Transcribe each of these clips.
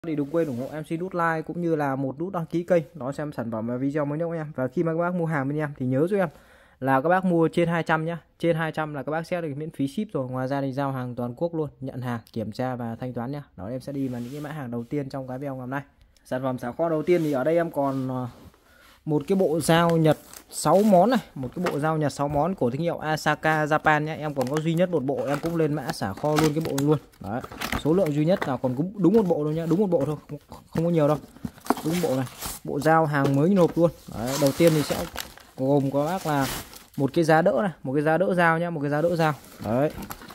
Thì đừng quên ủng hộ em xin nút like cũng như là một nút đăng ký kênh đón xem sản phẩm và video mới nhất của em. Và khi mà các bác mua hàng bên em thì nhớ giúp em là các bác mua trên 200 nhá. Trên 200 là các bác sẽ được miễn phí ship rồi. Ngoài ra thì giao hàng toàn quốc luôn, nhận hàng, kiểm tra và thanh toán nhá. Đó, em sẽ đi vào những cái mã hàng đầu tiên trong cái video ngày hôm nay. Sản phẩm xả kho đầu tiên thì ở đây em còn một cái bộ dao Nhật 6 món này, một cái bộ dao Nhật 6 món của thương hiệu Asaka Japan nhé. Em còn có duy nhất một bộ, em cũng lên mã xả kho luôn cái bộ luôn. Đấy, số lượng duy nhất là còn đúng một bộ thôi nhá, đúng một bộ thôi, không có nhiều đâu. Đúng bộ này, bộ dao hàng mới nộp luôn. Đấy, đầu tiên thì sẽ gồm có bác là một cái giá đỡ này, một cái giá đỡ dao nhá, một cái giá đỡ dao. Đấy.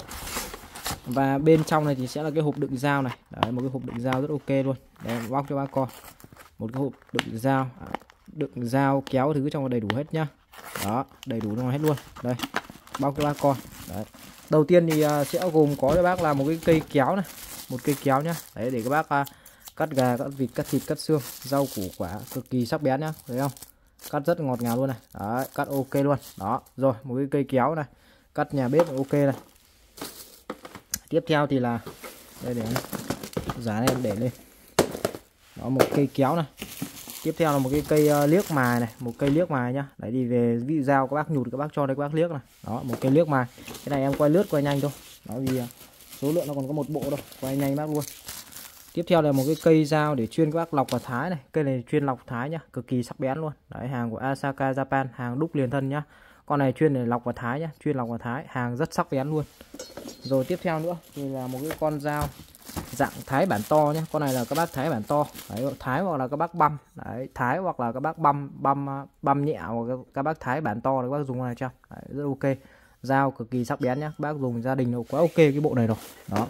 Và bên trong này thì sẽ là cái hộp đựng dao này. Đấy, một cái hộp đựng dao rất ok luôn. Để bóc cho bác coi. Một cái hộp đựng dao, đựng dao kéo thứ trong đầy đủ hết nhá. Đó, đầy đủ trong hết luôn. Đây, bóc cho bác coi. Đấy. Đầu tiên thì sẽ gồm có cho bác là một cái cây kéo này, một cây kéo nhá. Đấy, để các bác cắt gà, cắt vịt, cắt thịt, cắt xương, rau củ quả cực kỳ sắc bén nhá, thấy không? Cắt rất ngọt ngào luôn này. Đấy, cắt ok luôn. Đó, rồi một cái cây kéo này, cắt nhà bếp ok này. Tiếp theo thì là đây, để giá này em để lên. Đó, một cây kéo này. Tiếp theo là một cái cây liếc mài này, một cây liếc mài nhá. Đấy, đi về ví dụ dao các bác nhụt các bác cho đây các bác liếc này. Đó, một cây liếc mài. Cái này em quay lướt quay nhanh thôi. Đó, vì số lượng nó còn có một bộ đâu, quay nhanh bác luôn. Tiếp theo là một cái cây dao để chuyên các bác lọc và thái này. Cây này chuyên lọc thái nhá, cực kỳ sắc bén luôn. Đấy, hàng của Asaka Japan, hàng đúc liền thân nhá. Con này chuyên để lọc và thái nhá, chuyên lọc và thái, hàng rất sắc bén luôn. Rồi tiếp theo nữa thì là một cái con dao dạng thái bản to nhé. Con này là các bác thái bản to. Đấy, thái hoặc là các bác băm. Đấy, thái hoặc là các bác băm nhẹ, hoặc các bác thái bản to thì các bác dùng con này cho. Đấy, rất ok. Dao cực kỳ sắc bén nhá. Các bác dùng gia đình nó quá ok cái bộ này rồi. Đó.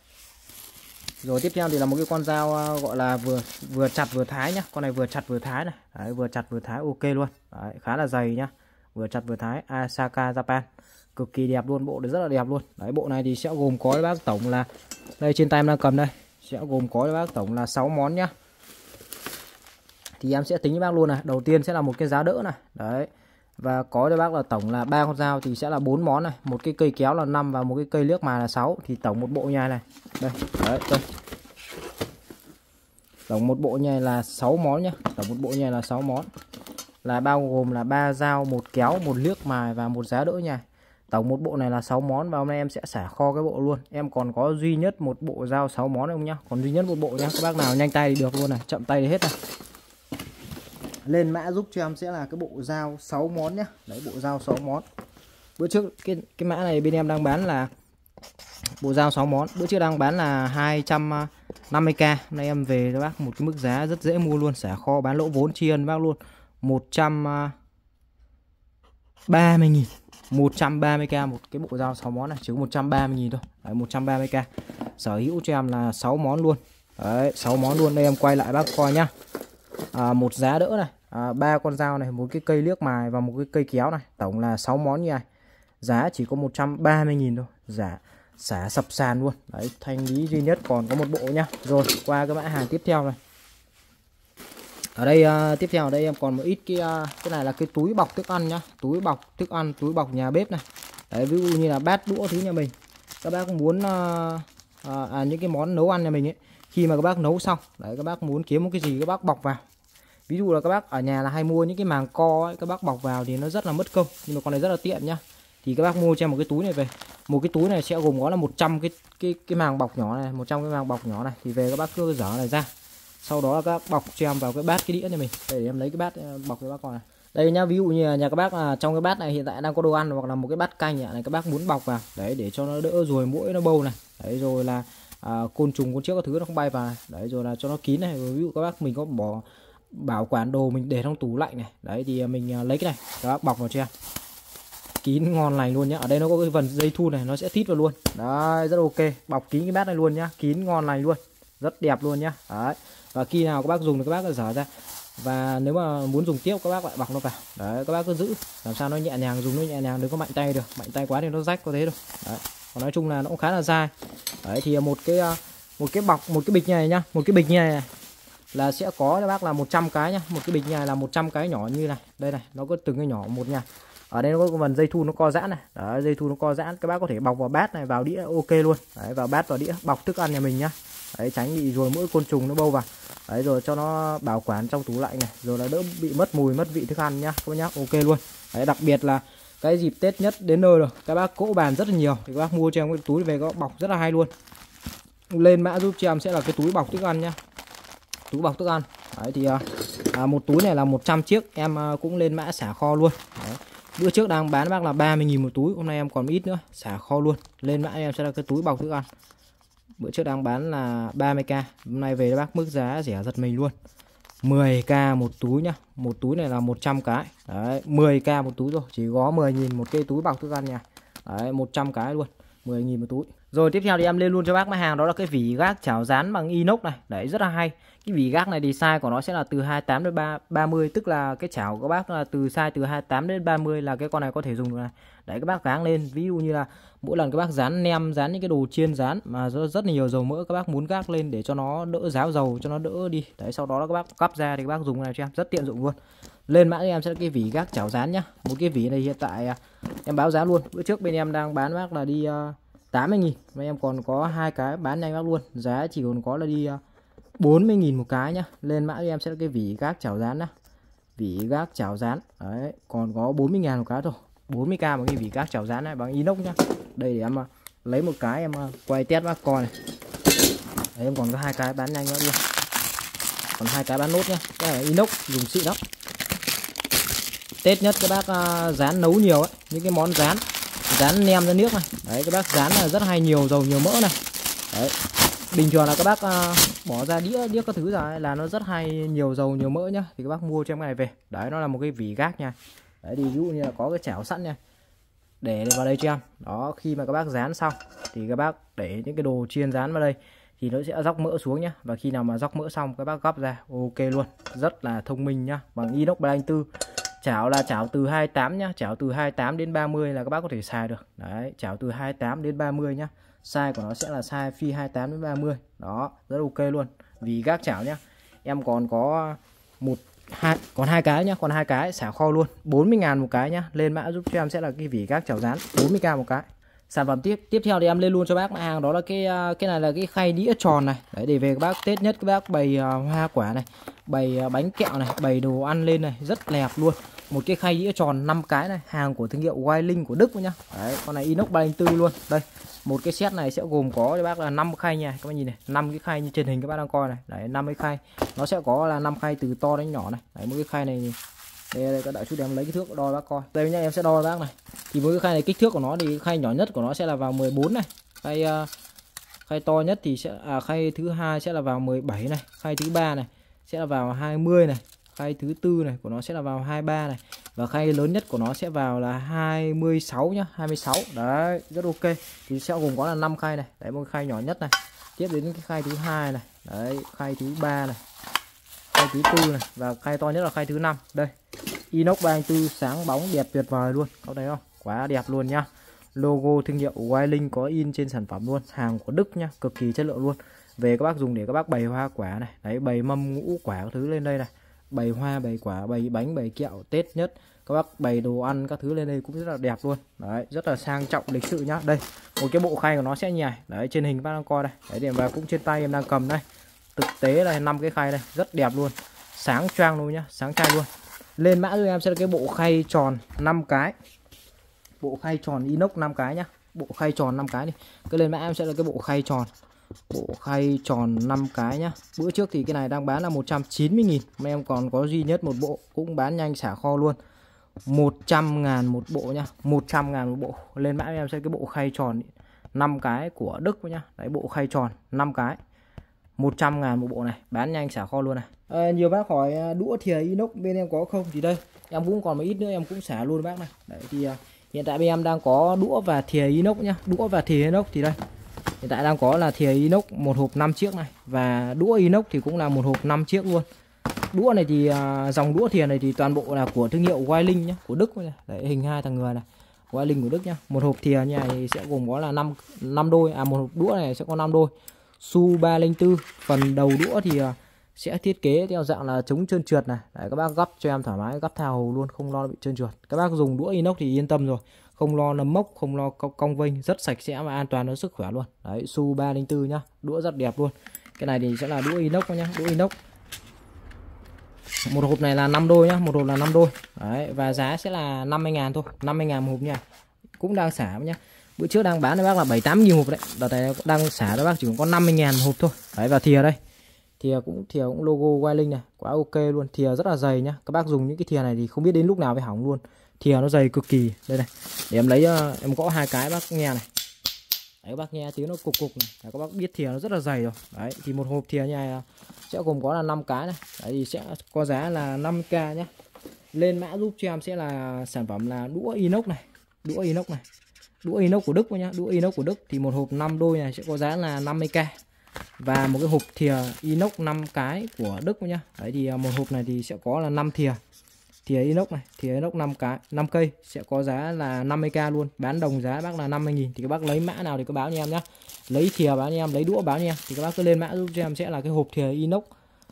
Rồi tiếp theo thì là một cái con dao gọi là vừa chặt vừa thái nhá. Con này vừa chặt vừa thái này. Đấy, vừa chặt vừa thái ok luôn. Đấy, khá là dày nhá. Vừa chặt vừa thái, Asaka Japan. Cực kỳ đẹp luôn, bộ này rất là đẹp luôn. Đấy, bộ này thì sẽ gồm có cho bác tổng là đây, trên tay em đang cầm đây, sẽ gồm có cho bác tổng là 6 món nhá. Thì em sẽ tính cho bác luôn này. Đầu tiên sẽ là một cái giá đỡ này. Đấy. Và có cho bác là tổng là 3 con dao thì sẽ là 4 món này, một cái cây kéo là 5 và một cái cây liếc mài là 6, thì tổng một bộ nhai này. Đây, đấy, đây. Tổng một bộ nhai là 6 món nhá. Tổng một bộ nhai là 6 món. Là bao gồm là 3 dao, một kéo, một liếc mài và một giá đỡ nhai. Tổng một bộ này là 6 món và hôm nay em sẽ xả kho cái bộ luôn. Em còn có duy nhất một bộ dao 6 món không nhá. Còn duy nhất một bộ nhá. Các bác nào nhanh tay thì được luôn này, chậm tay thì hết này. Lên mã giúp cho em sẽ là cái bộ dao 6 món nhá. Đấy, bộ dao 6 món. Bữa trước cái mã này bên em đang bán là bộ dao 6 món. Bữa trước đang bán là 250k. Hôm nay em về cho bác một cái mức giá rất dễ mua luôn, xả kho bán lỗ vốn tri ân bác luôn. 130.000. 130k một cái bộ dao 6 món này, chỉ có 130.000 thôi. Đấy, 130k. Sở hữu cho em là 6 món luôn. Đấy, 6 món luôn. Đây em quay lại bác coi nhá. Một giá đỡ này, 3 con dao này, một cái cây liếc mài và một cái cây kéo này. Tổng là 6 món như này. Giá chỉ có 130.000 thôi. Giá xả sập sàn luôn. Đấy, thanh lý duy nhất còn có một bộ nhá. Rồi, qua cái mã hàng tiếp theo này. Ở đây tiếp theo ở đây em còn một ít cái này là cái túi bọc thức ăn nhá, túi bọc thức ăn, túi bọc nhà bếp này. Đấy, ví dụ như là bát đũa thứ nhà mình, các bác muốn những cái món nấu ăn nhà mình ấy, khi mà các bác nấu xong, đấy, các bác muốn kiếm một cái gì các bác bọc vào. Ví dụ là các bác ở nhà là hay mua những cái màng co ấy, các bác bọc vào thì nó rất là mất công, nhưng mà con này rất là tiện nhá. Thì các bác mua cho em một cái túi này về. Một cái túi này sẽ gồm có là 100 cái màng bọc nhỏ này, 100 cái màng bọc nhỏ này, thì về các bác cứ dở này ra. Sau đó là các bọc cho em vào cái bát cái đĩa này mình. Để em lấy cái bát bọc cho bác coi này. Đây nhá, ví dụ như là nhà các bác là trong cái bát này hiện tại đang có đồ ăn hoặc là một cái bát canh này, các bác muốn bọc vào. Đấy, để cho nó đỡ ruồi muỗi nó bâu này. Đấy, rồi là côn trùng con trước các thứ nó không bay vào này. Đấy, rồi là cho nó kín này. Rồi, ví dụ các bác mình có bỏ bảo quản đồ mình để trong tủ lạnh này. Đấy thì mình lấy cái này, các bác bọc vào cho em. Kín ngon lành luôn nhá. Ở đây nó có cái vần dây thun này, nó sẽ thít vào luôn. Đấy, rất ok. Bọc kín cái bát này luôn nhá, kín ngon lành luôn. Rất đẹp luôn nhá. Đấy. Và khi nào các bác dùng thì các bác cứ dở ra. Và nếu mà muốn dùng tiếp các bác lại bọc nó vào. Đấy, các bác cứ giữ làm sao nó nhẹ nhàng, dùng nó nhẹ nhàng, đừng có mạnh tay được. Mạnh tay quá thì nó rách có thế đâu. Đấy. Còn nói chung là nó cũng khá là dai. Đấy thì một cái bọc, một cái bịch này nhá, một cái bịch như này là sẽ có cho bác là 100 cái nhá. Một cái bịch này là 100 cái nhỏ như này. Đây này, nó có từng cái nhỏ một nha. Ở đây nó có phần dây thun nó co giãn này. Đấy, dây thun nó co giãn, các bác có thể bọc vào bát này, vào đĩa ok luôn. Đấy, vào bát vào đĩa, bọc thức ăn nhà mình nhá. Đấy, tránh bị ruồi muỗi côn trùng nó bâu vào. Đấy, rồi cho nó bảo quản trong tủ lạnh này, rồi là đỡ bị mất mùi mất vị thức ăn nhá các bác nhá. Ok luôn. Đấy, đặc biệt là cái dịp Tết nhất đến nơi rồi, các bác cỗ bàn rất là nhiều thì các bác mua cho em cái túi về có bọc rất là hay luôn. Lên mã giúp cho em sẽ là cái túi bọc thức ăn nhá, túi bọc thức ăn. Đấy thì một túi này là 100 chiếc, em cũng lên mã xả kho luôn. Đấy. Bữa trước đang bán bác là 30.000 một túi, hôm nay em còn ít nữa, xả kho luôn. Lên mã em sẽ là cái túi bọc thức ăn. Bữa trước đang bán là 30k, hôm nay về bác mức giá rẻ giật mình luôn. 10k một túi nhá, một túi này là 100 cái. Đấy, 10k một túi rồi, chỉ có 10.000 một cây túi bọc thức ăn nha. Đấy, 100 cái luôn, 10.000 một túi. Rồi tiếp theo thì em lên luôn cho bác mã hàng đó là cái vỉ gác chảo rán bằng inox này. Đấy, rất là hay. Cái vỉ gác này thì size của nó sẽ là từ 28 đến 30, tức là cái chảo của bác là từ size từ 28 đến 30 là cái con này có thể dùng được này. Đấy, các bác gáng lên, ví dụ như là mỗi lần các bác rán nem, rán những cái đồ chiên rán mà rất là nhiều dầu mỡ, các bác muốn gác lên để cho nó đỡ ráo dầu, cho nó đỡ đi. Đấy, sau đó là các bác cắp ra thì các bác dùng cái này cho em, rất tiện dụng luôn. Lên mã em sẽ là cái vỉ gác chảo rán nhá. Một cái vỉ này hiện tại em báo giá luôn. Bữa trước bên em đang bán bác là đi 80.000, và em còn có hai cái bán nhanh bác luôn, giá chỉ còn có là đi 40.000 một cái nhá. Lên mã em sẽ là cái vỉ gác chảo rán nhá, vỉ gác chảo rán. Đấy, còn có 40.000 một cái thôi, 40k một cái vỉ gác chảo rán này bằng inox nhá. Đây để em lấy một cái em quay test bác coi này. Đấy, em còn có hai cái bán nhanh bác luôn, còn hai cái bán nốt nhá. Cái này inox dùng xịn lắm. Tết nhất các bác rán nấu nhiều ấy, những cái món rán nem ra nước này. Đấy, các bác rán là rất hay, nhiều dầu nhiều mỡ này. Đấy, bình thường là các bác bỏ ra đĩa các thứ ra là nó rất hay, nhiều dầu nhiều mỡ nhá, thì các bác mua cho em cái này về. Đấy, nó là một cái vỉ gác nha. Đấy, thì ví dụ như là có cái chảo sẵn nha, để vào đây cho em. Đó, khi mà các bác rán xong thì các bác để những cái đồ chiên rán vào đây thì nó sẽ róc mỡ xuống nhá, và khi nào mà róc mỡ xong các bác gấp ra. Ok luôn, rất là thông minh nhá, bằng inox 304. Chảo là chảo từ 28 nhá, chảo từ 28 đến 30 là các bác có thể xài được. Đấy, chảo từ 28 đến 30 nhá. Size của nó sẽ là size phi 28 đến 30. Đó, rất ok luôn. Vì gác chảo nhá. Em còn có còn hai cái nhá, còn hai cái xả kho luôn, 40.000 một cái nhá. Lên mã giúp cho em sẽ là cái vỉ gác chảo rán, 40k một cái. Sản phẩm tiếp theo thì em lên luôn cho bác mã hàng đó là cái này là cái khay đĩa tròn này. Đấy, để về các bác Tết nhất các bác bày hoa quả này, bày bánh kẹo này, bày đồ ăn lên này, rất đẹp luôn. Một cái khay đĩa tròn 5 cái này, hàng của thương hiệu Wailing của Đức nhá. Đấy, con này inox 304 luôn. Đây, một cái set này sẽ gồm có cho bác là 5 khay nha. Các bác nhìn này, 5 cái khay như trên hình các bác đang coi này. Đấy, 5 cái khay. Nó sẽ có là 5 khay từ to đến nhỏ này. Đấy, một cái khay này đây các đại chút em lấy cái thước đo bác coi. Đây nhá, em sẽ đo bác này. Thì với cái khay này kích thước của nó thì khay nhỏ nhất của nó sẽ là vào 14 này. Khay to nhất thì sẽ khay thứ hai sẽ là vào 17 này, khay thứ ba này sẽ là vào 20 này, khay thứ tư này của nó sẽ là vào 23 này, và khay lớn nhất của nó sẽ vào là 26 nhá, 26. Đấy, rất ok. Thì sẽ gồm có là 5 khay này. Đấy, một khay nhỏ nhất này. Tiếp đến cái khay thứ hai này. Đấy, khay thứ ba này, khay thứ tư này, và khay to nhất là khay thứ 5. Đây, inox 304 sáng bóng đẹp tuyệt vời luôn, có thấy không? Quá đẹp luôn nhá. Logo thương hiệu Wailing có in trên sản phẩm luôn, hàng của Đức nhá, cực kỳ chất lượng luôn. Về các bác dùng để các bác bày hoa quả này, đấy, bày mâm ngũ quả các thứ lên đây này, bày hoa, bày quả, bày bánh, bày kẹo Tết nhất, các bác bày đồ ăn các thứ lên đây cũng rất là đẹp luôn. Đấy, rất là sang trọng lịch sự nhá. Đây, một cái bộ khay của nó sẽ nhài. Đấy, trên hình các bác đang coi đây. Đấy, điểm vào cũng trên tay em đang cầm đây. Thực tế là 5 cái khay đây, rất đẹp luôn. Sáng choang luôn nhá, sáng trai luôn. Lên mã cho em sẽ là cái bộ khay tròn 5 cái. Bộ khay tròn inox 5 cái nhá. Bộ khay tròn 5 cái đi. Cái lên mã em sẽ là cái bộ khay tròn. Bộ khay tròn 5 cái nhá. Bữa trước thì cái này đang bán là 190.000, mà em còn có duy nhất một bộ, cũng bán nhanh xả kho luôn. 100.000 một bộ nhá, 100.000 một bộ. Lên mã em sẽ cái bộ khay tròn 5 cái của Đức nhá. Đấy, bộ khay tròn 5 cái, 100.000 một bộ này, bán nhanh xả kho luôn này. Nhiều bác hỏi đũa thìa inox bên em có không, thì đây em cũng còn một ít nữa em cũng xả luôn bác này. Đấy, thì hiện tại bên em đang có đũa và thìa inox nhá. Đũa và thìa inox thì đây hiện tại đang có là thìa inox một hộp 5 chiếc này, và đũa inox thì cũng là một hộp 5 chiếc luôn. Đũa này thì dòng đũa thìa này thì toàn bộ là của thương hiệu Wailing nhá, của Đức nhá. Đấy, hình hai thằng người này, Wailing của Đức nhá. Một hộp thìa như này thì sẽ gồm có là 5 đôi, một hộp đũa này sẽ có 5 đôi. Su 304. Phần đầu đũa thì sẽ thiết kế theo dạng là chống trơn trượt này. Đấy, các bác gấp cho em thoải mái, gấp tha hồ luôn, không lo bị trơn trượt. Các bác dùng đũa inox thì yên tâm rồi, không lo nấm mốc, không lo cong vênh, rất sạch sẽ và an toàn cho sức khỏe luôn. Đấy, Su 304 nhá, đũa rất đẹp luôn. Cái này thì sẽ là đũa inox nhá, đũa inox. Một hộp này là 5 đôi nhá, một hộp là 5 đôi. Đấy, và giá sẽ là 50.000 thôi, 50.000 một hộp nha. Cũng đang xả nhá. Bữa trước đang bán cho bác là 7-8.000 hộp đấy. Đợt này đang xả cho bác chỉ có 50.000 một hộp thôi. Đấy, và thìa đây. Thìa cũng logo Wailing này, quá ok luôn. Thìa rất là dày nhá. Các bác dùng những cái thìa này thì không biết đến lúc nào mới hỏng luôn. Thìa nó dày cực kỳ. Đây này. Để em lấy em gõ hai cái bác nghe này. Đấy, các bác nghe tiếng nó cục cục này. Đấy, các bác biết thìa nó rất là dày rồi. Đấy, thì một hộp thìa như này sẽ gồm có là 5 cái này. Đấy, thì sẽ có giá là 5k nhé. Lên mã giúp cho em sẽ là sản phẩm là đũa inox này, đũa inox này, đũa inox của Đức nhá, đũa inox của Đức thì một hộp 5 đôi này sẽ có giá là 50k. Và một cái hộp thìa inox 5 cái của Đức nhá. Đấy thì một hộp này thì sẽ có là 5 thìa. Thìa inox này, thìa inox 5 cái, 5 cây sẽ có giá là 50k luôn, bán đồng giá bác là 50.000. Thì các bác lấy mã nào thì cứ báo cho em nhá. Lấy thìa báo cho em, lấy đũa báo cho em. Thì các bác cứ lên mã giúp cho em sẽ là cái hộp thìa inox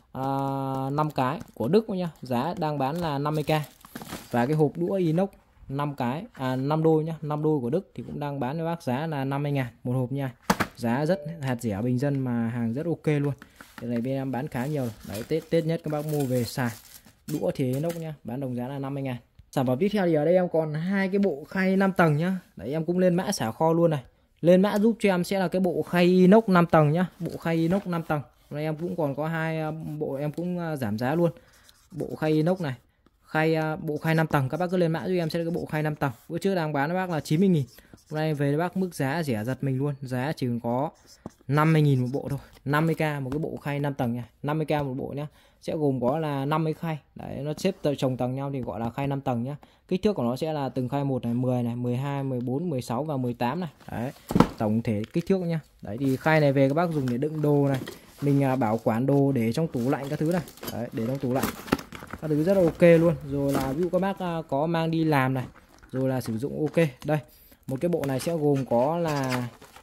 5 cái của Đức nhá, giá đang bán là 50k. Và cái hộp đũa inox 5 cái 5 đôi nhá, 5 đôi của Đức thì cũng đang bán cho bác giá là 50.000 một hộp nha. Giá rất hạt rẻ bình dân mà hàng rất ok luôn. Cái này bên em bán khá nhiều. Đấy, Tết nhất các bác mua về xài. Đũa thì inox nhá, bán đồng giá là 50.000. Sản phẩm tiếp theo thì ở đây em còn hai cái bộ khay 5 tầng nhá. Đấy, em cũng lên mã xả kho luôn này. Lên mã giúp cho em sẽ là cái bộ khay inox 5 tầng nhá, bộ khay inox 5 tầng. Hôm nay em cũng còn có hai bộ em cũng giảm giá luôn. Bộ khay inox này, bộ khay 5 tầng, các bác cứ lên mã giúp em sẽ là cái bộ khay 5 tầng. Bữa trước đang bán cho bác là 90.000. Hôm nay về bác mức giá rẻ giật mình luôn, giá chỉ có 50.000 một bộ thôi. 50k một cái bộ khay 5 tầng nha, 50k một bộ nhá. Sẽ gồm có là 50 khay. Đấy, nó xếp chồng tầng nhau thì gọi là khay 5 tầng nhá. Kích thước của nó sẽ là từng khay 1 này, 10 này, 12, 14, 16 và 18 này. Đấy, tổng thể kích thước nhá. Đấy thì khay này về các bác dùng để đựng đồ này, mình bảo quản đồ để trong tủ lạnh các thứ này. Đấy, để trong tủ lạnh các thứ rất là ok luôn. Rồi là ví dụ các bác có mang đi làm này, rồi là sử dụng ok. Đây, một cái bộ này sẽ gồm có là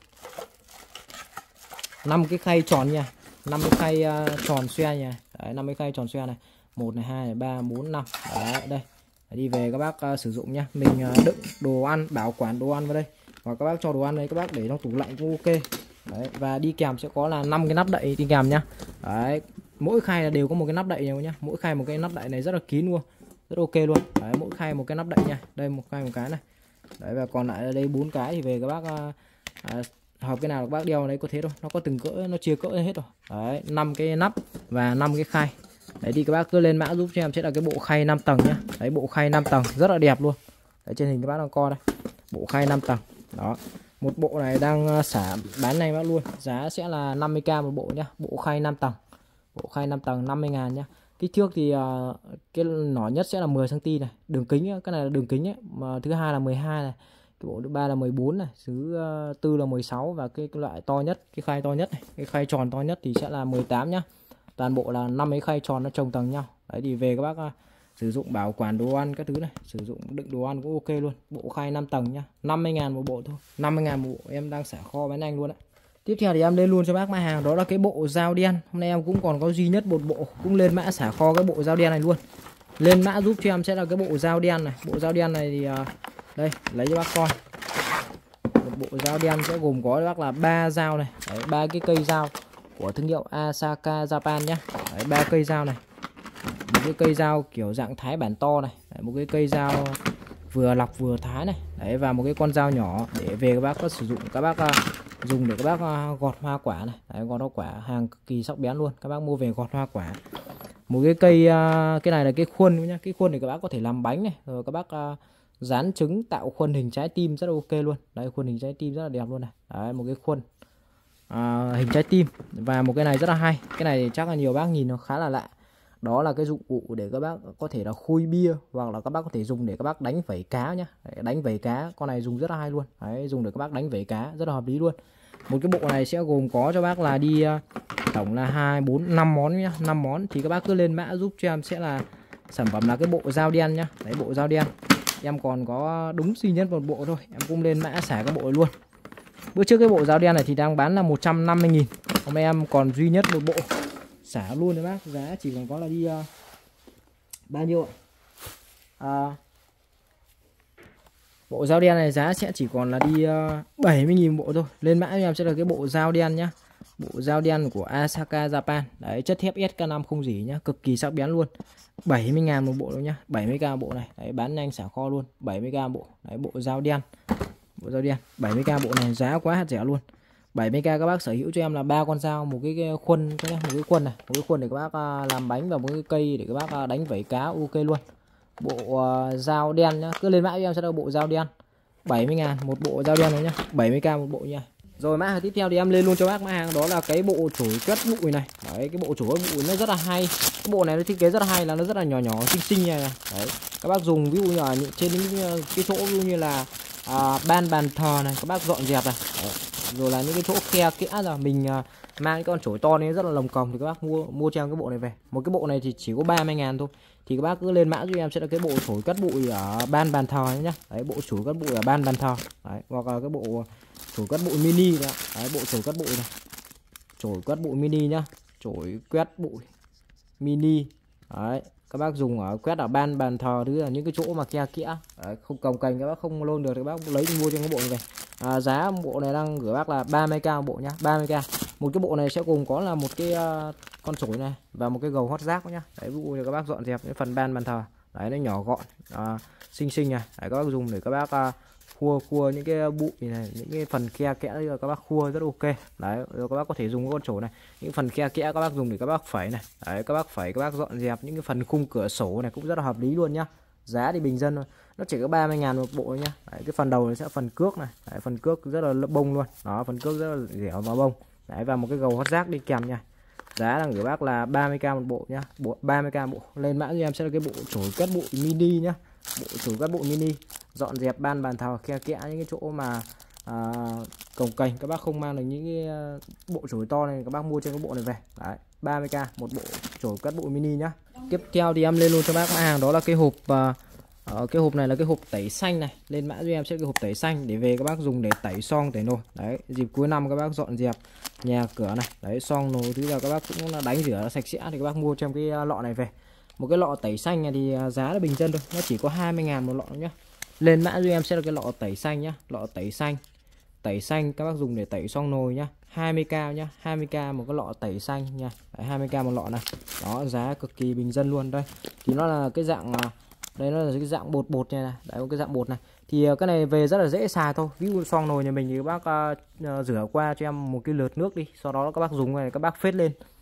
5 cái khay tròn nha, 5 cái khay tròn xoe nha. Đấy, 5 cái khay tròn xoe này, 1 này, 2 này, 3, 4, 5. Đấy, đây. Đấy, đi về các bác sử dụng nha. Mình đựng đồ ăn, bảo quản đồ ăn vào đây. Và các bác cho đồ ăn đấy các bác để trong tủ lạnh cũng ok. Đấy, và đi kèm sẽ có là 5 cái nắp đậy đi kèm nhá. Đấy, mỗi khay là đều có một cái nắp đậy nhau nhá. Mỗi khay một cái nắp đậy này rất là kín luôn, rất ok luôn. Đấy, mỗi khay một cái nắp đậy nha. Đây một khay một cái này. Đấy, và còn lại ở đây 4 cái thì về các bác hợp cái nào các bác đeo đấy có thế thôi, nó có từng cỡ, nó chia cỡ hết rồi. Đấy, 5 cái nắp và 5 cái khay. Đấy thì các bác cứ lên mã giúp cho em sẽ là cái bộ khay 5 tầng nhá. Đấy, bộ khay 5 tầng rất là đẹp luôn. Đấy, trên hình các bác đang coi đây, bộ khay 5 tầng. Đó, một bộ này đang xả bán này bác luôn, giá sẽ là 50k một bộ nhá. Bộ khay 5 tầng, bộ khay 5 tầng 50.000 nhá. Kích thước thì cái nhỏ nhất sẽ là 10 cm này, đường kính cái này là đường kính ấy, mà thứ hai là 12 này, cái bộ thứ ba là 14 này, thứ tư là 16 và cái loại to nhất, cái khay to nhất này, cái khay tròn to nhất thì sẽ là 18 nhá. Toàn bộ là 5 cái khay tròn nó chồng tầng nhau. Đấy thì về các bác sử dụng bảo quản đồ ăn các thứ này, sử dụng đựng đồ ăn cũng ok luôn. Bộ khay 5 tầng nhá, 50.000 một bộ thôi, 50.000 một bộ, em đang xả kho bán anh luôn đấy. Tiếp theo thì em lên luôn cho bác mã hàng đó là cái bộ dao đen. Hôm nay em cũng còn có duy nhất một bộ, cũng lên mã xả kho cái bộ dao đen này luôn. Lên mã giúp cho em sẽ là cái bộ dao đen này. Bộ dao đen này thì đây lấy cho bác coi. Một bộ dao đen sẽ gồm có bác là 3 dao này, 3 cái cây dao của thương hiệu Asaka Japan nhá. 3 cây dao này. Một cái cây dao kiểu dạng thái bản to này, một cái cây dao vừa lọc vừa thái này. Đấy, và một cái con dao nhỏ để về các bác có sử dụng, các bác dùng để các bác gọt hoa quả này. Đấy, gọt hoa quả hàng cực kỳ sắc bén luôn, các bác mua về gọt hoa quả. Một cái cây, cái này là cái khuôn nhá, cái khuôn thì các bác có thể làm bánh này, rồi các bác dán trứng tạo khuôn hình trái tim rất là ok luôn. Đấy, khuôn hình trái tim rất là đẹp luôn này. Đấy, một cái khuôn hình trái tim. Và một cái này rất là hay, cái này thì chắc là nhiều bác nhìn nó khá là lạ. Đó là cái dụng cụ để các bác có thể là khui bia, hoặc là các bác có thể dùng để các bác đánh vẩy cá nhá. Đấy, đánh vẩy cá, con này dùng rất là hay luôn. Đấy, dùng để các bác đánh vẩy cá rất là hợp lý luôn. Một cái bộ này sẽ gồm có cho bác là đi tổng là 2, 4, 5 món nhá, 5 món thì các bác cứ lên mã giúp cho em sẽ là sản phẩm là cái bộ dao đen nhá. Đấy, bộ dao đen. Em còn có đúng duy nhất một bộ thôi, em cũng lên mã xả cái bộ luôn. Bữa trước cái bộ dao đen này thì đang bán là 150.000. Hôm nay em còn duy nhất một bộ xả luôn đấy bác, giá chỉ còn có là đi bao nhiêu ạ? Bộ dao đen này giá sẽ chỉ còn là đi 70.000 bộ thôi. Lên mã em sẽ là cái bộ dao đen nhá. Bộ dao đen của Asaka Japan. Đấy, chất thép SK5 không gì nhá, cực kỳ sắc bén luôn. 70.000 một bộ luôn nhá, 70k bộ này. Đấy, bán nhanh xả kho luôn, 70k bộ. Đấy, bộ dao đen. Bộ dao đen 70k bộ này giá quá hạt rẻ luôn. 70k các bác sở hữu cho em là 3 con dao, một cái khuôn, một cái khuôn này, một cái khuôn để các bác làm bánh và một cái cây để các bác đánh vẩy cá, ok luôn. Bộ dao đen nhá, cứ lên mã cho em sẽ là bộ dao đen. 70.000 một bộ dao đen này nhá, 70k một bộ nha. Rồi mã hàng tiếp theo thì em lên luôn cho bác mã hàng đó là cái bộ chổi quét bụi này. Đấy, cái bộ chổi quét bụi nó rất là hay. Cái bộ này nó thiết kế rất là hay, là nó rất là nhỏ nhỏ xinh xinh này. Đấy, các bác dùng ví dụ như là trên những cái chỗ ví dụ như là bàn thờ này, các bác dọn dẹp này. Đấy. Rồi là những cái chỗ khe kẽ là mình mang cái con chổi to này rất là lồng còng thì các bác mua cho em cái bộ này về. Một cái bộ này thì chỉ có 30.000 thôi. Thì các bác cứ lên mã cho em sẽ là cái bộ chổi cắt bụi ở bàn thờ nhá. Đấy, bộ chổi cắt bụi ở bàn thờ. Đấy, hoặc là cái bộ chổi cắt bụi mini đó. Đấy, bộ chổi cắt bụi này. Chổi quét bụi mini nhá. Chổi quét bụi mini. Đấy, các bác dùng ở quét ở bàn thờ thứ là những cái chỗ mà khe kẽ. Đấy, không cồng cành các bác không lôn được thì các bác lấy mua cho cái bộ này về. Giá bộ này đang gửi bác là 30k một bộ nhá, 30k. Một cái bộ này sẽ gồm có là một cái con chổi này và một cái gầu hót rác nhá. Đấy, ví dụ như các bác dọn dẹp cái phần bàn thờ. Đấy, nó nhỏ gọn, xinh xinh này. Đấy, các bác dùng để các bác khua những cái bụi này, những cái phần khe kẽ là các bác khua rất ok. Đấy, rồi các bác có thể dùng cái con chổi này, những phần khe kẽ các bác dùng để các bác phẩy này. Đấy, các bác phẩy, các bác dọn dẹp những cái phần khung cửa sổ này cũng rất là hợp lý luôn nhá. Giá thì bình dân thôi, nó chỉ có 30.000 một bộ nhá. Đấy, cái phần đầu này sẽ phần cước này. Đấy, phần cước rất là bông luôn. Đó, phần cước rất là dẻo và bông. Đấy, và một cái gầu hót rác đi kèm nha. Giá đang gửi bác là 30k một bộ nhá. 30k bộ. Lên mã cho em sẽ là cái bộ chổi quét bụi mini nhá. Bộ chổi quét bụi mini, dọn dẹp bàn thờ khe kẽ những cái chỗ mà cồng kềnh các bác không mang được những cái bộ chổi to này, các bác mua trên cái bộ này về. Đấy, 30k một bộ chổi quét bụi mini nhá. Tiếp theo thì em lên luôn cho bác mã hàng đó là cái hộp cái hộp này là cái hộp tẩy xanh này. Lên mã cho em sẽ cái hộp tẩy xanh để về các bác dùng để tẩy xoong tẩy nồi. Đấy, dịp cuối năm các bác dọn dẹp nhà cửa này, đấy, xoong nồi thứ là các bác cũng là đánh rửa sạch sẽ thì các bác mua trong cái lọ này về. Một cái lọ tẩy xanh này thì giá là bình dân thôi, nó chỉ có 20.000 một lọ nhá. Lên mã cho em sẽ là cái lọ tẩy xanh nhá, lọ tẩy xanh. Tẩy xanh các bác dùng để tẩy xoong nồi nhá, 20k nhá, 20k một cái lọ tẩy xanh nha. Đấy, 20k một lọ này. Đó, giá cực kỳ bình dân luôn đây. Thì nó là cái dạng đây, nó là cái dạng bột bột này, đấy, cái dạng bột này. Thì cái này về rất là dễ xài thôi. Ví dụ xoong nồi nhà mình thì các bác rửa qua cho em một cái lượt nước đi, sau đó các bác dùng này các bác phết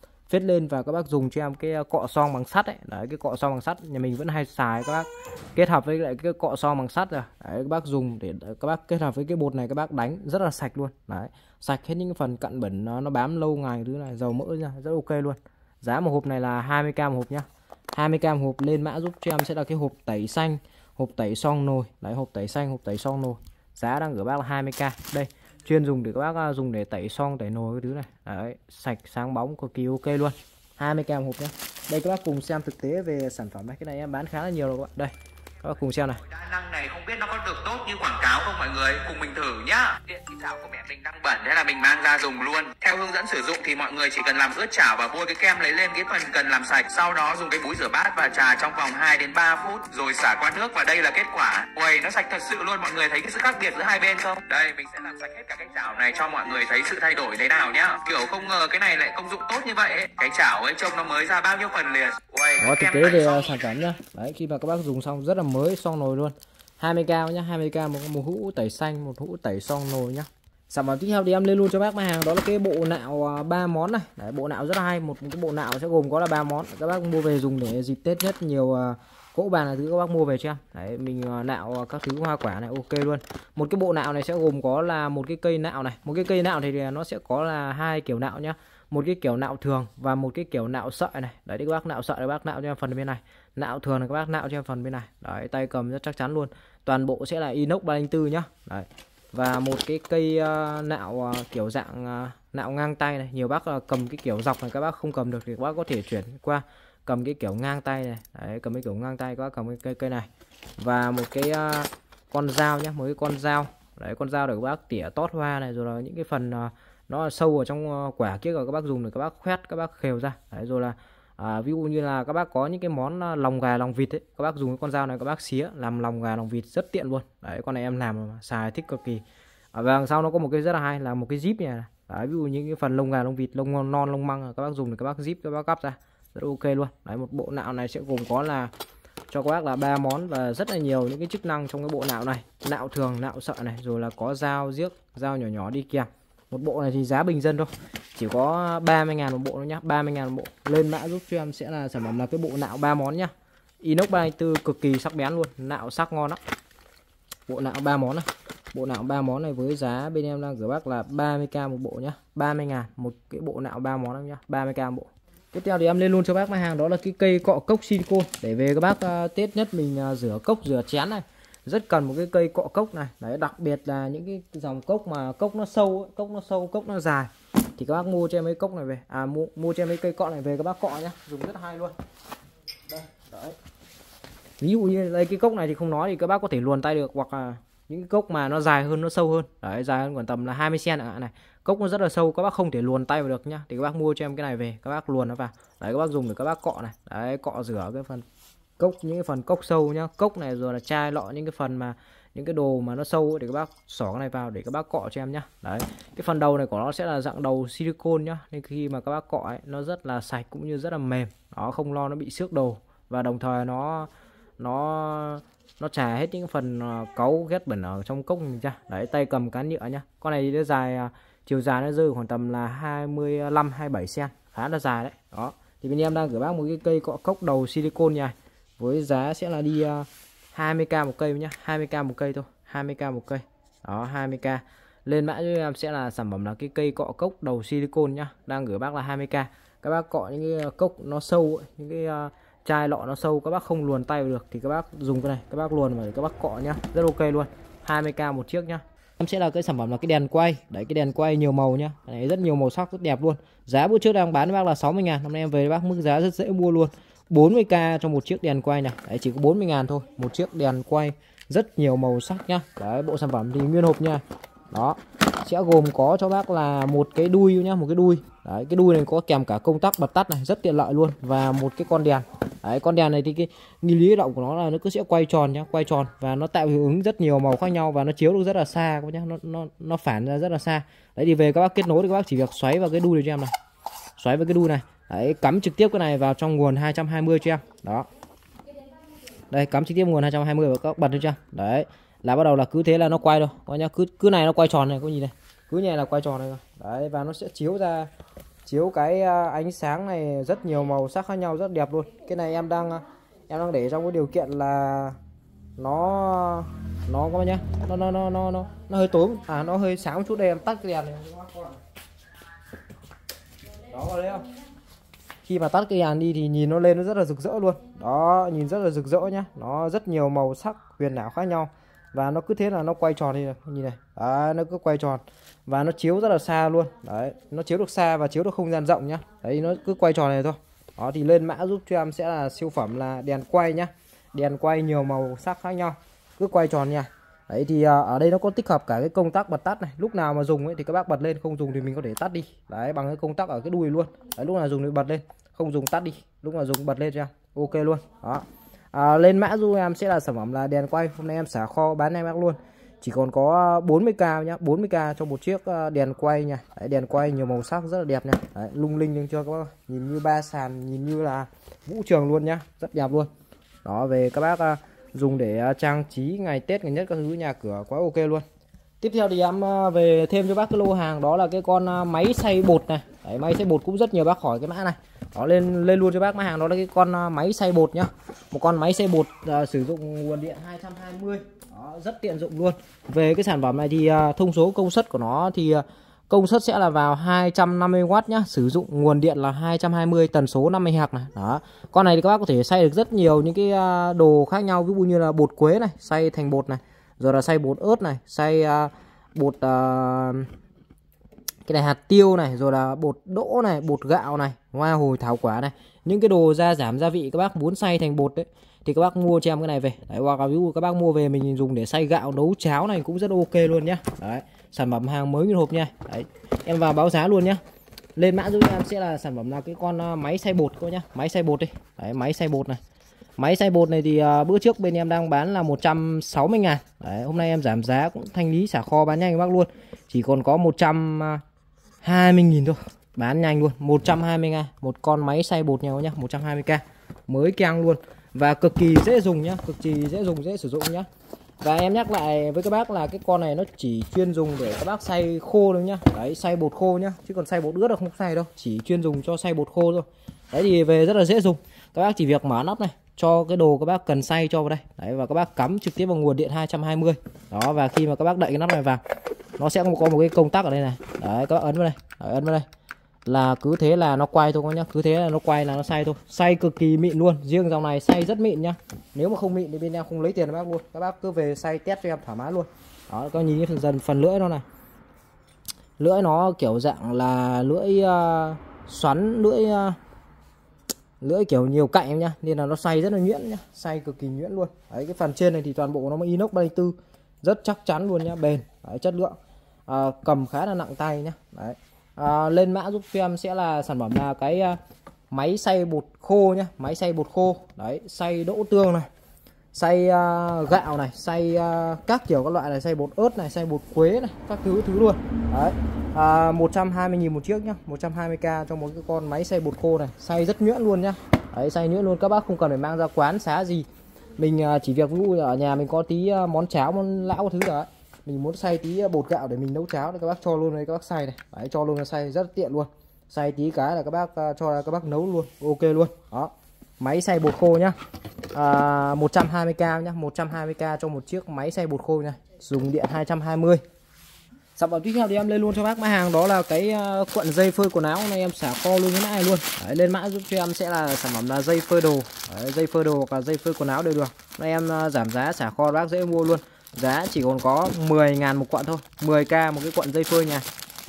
lên và các bác dùng cho em cái cọ xoong bằng sắt ấy. Đấy, cái cọ xoong bằng sắt nhà mình vẫn hay xài, các bác kết hợp với lại cái cọ xoong bằng sắt rồi. Đấy, các bác dùng để các bác kết hợp với cái bột này các bác đánh rất là sạch luôn. Đấy, sạch hết những cái phần cặn bẩn nó bám lâu ngày thứ này, dầu mỡ nha, rất ok luôn. Giá một hộp này là 20k một hộp nhá. 20k một hộp. Lên mã giúp cho em sẽ là cái hộp tẩy xanh, hộp tẩy xoong nồi. Đấy, hộp tẩy xanh, hộp tẩy xoong nồi. Giá đang gửi bác là 20k. Đây, chuyên dùng để các bác dùng để tẩy xoong tẩy nồi cái thứ này. Đấy, sạch sáng bóng cực kỳ ok luôn. 20k một hộp nhé. Đây các bác cùng xem thực tế về sản phẩm này. Cái này em bán khá là nhiều rồi các bạn. Đây, các bác cùng xem này. Đa năng này không biết nó có được tốt như quảng cáo không mọi người, cùng mình thử nhá. Điện cái chảo của mẹ mình đang bẩn, thế là mình mang ra dùng luôn. Theo hướng dẫn sử dụng thì mọi người chỉ cần làm ướt chảo và bôi cái kem lấy lên cái phần cần làm sạch, sau đó dùng cái búi rửa bát và chà trong vòng 2 đến 3 phút rồi xả qua nước, và đây là kết quả. Ui, nó sạch thật sự luôn. Mọi người thấy cái sự khác biệt giữa hai bên không? Đây, mình sẽ làm sạch hết cả cái chảo này cho mọi người thấy sự thay đổi thế nào nhá. Kiểu không ngờ cái này lại công dụng tốt như vậy ấy. Cái chảo ấy trông nó mới ra bao nhiêu phần liền. Ui, đó, thực tế về sản phẩm nhá. Đấy, khi mà các bác dùng xong rất là mới, xoong nồi luôn. 20k nhá, 20k một hũ tẩy xanh, một hũ tẩy xoong nồi nhá. Sản phẩm tiếp theo thì em lên luôn cho bác mặt hàng đó là cái bộ nạo 3 món này. Đấy, bộ nạo rất là hay, một cái bộ nạo sẽ gồm có là 3 món. Các bác mua về dùng để dịp Tết nhất, nhiều cỗ bàn là thứ các bác mua về cho em. Đấy, mình nạo các thứ hoa quả này ok luôn. Một cái bộ nạo này sẽ gồm có là một cái cây nạo này, một cái cây nạo thì nó sẽ có là hai kiểu nạo nhá. Một cái kiểu nạo thường và một cái kiểu nạo sợi này. Đấy, các bác nạo sợi các bác nạo cho em phần bên này. Nạo thường là các bác nạo cho em phần bên này. Đấy, tay cầm rất chắc chắn luôn. Toàn bộ sẽ là inox 304 nhá. Đấy. Và một cái cây nạo kiểu dạng nạo ngang tay này. Nhiều bác cầm cái kiểu dọc này các bác không cầm được thì các bác có thể chuyển qua cầm cái kiểu ngang tay này. Đấy, cầm cái kiểu ngang tay các bác cầm cái cây này. Và một cái con dao nhá, một cái con dao. Đấy, con dao để các bác tỉa tót hoa này, rồi là những cái phần nó sâu ở trong quả kia rồi các bác dùng để các bác khoét, các bác khều ra. Đấy, rồi là ví dụ như là các bác có những cái món lòng gà lòng vịt ấy, các bác dùng cái con dao này các bác xía làm lòng gà lòng vịt rất tiện luôn. Đấy, con này em làm mà xài thích cực kỳ. Và đằng sau nó có một cái rất là hay là một cái zip này. Đấy, ví dụ những cái phần lông gà, lông vịt, lông non, lông măng các bác dùng thì các bác zip, các bác gắp ra rất ok luôn. Đấy, một bộ nạo này sẽ gồm có là cho các bác là 3 món và rất là nhiều những cái chức năng trong cái bộ nạo này. Nạo thường, nạo sợ này, rồi là có dao giếc, dao nhỏ nhỏ đi kèm. Một bộ này thì giá bình dân thôi, chỉ có 30.000 một bộ thôi nhá, 30.000 một bộ. Lên mã giúp cho em sẽ là sản phẩm là cái bộ nạo 3 món nhá. Inox 324 cực kỳ sắc bén luôn, nạo sắc ngon lắm. Bộ nạo 3 món này. Bộ nạo 3 món này với giá bên em đang gửi bác là 30k một bộ nhá. 30.000 một cái bộ nạo 3 món em nhá, 30k một bộ. Tiếp theo thì em lên luôn cho bác mặt hàng đó là cái cây cọ cốc silicon, để về các bác Tết nhất mình rửa cốc, rửa chén này. Rất cần một cái cây cọ cốc này. Đấy, đặc biệt là những cái dòng cốc mà cốc nó sâu, cốc nó dài thì các bác mua cho em mấy cốc này về. Mua cho em mấy cây cọ này về các bác cọ nhá, dùng rất hay luôn. Đây, đấy. Ví dụ như đây cái cốc này thì không nói thì các bác có thể luồn tay được, hoặc là những cái cốc mà nó dài hơn, nó sâu hơn. Đấy, dài hơn khoảng tầm là 20 cm này. Cốc nó rất là sâu, các bác không thể luồn tay vào được nhá. Thì các bác mua cho em cái này về, các bác luồn nó vào. Đấy, các bác dùng để các bác cọ này. Đấy, cọ rửa cái phần cốc, những cái phần cốc sâu nhá. Cốc này rồi là chai lọ, những cái phần mà những cái đồ mà nó sâu ấy, thì các bác xỏ cái này vào để các bác cọ cho em nhá. Đấy, cái phần đầu này của nó sẽ là dạng đầu silicon nhá, nên khi mà các bác cọ ấy, nó rất là sạch cũng như rất là mềm. Nó không lo nó bị xước đồ, và đồng thời nó chà hết những phần cáu ghét bẩn ở trong cốc mình ra. Đấy, tay cầm cán nhựa nhá. Con này thì nó dài, chiều dài nó rơi khoảng tầm là 25-27 cm, khá là dài đấy. Đó, thì bên em đang gửi bác một cái cây cọ cốc đầu silicon nha, với giá sẽ là đi 20k một cây nhá, 20k một cây thôi, 20k một cây. Đó, 20k. Lên mã cho em sẽ là sản phẩm là cái cây cọ cốc đầu silicon nhá, đang gửi bác là 20k. Các bác cọ những cái cốc nó sâu ấy, những cái chai lọ nó sâu, các bác không luồn tay được thì các bác dùng cái này, các bác luồn vào để các bác cọ nhá, rất ok luôn. 20k một chiếc nhá. Em sẽ là cái sản phẩm là cái đèn quay. Đấy, cái đèn quay nhiều màu nhá. Đấy, rất nhiều màu sắc, rất đẹp luôn. Giá bữa trước đang bán với bác là 60.000, hôm nay em về bác mức giá rất dễ mua luôn. 40k cho một chiếc đèn quay này. Đấy, chỉ có 40.000 thôi, một chiếc đèn quay rất nhiều màu sắc nhá. Đấy, bộ sản phẩm thì nguyên hộp nha. Đó, sẽ gồm có cho bác là một cái đuôi nhá, một cái đuôi. Đấy, cái đuôi này có kèm cả công tắc bật tắt này, rất tiện lợi luôn, và một cái con đèn. Đấy, con đèn này thì cái nguyên lý động của nó là nó cứ sẽ quay tròn nhá, quay tròn và nó tạo hiệu ứng rất nhiều màu khác nhau, và nó chiếu được rất là xa các bác nhá, nó phản ra rất là xa. Đấy, thì về các bác kết nối thì các bác chỉ việc xoáy vào cái đuôi này cho em này. Xoáy vào cái đuôi này. Đấy, cắm trực tiếp cái này vào trong nguồn 220 cho em. Đó. Đây, cắm trực tiếp nguồn 220 và các bác bật lên cho em. Đấy, là bắt đầu là cứ thế là nó quay đâu. Coi nhá, cứ này nó quay tròn này, có nhìn này. Cứ như này là quay tròn này rồi. Đấy, và nó sẽ chiếu cái ánh sáng này rất nhiều màu sắc khác nhau, rất đẹp luôn. Cái này em đang để trong cái điều kiện là nó các bác nhá, nó hơi tối, nó hơi sáng một chút. Đây em tắt cái đèn này. Đó, vào đấy không? Khi mà tắt cái đèn đi thì nhìn nó lên nó rất là rực rỡ luôn. Đó, nhìn rất là rực rỡ nhá. Nó rất nhiều màu sắc huyền ảo khác nhau. Và nó cứ thế là nó quay tròn đi này, nhìn này. Đấy, nó cứ quay tròn và nó chiếu rất là xa luôn. Đấy, nó chiếu được xa và chiếu được không gian rộng nhá. Đấy, nó cứ quay tròn này thôi. Đó, thì lên mã giúp cho em sẽ là siêu phẩm là đèn quay nhá. Đèn quay nhiều màu sắc khác nhau, cứ quay tròn nha. Đấy, thì ở đây nó có tích hợp cả cái công tắc bật tắt này. Lúc nào mà dùng ấy thì các bác bật lên, không dùng thì mình có thể tắt đi. Đấy, bằng cái công tắc ở cái đuôi luôn. Đấy, lúc nào dùng thì bật lên, không dùng tắt đi, lúc nào dùng bật lên cho em. Ok luôn. Đó. Lên mã giúp em sẽ là sản phẩm là đèn quay. Hôm nay em xả kho bán em bác luôn, chỉ còn có 40k nhá, 40k cho một chiếc đèn quay nha. Đấy, đèn quay nhiều màu sắc rất là đẹp nha. Đấy, lung linh lên cho các bác, nhìn như ba sàn, nhìn như là vũ trường luôn nhá, rất đẹp luôn. Đó, về các bác dùng để trang trí ngày Tết, ngày nhất các thứ nhà cửa quá ok luôn. Tiếp theo thì em về thêm cho bác cái lô hàng đó là cái con máy xay bột này. Đấy, máy xay bột cũng rất nhiều bác hỏi cái mã này. Đó, lên luôn cho bác mã hàng đó là cái con máy xay bột nhá. Một con máy xay bột sử dụng nguồn điện 220. Đó, rất tiện dụng luôn. Về cái sản phẩm này thì thông số công suất của nó thì công suất sẽ là vào 250W nhá, sử dụng nguồn điện là 220, tần số 50 Hz này. Đó. Con này thì các bác có thể xay được rất nhiều những cái đồ khác nhau, ví dụ như là bột quế này, xay thành bột này, rồi là xay bột ớt này, xay bột cái này hạt tiêu này, rồi là bột đỗ này, bột gạo này, hoa hồi thảo quả này, những cái đồ gia giảm gia vị các bác muốn xay thành bột đấy thì các bác mua cho em cái này về. Đấy, hoặc là ví dụ các bác mua về mình dùng để xay gạo nấu cháo này cũng rất ok luôn nhá. Đấy, sản phẩm hàng mới nguyên hộp nha. Đấy, em vào báo giá luôn nhá. Lên mã giúp em sẽ là sản phẩm là cái con máy xay bột các nhá, máy xay bột đi. Đấy, máy xay bột này. Máy xay bột này thì bữa trước bên em đang bán là 160.000. Đấy, hôm nay em giảm giá cũng thanh lý xả kho bán nhanh các bác luôn. Chỉ còn có 120.000 20.000 thôi, bán nhanh luôn. 120.000 một con máy xay bột nhau nhá, 120k mới keng luôn và cực kỳ dễ dùng nhá, cực kỳ dễ dùng, dễ sử dụng nhá. Và em nhắc lại với các bác là cái con này nó chỉ chuyên dùng để các bác xay khô thôi nhá. Đấy, xay bột khô nhá, chứ còn xay bột ướt là không xay đâu, chỉ chuyên dùng cho xay bột khô thôi. Đấy thì về rất là dễ dùng. Các bác chỉ việc mở nắp này, cho cái đồ các bác cần xay cho vào đây. Đấy, và các bác cắm trực tiếp vào nguồn điện 220. Đó, và khi mà các bác đậy cái nắp này vào, nó sẽ có một cái công tắc ở đây này. Đấy, các bác ấn vào đây. Đấy, ấn vào đây. Là cứ thế là nó quay thôi các nhá, cứ thế là nó quay là nó xay thôi, xay cực kỳ mịn luôn. Riêng dòng này xay rất mịn nhá, nếu mà không mịn thì bên em không lấy tiền các bác luôn, các bác cứ về xay test cho em thoải mái luôn. Đó, các nhìn cái phần lưỡi nó này, lưỡi nó kiểu dạng là lưỡi xoắn, lưỡi kiểu nhiều cạnh em nhá, nên là nó xay rất là nhuyễn nhá, xay cực kỳ nhuyễn luôn. Đấy, cái phần trên này thì toàn bộ nó inox 34, rất chắc chắn luôn nhá, bền. Đấy, chất lượng, cầm khá là nặng tay nhá. Đấy. Lên mã giúp cho em sẽ là sản phẩm là cái máy xay bột khô nhá, máy xay bột khô. Đấy, xay đỗ tương này, xay gạo này, xay các kiểu các loại này, xay bột ớt này, xay bột quế này, các thứ luôn. Đấy, 120.000 một chiếc nhá, 120k cho một cái con máy xay bột khô này, xay rất nhuyễn luôn nhá. Đấy, xay nhuyễn luôn, các bác không cần phải mang ra quán xá gì, mình chỉ việc ví dụ ở nhà mình có tí món cháo, món lão thứ đấy, mình muốn xay tí bột gạo để mình nấu cháo thì các bác cho luôn đây, các bác xay này. Đấy, cho luôn là xay rất tiện luôn, xay tí cái là các bác cho các bác nấu luôn, ok luôn. Đó, máy xay bột khô nhá, 120k nhá, 120k cho một chiếc máy xay bột khô nha, dùng điện 220. Sản phẩm tiếp theo thì em lên luôn cho bác mã hàng, đó là cái cuộn dây phơi quần áo này, em xả kho luôn cái mã này luôn. Đấy, lên mã giúp cho em sẽ là sản phẩm là dây phơi đồ. Đấy, dây phơi đồ hoặc là dây phơi quần áo đều được. Đây em giảm giá xả kho bác dễ mua luôn, giá chỉ còn có 10.000 một cuộn thôi, 10k một cái cuộn dây phơi nha.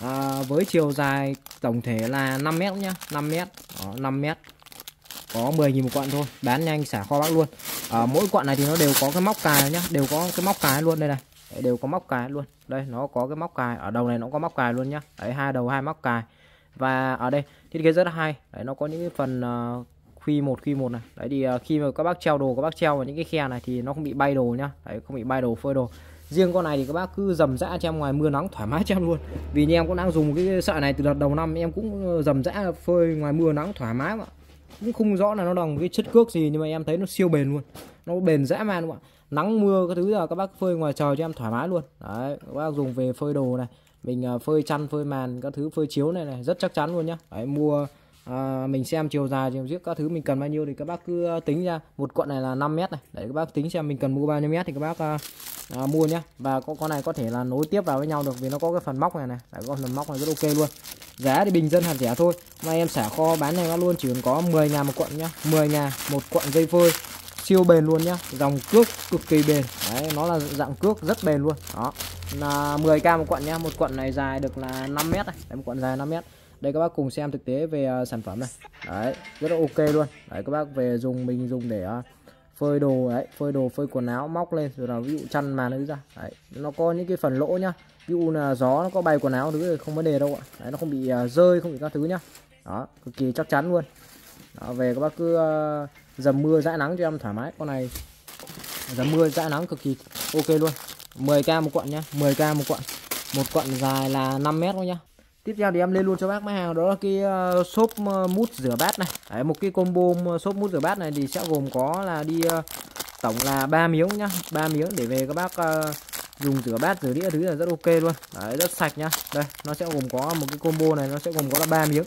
Với chiều dài tổng thể là 5m nhá, 5m. Đó, 5m có 10.000 một cuộn thôi, bán nhanh xả kho bác luôn. Mỗi cuộn này thì nó đều có cái móc cài nhá, đều có cái móc cài luôn đây này. Đấy, đều có móc cài luôn. Đây nó có cái móc cài ở đầu này, nó có móc cài luôn nhá. Đấy, hai đầu hai móc cài. Và ở đây thiết kế rất là hay. Đấy, nó có những cái phần khuy một này. Đấy thì khi mà các bác treo đồ, các bác treo vào những cái khe này thì nó không bị bay đồ nhá. Đấy, không bị bay đồ phơi đồ. Riêng con này thì các bác cứ dầm dã cho em ngoài mưa nắng thoải mái cho em luôn. Vì như em cũng đang dùng cái sợi này từ đợt đầu năm, em cũng dầm dã phơi ngoài mưa nắng thoải mái mà. Cũng không rõ là nó đồng cái chất cước gì, nhưng mà em thấy nó siêu bền luôn, nó bền dã man luôn ạ. Nắng mưa các thứ là các bác phơi ngoài trời cho em thoải mái luôn. Đấy, các bác dùng về phơi đồ này, mình phơi chăn, phơi màn các thứ, phơi chiếu này rất chắc chắn luôn nhá. Đấy, mua mình xem chiều dài, chiều rộng các thứ mình cần bao nhiêu thì các bác cứ tính ra. Một cuộn này là 5m này, để các bác tính xem mình cần mua bao nhiêu mét thì các bác mua nhá. Và con này có thể là nối tiếp vào với nhau được vì nó có cái phần móc này này. Đấy, con phần móc này rất ok luôn. Giá thì bình dân hạt rẻ thôi, mà em xả kho bán này nó luôn chỉ còn có 10.000 một cuộn nhá, 10.000 một cuộn dây phơi, siêu bền luôn nhá, dòng cước cực kỳ bền. Đấy, nó là dạng cước rất bền luôn. Đó là 10k một cuộn nhá, một cuộn này dài được là 5m này. Đấy, một cuộn dài 5m. Đây các bác cùng xem thực tế về sản phẩm này. Đấy, rất là ok luôn. Đấy, các bác về dùng, mình dùng để phơi đồ. Đấy, phơi đồ, phơi quần áo, móc lên rồi là ví dụ chăn màn thứ ra. Đấy, nó có những cái phần lỗ nhá, ví dụ là gió nó có bay quần áo thứ thì không vấn đề đâu ạ. Đấy, nó không bị rơi, không bị các thứ nhá. Đó, cực kỳ chắc chắn luôn. Đó, về các bác cứ dầm mưa dãi nắng cho em thoải mái. Con này dầm mưa dãi nắng cực kỳ ok luôn. 10k một cuộn nhá, 10k một cuộn. Một cuộn dài là 5m thôi nhá. Tiếp theo thì em lên luôn cho bác máy hàng, đó là cái xốp mút rửa bát này. Đấy, một cái combo xốp mút rửa bát này thì sẽ gồm có là đi tổng là 3 miếng nhá, 3 miếng để về các bác dùng rửa bát, rửa đĩa thứ là rất ok luôn. Đấy, rất sạch nhá. Đây, nó sẽ gồm có một cái combo này, nó sẽ gồm có là 3 miếng.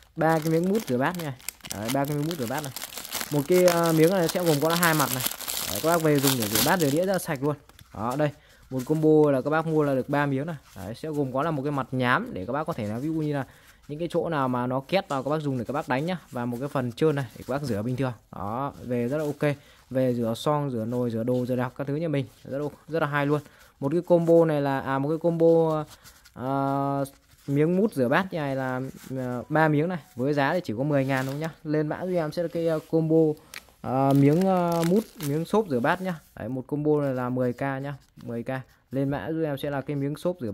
3 cái miếng mút rửa bát nha. Đấy, 3 cái miếng mút rửa bát này. Một cái miếng này sẽ gồm có là 2 mặt này. Đấy, các bác về dùng để rửa bát, rửa đĩa rất là sạch luôn. Đó, đây. Một combo là các bác mua là được 3 miếng này. Đấy, sẽ gồm có là một cái mặt nhám để các bác có thể là ví dụ như là những cái chỗ nào mà nó két vào các bác dùng để các bác đánh nhá, và một cái phần trơn này để các bác rửa bình thường. Đó, về rất là ok. Về rửa xoong, rửa nồi, rửa đồ, rửa đạc các thứ nhà mình rất là hay luôn. Một cái combo này là một cái combo miếng mút rửa bát như này là 3 miếng này, với giá thì chỉ có 10.000 thôi nhá. Lên mã cho em sẽ là cái combo miếng mút, miếng xốp rửa bát nhá. Đấy, một combo này là 10k nhá, 10k. Lên mã giúp em sẽ là cái miếng xốp rửa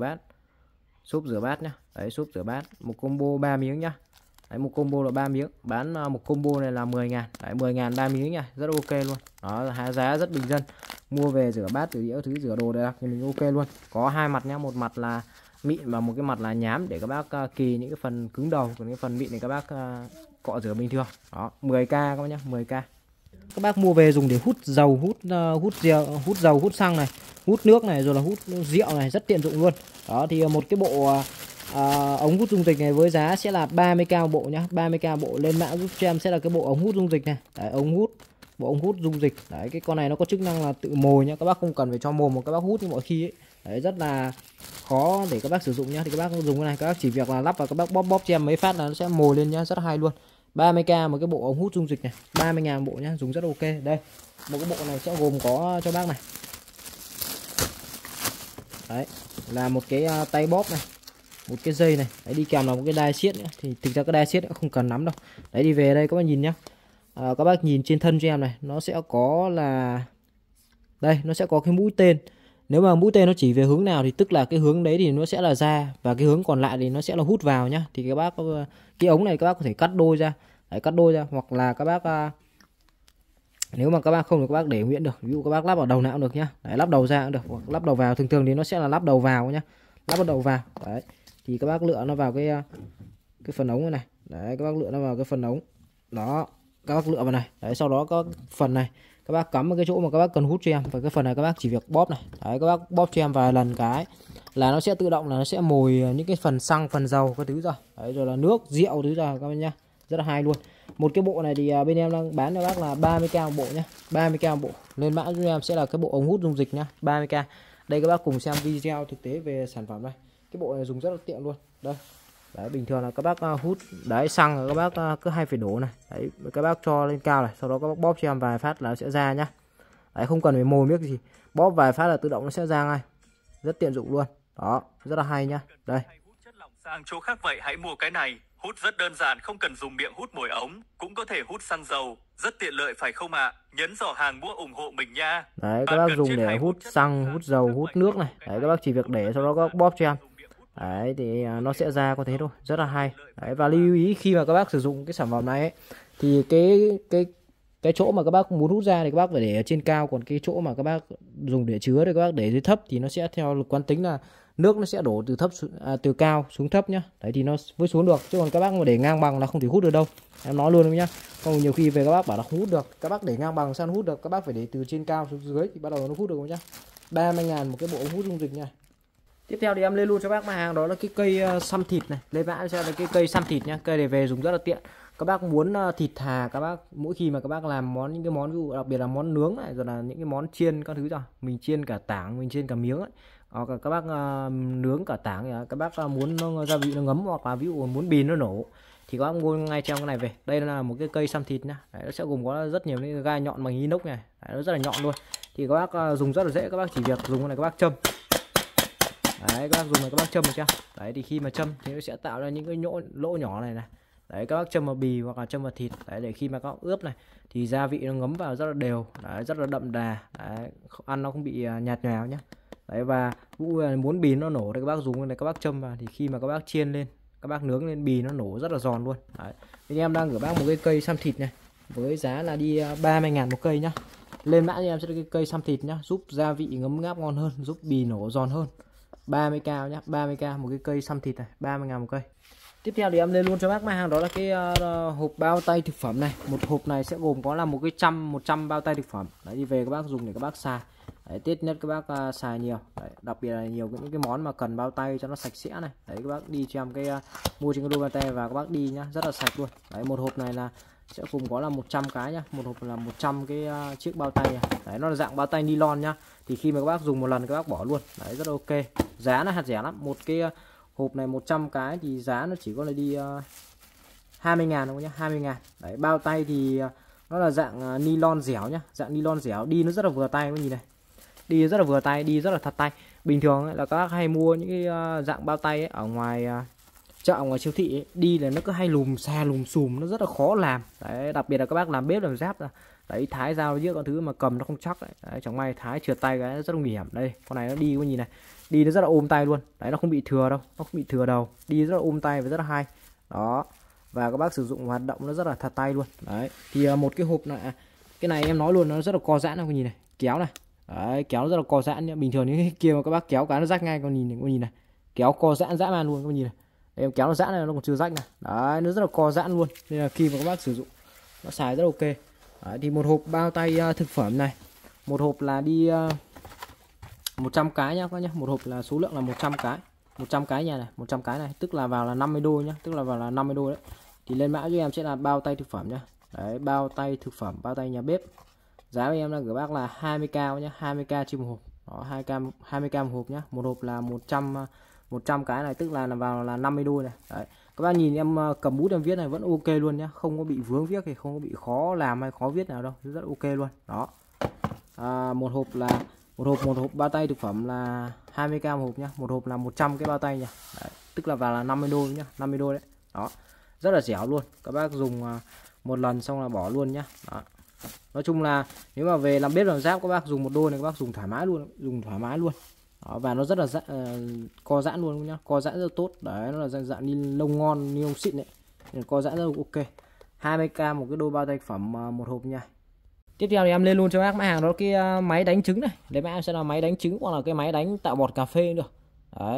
bát nhá. Đấy, xốp rửa bát, một combo 3 miếng nhá. Đấy, một combo là 3 miếng, bán một combo này là 10.000. Đấy, 10.000 3 miếng nha, rất ok luôn. Đó là giá rất bình dân. Mua về rửa bát, rửa đĩa thứ, rửa đồ để đặc thì mình ok luôn. Có hai mặt nhá, một mặt là mịn và một cái mặt là nhám để các bác kỳ những cái phần cứng đầu, còn cái phần mịn này các bác cọ rửa bình thường. Đó, 10k các bác nhá, 10k. Các bác mua về dùng để hút dầu, hút dầu, hút xăng này, hút nước này, rồi là hút rượu này, rất tiện dụng luôn. Đó thì một cái bộ ống hút dung dịch này với giá sẽ là 30k bộ nhá, 30k bộ. Lên mạng giúp cho em sẽ là cái bộ ống hút dung dịch này. Đấy, bộ ống hút dung dịch. Đấy, cái con này nó có chức năng là tự mồi nhá, các bác không cần phải cho mồm mà các bác hút như mọi khi ấy. Đấy, rất là khó để các bác sử dụng nhá. Thì các bác dùng cái này, các bác chỉ việc là lắp vào, các bác bóp cho em mấy phát là nó sẽ mồi lên nhá, rất hay luôn. 30k một cái bộ ống hút dung dịch này, 30.000 bộ nhá, dùng rất ok. Đây, một cái bộ này sẽ gồm có cho bác này. Đấy, là một cái tay bóp này, một cái dây này, đấy, đi kèm là một cái đai siết nữa. Thì thực ra cái đai siết không cần nắm đâu. Đấy, đi về đây các bác nhìn nhá. Các bác nhìn trên thân cho em này, nó sẽ có là đây, nó sẽ có cái mũi tên. Nếu mà mũi tên nó chỉ về hướng nào thì tức là cái hướng đấy thì nó sẽ là ra, và cái hướng còn lại thì nó sẽ là hút vào nhá. Thì các bác, cái ống này các bác có thể cắt đôi ra. Đấy, cắt đôi ra, hoặc là các bác nếu mà các bác không được các bác để nguyên được, ví dụ các bác lắp vào đầu nào cũng được nhá. Đấy, lắp đầu ra cũng được, hoặc lắp đầu vào. Thường thường thì nó sẽ là lắp đầu vào nhá, lắp vào đầu vào. Đấy, thì các bác lựa nó vào cái phần ống này. Đấy, các bác lựa nó vào cái phần ống đó, các bác lựa vào này. Đấy, sau đó có phần này các bác cắm vào cái chỗ mà các bác cần hút cho em, và cái phần này các bác chỉ việc bóp này. Đấy, các bác bóp cho em vài lần cái là nó sẽ tự động là nó sẽ mồi những cái phần xăng, phần dầu các thứ rồi. Đấy, rồi là nước, rượu thứ rồi các bác nhá, rất là hay luôn. Một cái bộ này thì bên em đang bán cho bác là 30k bộ nhá, 30k bộ. Lên mã cho em sẽ là cái bộ ống hút dung dịch nhá, 30k. Đây các bác cùng xem video thực tế về sản phẩm này. Cái bộ này dùng rất là tiện luôn. Đây. Đấy, bình thường là các bác hút đấy xăng là các bác cứ hay phải đổ này. Đấy, các bác cho lên cao này, sau đó các bác bóp cho em vài phát là nó sẽ ra nhá. Đấy, không cần phải mồi miếc gì, bóp vài phát là tự động nó sẽ ra ngay, rất tiện dụng luôn. Đó, rất là hay nhá. Đây, hút chất lỏng sang chỗ khác vậy hãy mua cái này. Hút rất đơn giản, không cần dùng miệng hút mồi ống, cũng có thể hút xăng dầu, rất tiện lợi phải không ạ? Nhấn giỏ hàng mua ủng hộ mình nha. đấy, các bác dùng để hút xăng, hút dầu, hút nước này. Đấy, các bác chỉ việc để, sau đó các bác bóp cho em. Đấy, thì nó sẽ ra có thế thôi, rất là hay. Đấy, và lưu ý khi mà các bác sử dụng cái sản phẩm này ấy, thì cái chỗ mà các bác muốn hút ra thì các bác phải để ở trên cao, còn cái chỗ mà các bác dùng để chứa thì các bác để dưới thấp, thì nó sẽ theo lực quán tính là nước nó sẽ đổ từ từ cao xuống thấp nhá. Đấy, thì nó mới xuống được, chứ còn các bác mà để ngang bằng là không thể hút được đâu, em nói luôn nhá. Không, nhiều khi về các bác bảo là không hút được, các bác để ngang bằng sao nó hút được, các bác phải để từ trên cao xuống dưới thì bắt đầu nó hút được nhá. 30.000 một cái bộ ống hút dung dịch nha. Tiếp theo thì em lên luôn cho bác mặt hàng đó là cái cây xăm thịt này. Lên mã sẽ là cái cây xăm thịt nhá. Cây này về dùng rất là tiện. Các bác muốn thịt thà, các bác mỗi khi mà các bác làm những cái món, ví dụ đặc biệt là món nướng này, rồi là những cái món chiên các thứ rồi, mình chiên cả tảng, mình chiên cả miếng ấy. Hoặc là các bác nướng cả tảng thì các bác muốn gia vị nó ngấm, hoặc là ví dụ muốn bìn nó nổ, thì các bác mua ngay trong cái này về. Đây là một cái cây xăm thịt nhá. Đấy, nó sẽ gồm có rất nhiều những gai nhọn bằng inox này. Đấy, nó rất là nhọn luôn. Thì các bác dùng rất là dễ, các bác chỉ việc dùng cái này các bác châm. Đấy, các bác dùng này các bác châm được chưa? Đấy, thì khi mà châm thì nó sẽ tạo ra những cái lỗ nhỏ này này. Đấy, các bác châm vào bì hoặc là châm vào thịt. Đấy, để khi mà các bác ướp này thì gia vị nó ngấm vào rất là đều. Đấy, rất là đậm đà. Đấy, ăn nó không bị nhạt nhòa nhá. Đấy, và muốn bì nó nổ thì các bác dùng cái này các bác châm vào, thì khi mà các bác chiên lên, các bác nướng lên bì nó nổ rất là giòn luôn. Đấy, thì em đang gửi bác một cái cây xăm thịt này với giá là đi 30.000 một cây nhá. Lên mã cho em sẽ là cái cây xăm thịt nhá, giúp gia vị ngấm ngáp ngon hơn, giúp bì nổ giòn hơn. 30k nhá, 30k một cái cây xăm thịt này, 30.000 một cây. Tiếp theo thì em lên luôn cho bác mặt hàng đó là cái hộp bao tay thực phẩm này. Một hộp này sẽ gồm có là một cái 100 bao tay thực phẩm. Đấy, đi về các bác dùng để các bác xài. Đấy, tiết nhất các bác xài nhiều. Đấy, đặc biệt là nhiều những cái món mà cần bao tay cho nó sạch sẽ này. Đấy, các bác đi cho em cái mua trên cái đôi bao tay và các bác đi nhá, rất là sạch luôn. Đấy, một hộp này là sẽ gồm có là 100 cái nhá, một hộp là 100 cái chiếc bao tay này. Đấy, nó là dạng bao tay nylon nhá. Thì khi mà các bác dùng một lần các bác bỏ luôn. Đấy, rất ok. Giá nó hạt rẻ lắm. Một cái hộp này 100 cái thì giá nó chỉ có là đi 20.000 thôi nhá, 20.000. Đấy, bao tay thì nó là dạng nylon dẻo nhá, dạng nylon dẻo, đi nó rất là vừa tay, các nhìn này. Đi rất là vừa tay, đi rất là thật tay. Bình thường ấy, là các bác hay mua những cái dạng bao tay ấy, ở ngoài chợ, ngoài siêu thị ấy, đi là nó cứ hay lùm xà lùm xùm, nó rất là khó làm. Đấy, đặc biệt là các bác làm bếp làm giáp ra. Đấy, thái dao với con thứ mà cầm nó không chắc đấy. Đấy, chẳng may thái trượt tay cái rất là nguy hiểm. Đây, con này nó đi, có nhìn này, đi nó rất là ôm tay luôn. Đấy, nó không bị thừa đâu, nó không bị thừa đầu, đi rất là ôm tay và rất là hay. Đó, và các bác sử dụng hoạt động nó rất là thật tay luôn. Đấy, thì một cái hộp này, cái này em nói luôn, nó rất là co giãn, con nhìn này, kéo này. Đấy, kéo nó rất là co giãn nhá. Bình thường những cái kia mà các bác kéo cái nó rách ngay, con nhìn này, kéo co giãn dã man luôn các bạn nhìn này. Đây, em kéo nó giãn này nó còn chưa rách này. Đấy, nó rất là co giãn luôn, nên là khi mà các bác sử dụng nó xài rất ok. Đấy, thì một hộp bao tay thực phẩm này, một hộp là đi 100 cái nhá các nhá. Một hộp là số lượng là 100 cái. 100 cái nhà này, 100 cái này, tức là vào là 50 đô nhá, tức là vào là 50 đô đấy. Thì lên mã cho em sẽ là bao tay thực phẩm nhá. Đấy, bao tay thực phẩm, bao tay nhà bếp. Giá của em là gửi bác là 20k nhá, 20k trên một hộp. Đó, 20k một hộp nhá. Một hộp là 100 cái này, tức là vào là 50 đô này. Đấy. Các bác nhìn em cầm bút em viết này vẫn ok luôn nhá, không có bị vướng viết thì không có bị khó làm hay khó viết nào đâu, rất ok luôn. Đó. Một hộp bao tay thực phẩm là 20k một hộp nhá. Một hộp là 100 cái bao tay nhá. Đấy, tức là vào là 50 đô nhá, 50 đô đấy. Đó. Rất là dẻo luôn. Các bác dùng một lần xong là bỏ luôn nhá. Đó. Nói chung là nếu mà về làm bếp làm giáp các bác dùng một đôi này các bác dùng thoải mái luôn, dùng thoải mái luôn. Đó, và nó rất là co giãn luôn nhá, co giãn rất tốt. Đấy, nó là dạng ni lông ngon, ni lông xịn đấy, co giãn rất ok. 20k một cái đôi bao tay phẩm một hộp nha. Tiếp theo thì em lên luôn cho bác mã hàng đó cái máy đánh trứng này. Đấy, mã em sẽ là máy đánh trứng hoặc là cái máy đánh tạo bọt cà phê được. Đấy,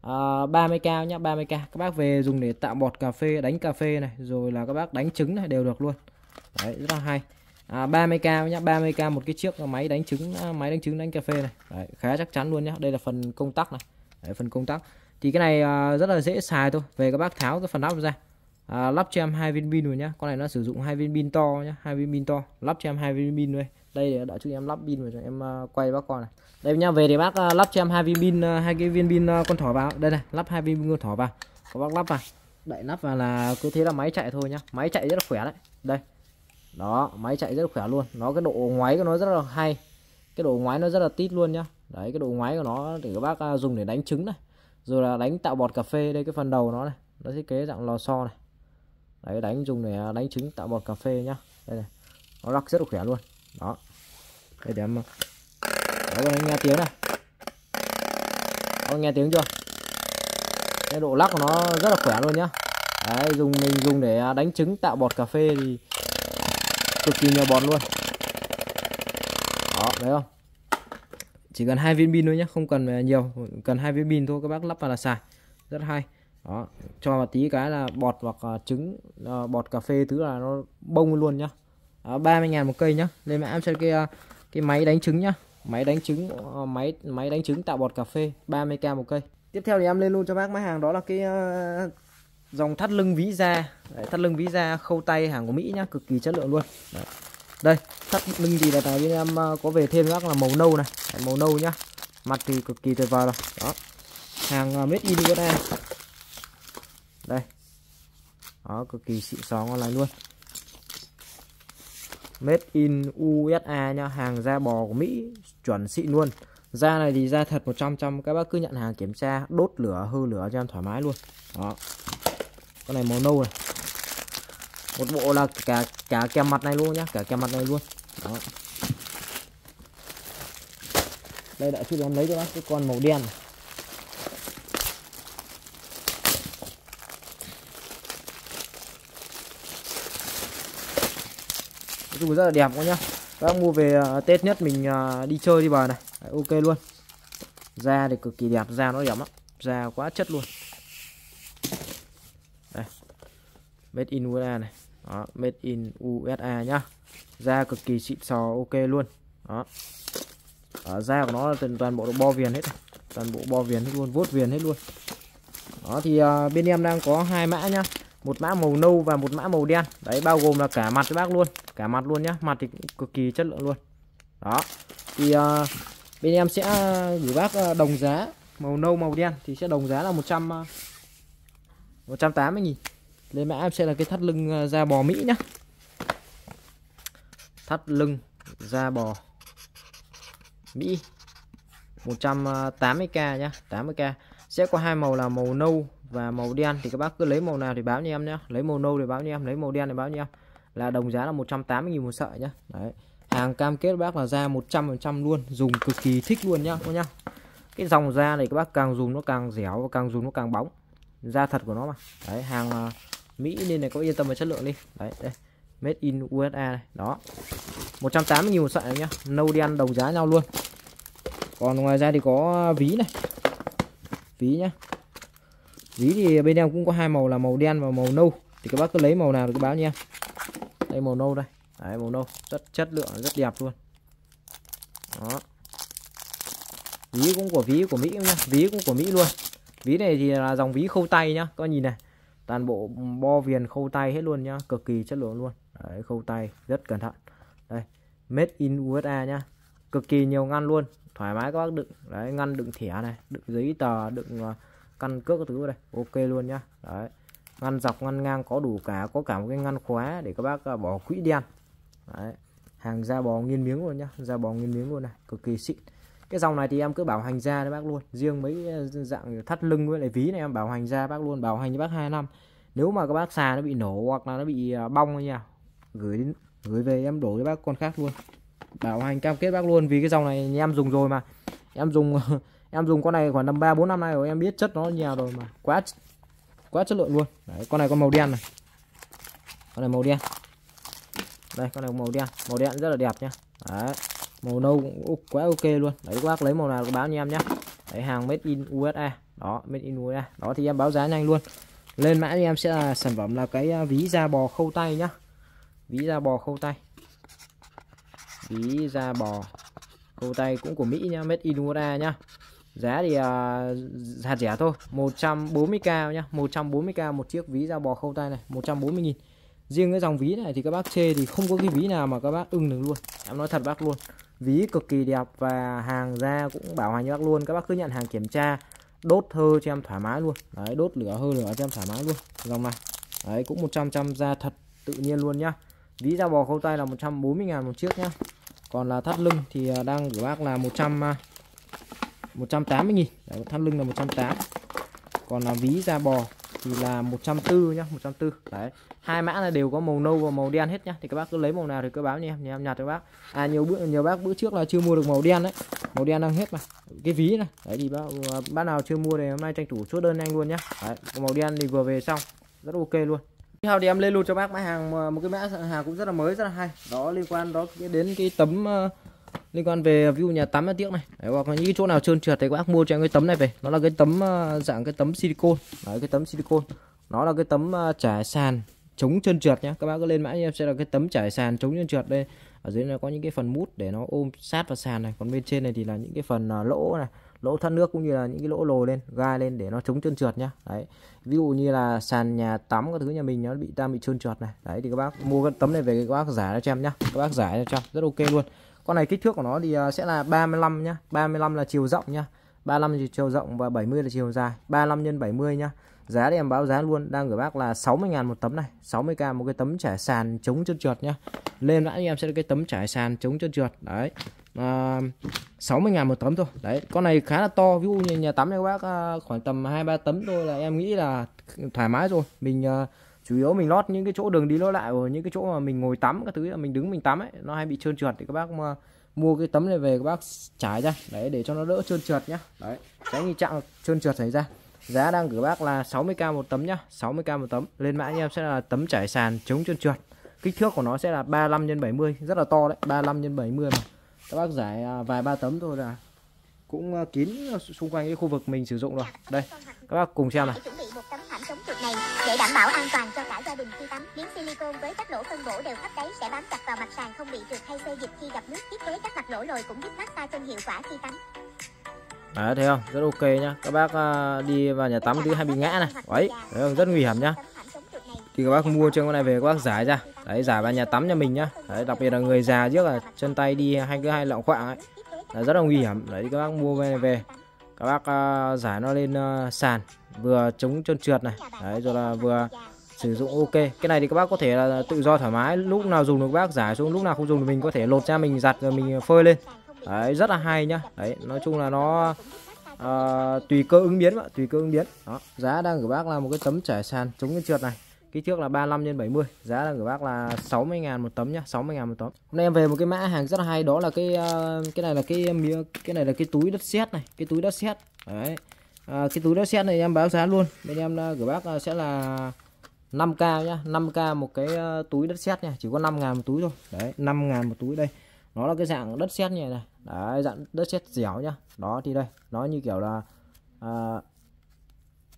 30k nhá, 30k các bác về dùng để tạo bọt cà phê, đánh cà phê này, rồi là các bác đánh trứng này đều được luôn. Đấy, rất là hay. 30k nhá, 30k một cái chiếc máy đánh trứng, đánh cà phê này. Đấy, khá chắc chắn luôn nhá. Đây là phần công tắc này. Đấy, phần công tắc thì cái này rất là dễ xài thôi. Về các bác tháo cái phần nắp ra, lắp cho em 2 viên pin rồi nhá. Con này nó sử dụng 2 viên pin to nhá, 2 viên pin to, lắp cho em 2 viên pin đây. Đây để đợi chút em lắp pin rồi em quay bác con này. Đây nhá, về thì bác lắp cho em 2 viên pin, 2 cái viên pin con thỏ vào. Đây này, lắp 2 viên pin con thỏ vào. Các bác lắp vào, đậy nắp vào là cứ thế là máy chạy thôi nhá. Máy chạy rất là khỏe đấy. Đây. Đó, máy chạy rất là khỏe luôn. Nó cái độ ngoáy của nó rất là hay. Cái độ ngoáy nó rất là tít luôn nhá. Đấy, cái độ ngoáy của nó để các bác dùng để đánh trứng này, rồi là đánh tạo bọt cà phê. Đây cái phần đầu nó này, nó thiết kế dạng lò xo này. Đấy, đánh dùng để đánh trứng tạo bọt cà phê nhá. Đây này, nó lắc rất là khỏe luôn. Đó, đây để em đấy, con nghe tiếng này, có nghe tiếng chưa? Cái độ lắc của nó rất là khỏe luôn nhá. Đấy, mình dùng để đánh trứng tạo bọt cà phê thì cực kỳ nhiều bọt luôn. Đó, thấy không? Chỉ cần 2 viên pin thôi nhé, không cần nhiều, cần 2 viên pin thôi các bác lắp vào là xài. Rất hay. Đó, cho vào tí cái là bọt hoặc trứng, bọt cà phê thứ là nó bông luôn nhá. 30.000 một cây nhá. Lên mã em sẽ cái máy đánh trứng nhá. Máy đánh trứng, máy đánh trứng tạo bọt cà phê, 30k một cây. Tiếp theo thì em lên luôn cho bác máy hàng đó là cái dòng thắt lưng ví da. Đấy, thắt lưng ví da khâu tay hàng của Mỹ nhá, cực kỳ chất lượng luôn. Đấy. Đây, thắt lưng thì là bên em có về thêm các là màu nâu này. Đấy, màu nâu nhá. Mặt thì cực kỳ tuyệt vời rồi. Đó. Hàng made in USA. Đây. Đó, cực kỳ xịn xò ngon lành luôn. Made in USA nha, hàng da bò của Mỹ chuẩn xịn luôn. Da này thì da thật 100%, các bác cứ nhận hàng kiểm tra, đốt lửa, hơ lửa cho em thoải mái luôn. Đó. Con này màu nâu này. Một bộ là cả kèm mặt này luôn nhá, cả kèm mặt này luôn. Đó. Đây đợi chút em lấy cho bác cái con màu đen này. Dùng rất là đẹp quá nhá. Các bác mua về Tết nhất mình đi chơi đi bờ này. Đấy, ok luôn. Da thì cực kỳ đẹp, da nó đẹp lắm. Da quá chất luôn. Đây. Made in USA này. Đó, made in USA nhá. Da cực kỳ xịn sò, ok luôn. Đó. Da của nó là toàn bộ bo viền hết. Toàn bộ bo viền hết luôn, vuốt viền hết luôn. Đó thì bên em đang có 2 mã nhá. Một mã màu nâu và một mã màu đen. Đấy, bao gồm là cả mặt cho bác luôn. Cả mặt luôn nhá. Mặt thì cũng cực kỳ chất lượng luôn. Đó. Thì bên em sẽ gửi bác đồng giá. Màu nâu màu đen thì sẽ đồng giá là 180.000. Lên mã em sẽ là cái thắt lưng da bò Mỹ nhá. Thắt lưng da bò Mỹ 180k nhá, 80k. Sẽ có 2 màu là màu nâu và màu đen, thì các bác cứ lấy màu nào thì báo cho em nhé. Lấy màu nâu thì báo cho em, lấy màu đen thì báo cho em. Là đồng giá là 180.000 một sợi nhá. Đấy. Hàng cam kết bác là da 100% luôn, dùng cực kỳ thích luôn nhá các nhá. Cái dòng da này các bác càng dùng nó càng dẻo và càng dùng nó càng bóng. Da thật của nó mà. Đấy, hàng Mỹ nên này có yên tâm về chất lượng đi. Đấy, đây. Made in USA này. Đó. 180.000 một sợi này nhá. Nâu đen đồng giá nhau luôn. Còn ngoài ra thì có ví này. Ví nhá. Ví thì bên em cũng có hai màu là màu đen và màu nâu, thì các bác cứ lấy màu nào thì cứ báo nha em. Đây màu nâu đây. Đấy, màu nâu rất chất lượng, rất đẹp luôn. Đó. Ví cũng của Mỹ nhá, ví cũng của Mỹ luôn. Ví này thì là dòng ví khâu tay nhá, các bạn nhìn này. Toàn bộ bo viền khâu tay hết luôn nhá, cực kỳ chất lượng luôn. Đấy, khâu tay rất cẩn thận. Đây, made in USA nhá. Cực kỳ nhiều ngăn luôn, thoải mái các bác đựng. Đấy, ngăn đựng thẻ này, đựng giấy tờ, đựng căn cước các thứ đây. Ok luôn nhá. Đấy. Ngăn dọc ngăn ngang có đủ cả, có cả một cái ngăn khóa để các bác bỏ quỹ đen. Đấy. Hàng da bò nghiên miếng luôn nhá, da bò nghiên miếng luôn này, cực kỳ xịn. Cái dòng này thì em cứ bảo hành da đấy bác luôn. Riêng mấy dạng thắt lưng với lại ví này em bảo hành da bác luôn, bảo hành cho bác 2 năm. Nếu mà các bác xài nó bị nổ hoặc là nó bị bong nha, gửi về em đổi cho bác con khác luôn. Bảo hành cam kết bác luôn, vì cái dòng này em dùng rồi mà. Em dùng em dùng con này khoảng tầm 3 4 năm nay rồi, em biết chất nó như nào rồi mà. Quá chất lượng luôn. Đấy, con này con màu đen này. Con này màu đen. Đây, con này màu đen rất là đẹp nhá. Đấy. Màu nâu cũng quá ok luôn. Đấy, các bác lấy màu nào báo nha em nhé. Đấy, hàng made in USA. Đó, made in USA. Đó thì em báo giá nhanh luôn. Lên mã thì em sẽ là sản phẩm là cái ví da bò khâu tay nhá. Ví da bò khâu tay. Ví da bò khâu tay cũng của Mỹ nhá, made in USA nhá. Giá thì hạt rẻ thôi, 140k nhá, 140k một chiếc ví da bò khâu tay này, 140.000. Riêng cái dòng ví này thì các bác chê thì không có cái ví nào mà các bác ưng được luôn. Em nói thật bác luôn. Ví cực kỳ đẹp và hàng da cũng bảo hành cho bác luôn. Các bác cứ nhận hàng kiểm tra, đốt hơ cho em thoải mái luôn. Đấy, đốt lửa hơ lửa cho em thoải mái luôn. Dòng này. Đấy, cũng 100% da thật tự nhiên luôn nhá. Ví da bò khâu tay là 140.000 một chiếc nhá. Còn là thắt lưng thì đang gửi bác là 180.000. Đấy, thắt lưng là 180. Còn là ví da bò thì là 140 nhá, 140. Đấy. Hai mã này đều có màu nâu và màu đen hết nhá. Thì các bác cứ lấy màu nào thì cứ báo nha em nhặt cho bác. Nhiều bác bữa trước là chưa mua được màu đen đấy. Màu đen đang hết mà. Cái ví này. Đấy thì bác nào chưa mua thì hôm nay tranh thủ chốt đơn nhanh luôn nhá. Đấy, màu đen thì vừa về xong, rất ok luôn. Tiếp theo thì em lên luôn cho bác mã hàng, một cái mã hàng cũng rất là mới, rất là hay. Đó liên quan đó đến cái tấm liên quan về view nhà tắm tiếc này. Đấy, hoặc là những cái chỗ nào trơn trượt thì các bác mua cho em cái tấm này về. Nó là cái tấm dạng cái tấm silicone. Đấy, cái tấm silicone. Nó là cái tấm trải sàn chống trơn trượt nhá. Các bác cứ lên mã em sẽ là cái tấm trải sàn chống trơn trượt đây. Ở dưới này có những cái phần mút để nó ôm sát vào sàn này. Còn bên trên này thì là những cái phần lỗ này, lỗ thoát nước cũng như là những cái lỗ lồi lên, gai lên để nó chống trơn trượt nhá. Đấy. Ví dụ như là sàn nhà tắm các thứ nhà mình nó bị trơn trượt này. Đấy thì các bác mua cái tấm này về các bác giải ra cho em nhá. Các bác giải ra cho rất ok luôn. Con này kích thước của nó thì sẽ là 35 nhá. 35 là chiều rộng nhá. 35 là chiều rộng và 70 là chiều dài. 35 x 70 nhá. Giá thì em báo giá luôn, đang gửi bác là 60.000 một tấm này, 60k một cái tấm trải sàn chống trơn trượt nhá. Lên mã em sẽ là cái tấm trải sàn chống trơn trượt. Đấy. 60.000 một tấm thôi. Đấy, con này khá là to, ví dụ như nhà tắm này các bác khoảng tầm 2-3 tấm thôi là em nghĩ là thoải mái rồi. Mình chủ yếu mình lót những cái chỗ đường đi lối lại, rồi những cái chỗ mà mình ngồi tắm các thứ là mình đứng mình tắm ấy, nó hay bị trơn trượt thì các bác mà mua cái tấm này về các bác trải ra đấy để cho nó đỡ trơn trượt nhá. Đấy, tránh tình trạng trơn trượt xảy ra. Giá đang gửi bác là 60k một tấm nhá, 60k một tấm. Lên mã em sẽ là tấm trải sàn chống trơn trượt. Kích thước của nó sẽ là 35 x 70, rất là to đấy, 35 x 70 mà. Các bác giải vài ba tấm thôi là cũng kín xung quanh cái khu vực mình sử dụng rồi. Đây, các bác cùng xem này. Chuẩn bị một tấm thảm chống trượt này để đảm bảo an toàn cho cả gia đình khi tắm. Miếng silicone với các lỗ phân bổ đều thấp đáy sẽ bám chặt vào mặt sàn, không bị trượt hay xê dịch khi gặp nước. Thiết kế các mặt lỗ lồi cũng giúp massage chân hiệu quả khi tắm. Đấy, thấy không? Rất ok nhá. Các bác đi vào nhà tắm thứ hay bị ngã này. Đấy, thấy không? Rất nguy hiểm nhá. Thì các bác mua cho con này về các bác giải ra. Đấy, giải vào nhà tắm nhà mình nhá. Đấy, đặc biệt là người già trước là chân tay đi hay lạng quạng ấy. Là rất là nguy hiểm. Đấy, các bác mua về các bác giải nó lên sàn, vừa chống trơn trượt này. Đấy, rồi là vừa sử dụng ok. Cái này thì các bác có thể là tự do thoải mái, lúc nào dùng được các bác giải xuống, lúc nào không dùng thì mình có thể lột ra mình giặt rồi mình phơi lên. Đấy, rất là hay nhá. Đấy, nói chung là nó tùy cơ ứng biến, tùy cơ ứng biến. Đó, giá đang gửi bác là một cái tấm trải sàn chống trơn trượt này. Kích thước là 35 x 70, giá đang gửi bác là 60.000 một tấm nhá, 60.000 một tấm. Hôm nay em về một cái mã hàng rất là hay, đó là cái này là cái này là cái túi đất sét này, cái túi đất sét. Đấy. Cái túi đất sét này em báo giá luôn. Bên em gửi bác sẽ là 5k nhá, 5k một cái túi đất sét nha, chỉ có 5.000 một túi thôi. Đấy, 5.000 một túi đây. Nó là cái dạng đất sét như này. Đấy, dạng đất sét dẻo nhá. Đó thì đây, nó như kiểu là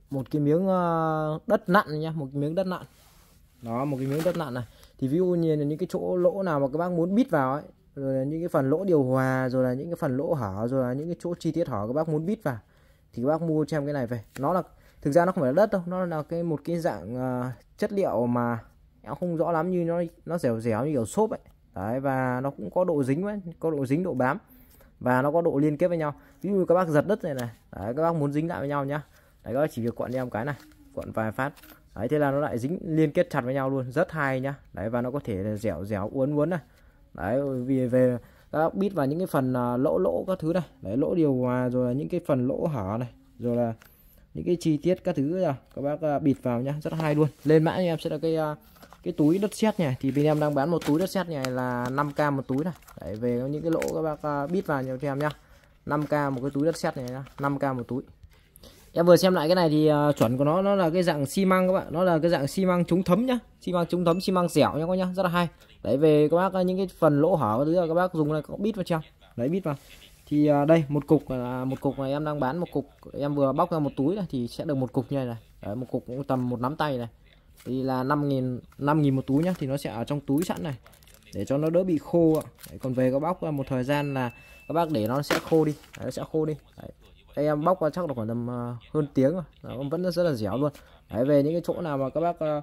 một cái miếng đất nặn nhá, một cái miếng đất nặn. Đó, một cái miếng đất nặn này. Thì ví dụ như là những cái chỗ lỗ nào mà các bác muốn bít vào ấy, rồi là những cái phần lỗ điều hòa, rồi là những cái phần lỗ hở, rồi là những cái chỗ chi tiết hở các bác muốn bít vào thì các bác mua cho em cái này về. Nó là thực ra nó không phải là đất đâu, nó là một cái dạng chất liệu mà em không rõ lắm, như nó dẻo dẻo như kiểu xốp ấy. Đấy, và nó cũng có độ dính ấy, có độ dính, độ bám, và nó có độ liên kết với nhau. Ví dụ các bác giật đất này này, đấy, các bác muốn dính lại với nhau nhá, đấy, các bác chỉ việc cuộn cho em cái này, cuộn vài phát, đấy, thế là nó lại dính liên kết chặt với nhau luôn, rất hay nhá. Đấy, và nó có thể là dẻo dẻo uốn uốn này. Đấy, vì về các bác bít vào những cái phần lỗ các thứ này, đấy, lỗ điều hòa, rồi là những cái phần lỗ hở này, rồi là những cái chi tiết các thứ rồi các bác bịt vào nhá, rất hay luôn. Lên mã em sẽ là cái túi đất sét này, thì bên em đang bán một túi đất sét này là 5k một túi này. Đấy, về những cái lỗ các bác bít vào cho em nhá, 5k một cái túi đất sét này nhá, 5k một túi. Em vừa xem lại cái này thì chuẩn của nó là cái dạng xi măng các bạn, nó là cái dạng xi măng chống thấm nhá, xi măng chống thấm, xi măng dẻo nhá các nhá, rất là hay. Đấy, về các bác những cái phần lỗ hở thứ là các bác dùng này có bít vào trong, đấy, bít vào. Thì đây một cục này em đang bán một cục, em vừa bóc ra một túi này thì sẽ được một cục như này này. Đấy, một cục cũng tầm một nắm tay này, thì là 5.000 một túi nhá, thì nó sẽ ở trong túi sẵn này để cho nó đỡ bị khô. Đấy, còn về các bóc một thời gian là các bác để nó sẽ khô đi. Đấy, nó sẽ khô đi. Đấy, đây em bóc qua chắc là khoảng tầm hơn tiếng rồi, nó vẫn rất là dẻo luôn. Đấy, về những cái chỗ nào mà các bác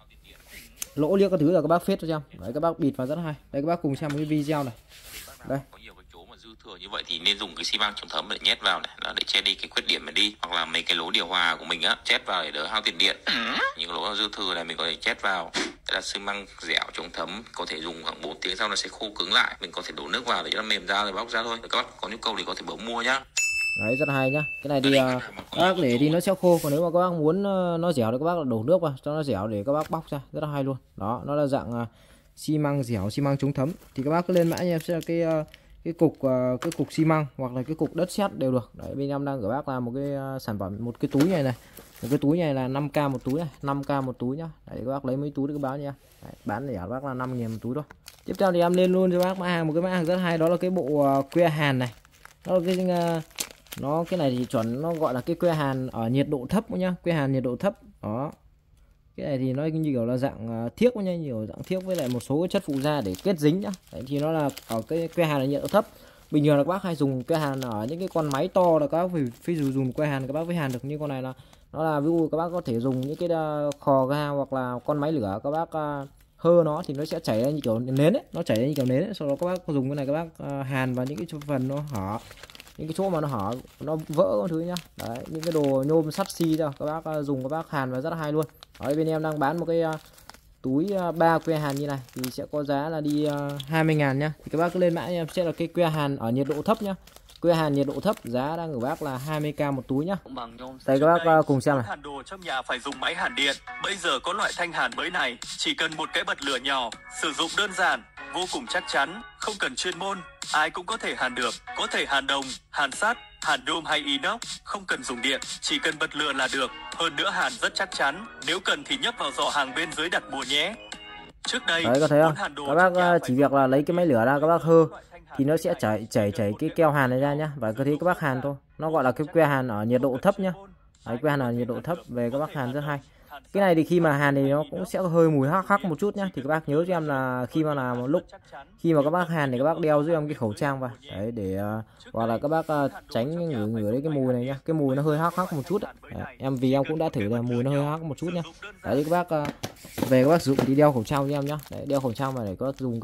lỗ liếc các thứ là các bác phết cho em. Đấy, các bác bịt vào rất hay. Đây, các bác cùng xem một cái video này. Đây, dư thừa như vậy thì nên dùng cái xi măng chống thấm để nhét vào này, đó, để che đi cái khuyết điểm này đi, hoặc là mấy cái lỗ điều hòa của mình á, chét vào để đỡ hao tiền điện. Những lỗ dư thừa này mình có thể chét vào. Đây là xi măng dẻo chống thấm, có thể dùng khoảng 4 tiếng sau nó sẽ khô cứng lại, mình có thể đổ nước vào để cho nó mềm ra rồi bóc ra thôi. Các bác có nhu cầu thì có thể bấm mua nhá. Đấy, rất hay nhá. Cái này thì các bác để thì nó sẽ khô, còn nếu mà các bác muốn nó dẻo thì các bác đổ nước vào cho nó dẻo để các bác bóc ra, rất là hay luôn. Đó, nó là dạng xi măng dẻo, xi măng chống thấm. Thì các bác cứ lên mã em sẽ là cái cục xi măng hoặc là cái cục đất sét đều được. Đấy, bên em đang gửi bác là một cái sản phẩm, một cái túi này này, một cái túi này là 5k một túi này, 5k một túi nhá. Đấy, các bác lấy mấy túi thì cứ báo nha. Đấy, bán để bác là 5.000 một túi thôi. Tiếp theo thì em lên luôn cho bác mã hàng, một cái mã hàng rất hay, đó là cái bộ que hàn này. Đó là cái này thì chuẩn, nó gọi là cái que hàn ở nhiệt độ thấp nhá, que hàn nhiệt độ thấp. Đó, cái này thì nó như kiểu là dạng thiếc nhá, nhiều dạng thiếc với lại một số cái chất phụ gia để kết dính nhá. Đấy, thì nó là ở cái que hàn ở nhiệt độ thấp. Bình thường là các bác hay dùng que hàn ở những cái con máy to là các bác phải dùng que hàn các bác mới hàn được. Như con này là nó là ví dụ các bác có thể dùng những cái khò ga hoặc là con máy lửa, các bác hơ nó thì nó sẽ chảy ra như kiểu nến ấy, nó chảy ra như kiểu nến ấy. Sau đó các bác dùng cái này các bác hàn vào những cái phần nó hở, những cái chỗ mà nó hở, nó vỡ con thứ nhá. Đấy, những cái đồ nhôm sắt xi ra các bác dùng, các bác hàn và rất là hay luôn. Ở bên em đang bán một cái túi 3 que hàn như này thì sẽ có giá là đi 20.000 nhá. Thì các bác cứ lên mã em sẽ là cái que hàn ở nhiệt độ thấp nhá. Que hàn nhiệt độ thấp giá đang của bác là 20k một túi nhá. Đây các bác cùng xem này. Hàn đồ trong nhà phải dùng máy hàn điện. Bây giờ có loại thanh hàn mới này, chỉ cần một cái bật lửa nhỏ, sử dụng đơn giản, vô cùng chắc chắn, không cần chuyên môn, ai cũng có thể hàn được. Có thể hàn đồng, hàn sắt, hàn đôm hay inox, không cần dùng điện, chỉ cần bật lửa là được. Hơn nữa hàn rất chắc chắn, nếu cần thì nhấp vào giỏ hàng bên dưới đặt mua nhé. Trước đây, đấy, có thấy không? Các bác chỉ việc là lấy cái máy lửa ra, các bác hơ thì nó sẽ chảy cái keo hàn này ra nhá, và cứ thế các bác hàn thôi. Nó gọi là cái que hàn ở nhiệt độ thấp nhá. Đấy, que hàn ở nhiệt độ thấp, về các bác hàn rất hay. Cái này thì khi mà hàn thì nó cũng sẽ hơi mùi hắc hắc một chút nhá. Thì các bác nhớ cho em là khi mà làm một lúc khi mà các bác hàn thì các bác đeo giúp em cái khẩu trang vào. Đấy, để hoặc là các bác tránh ngửi đấy cái mùi này nhá. Cái mùi nó hơi hắc hắc một chút. Đấy, vì em cũng đã thử là mùi nó hơi hắc một chút nhá. Đấy, các bác về các bác sử dụng thì đeo khẩu trang cho em nhá. Đấy, đeo khẩu trang vào để các bác dùng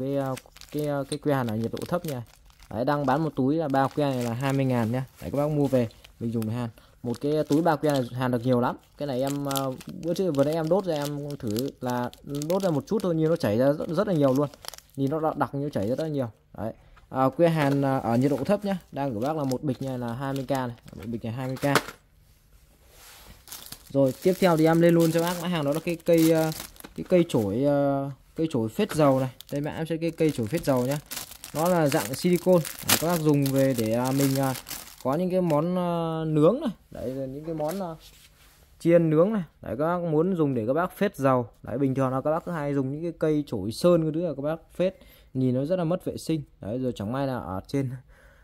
cái que hàn ở nhiệt độ thấp nha. Đấy, đang bán một túi là 3 que này là 20.000 nhá. Đấy, các bác mua về mình dùng để hàn. Một cái túi 3 que này hàn được nhiều lắm. Cái này em bữa trước vừa nãy em đốt ra, em thử là đốt ra một chút thôi nhưng nó chảy ra rất là nhiều luôn. Nhìn nó đặc như chảy rất là nhiều. Đấy. Que hàn ở nhiệt độ thấp nhá. Đang của bác là một bịch này là 20k này, một bịch này 20k. Rồi, tiếp theo thì em lên luôn cho bác mã hàng đó là cái cây chổi phết dầu này. Đây mã em sẽ cái cây chổi phết dầu nhá. Nó là dạng silicone. Đấy, các bác dùng về để mình có những cái món nướng này. Đấy, những cái món chiên nướng này. Đấy, các bác muốn dùng để các bác phết dầu. Đấy, bình thường là các bác cứ hay dùng những cái cây chổi sơn cái thứ là các bác phết, nhìn nó rất là mất vệ sinh. Đấy, rồi chẳng may là ở trên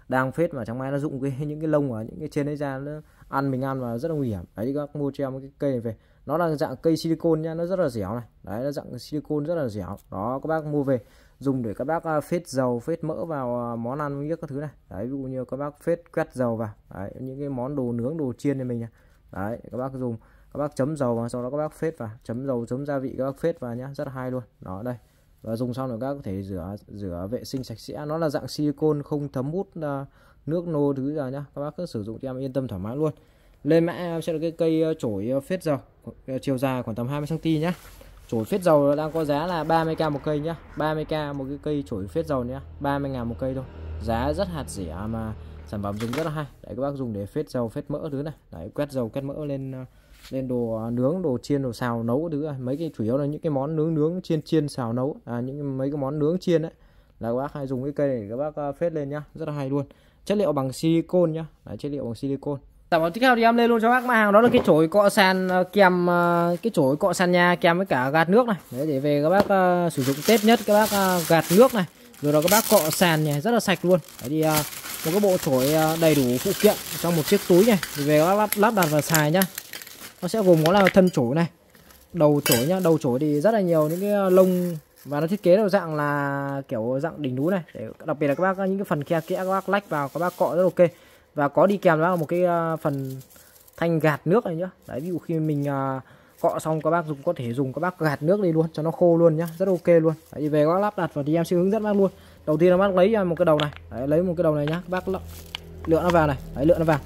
đang phết mà chẳng may nó rụng những cái lông ở những cái trên đấy ra, nó mình ăn và rất là nguy hiểm. Đấy thì các bác mua cho em cái cây này về, nó là dạng cây silicon nhá, nó rất là dẻo này. Đấy, nó dạng silicon rất là dẻo. Đó, các bác mua về dùng để các bác phết dầu, phết mỡ vào món ăn với các thứ này. Đấy, ví dụ như các bác phết quét dầu vào. Đấy, những cái món đồ nướng, đồ chiên cho mình này. Đấy, các bác dùng, các bác chấm dầu vào, sau đó các bác phết vào, chấm dầu, chấm gia vị các bác phết vào nhá, rất là hay luôn. Đó đây. Và dùng xong rồi các bác có thể rửa vệ sinh sạch sẽ. Nó là dạng silicon không thấm hút nước nô thứ ra nhá. Các bác cứ sử dụng cho em yên tâm thoải mái luôn. Lên mã em sẽ là cái cây chổi phết dầu, chiều dài khoảng tầm 20 cm nhá. Chổi phết dầu đang có giá là 30k một cây nhá. 30k một cái cây chổi phết dầu nhá, 30.000 một cây thôi. Giá rất hạt rẻ mà sản phẩm dùng rất là hay. Đấy, các bác dùng để phết dầu, phết mỡ thứ này. Đấy, quét dầu, quét mỡ lên đồ nướng, đồ chiên, đồ xào nấu thứ này. Mấy cái chủ yếu là những cái món nướng chiên xào nấu, những mấy cái món nướng chiên đấy là các bác hay dùng cái cây này để các bác phết lên nhá, rất là hay luôn. Chất liệu bằng silicon nhá. Đấy, chất liệu bằng silicon. Sản phẩm tiếp theo thì em lên luôn cho bác mã hàng, đó là cái chổi cọ sàn kèm cái chổi cọ sàn nhà kèm với cả gạt nước này. Đấy, để về các bác sử dụng Tết nhất, các bác gạt nước này, rồi là các bác cọ sàn này rất là sạch luôn. Đấy thì một cái bộ chổi đầy đủ phụ kiện trong một chiếc túi này, thì về các bác lắp đặt và xài nhá. Nó sẽ gồm có là thân chổi này, đầu chổi nhá. Đầu chổi thì rất là nhiều những cái lông và nó thiết kế theo dạng là kiểu dạng đỉnh núi này, để đặc biệt là các bác những cái phần khe kẽ các bác lách vào, các bác cọ rất ok. Và có đi kèm đó một cái phần thanh gạt nước này nhá. Đấy, ví dụ khi mình cọ xong các bác có thể dùng các bác gạt nước đi luôn cho nó khô luôn nhá, rất ok luôn. Đấy, về các bác lắp đặt và thì em sẽ hướng dẫn bác luôn. Đầu tiên là bác lấy một cái đầu này. Đấy, lấy một cái đầu này nhá, các bác lựa nó vào này. Đấy, lựa nó vào.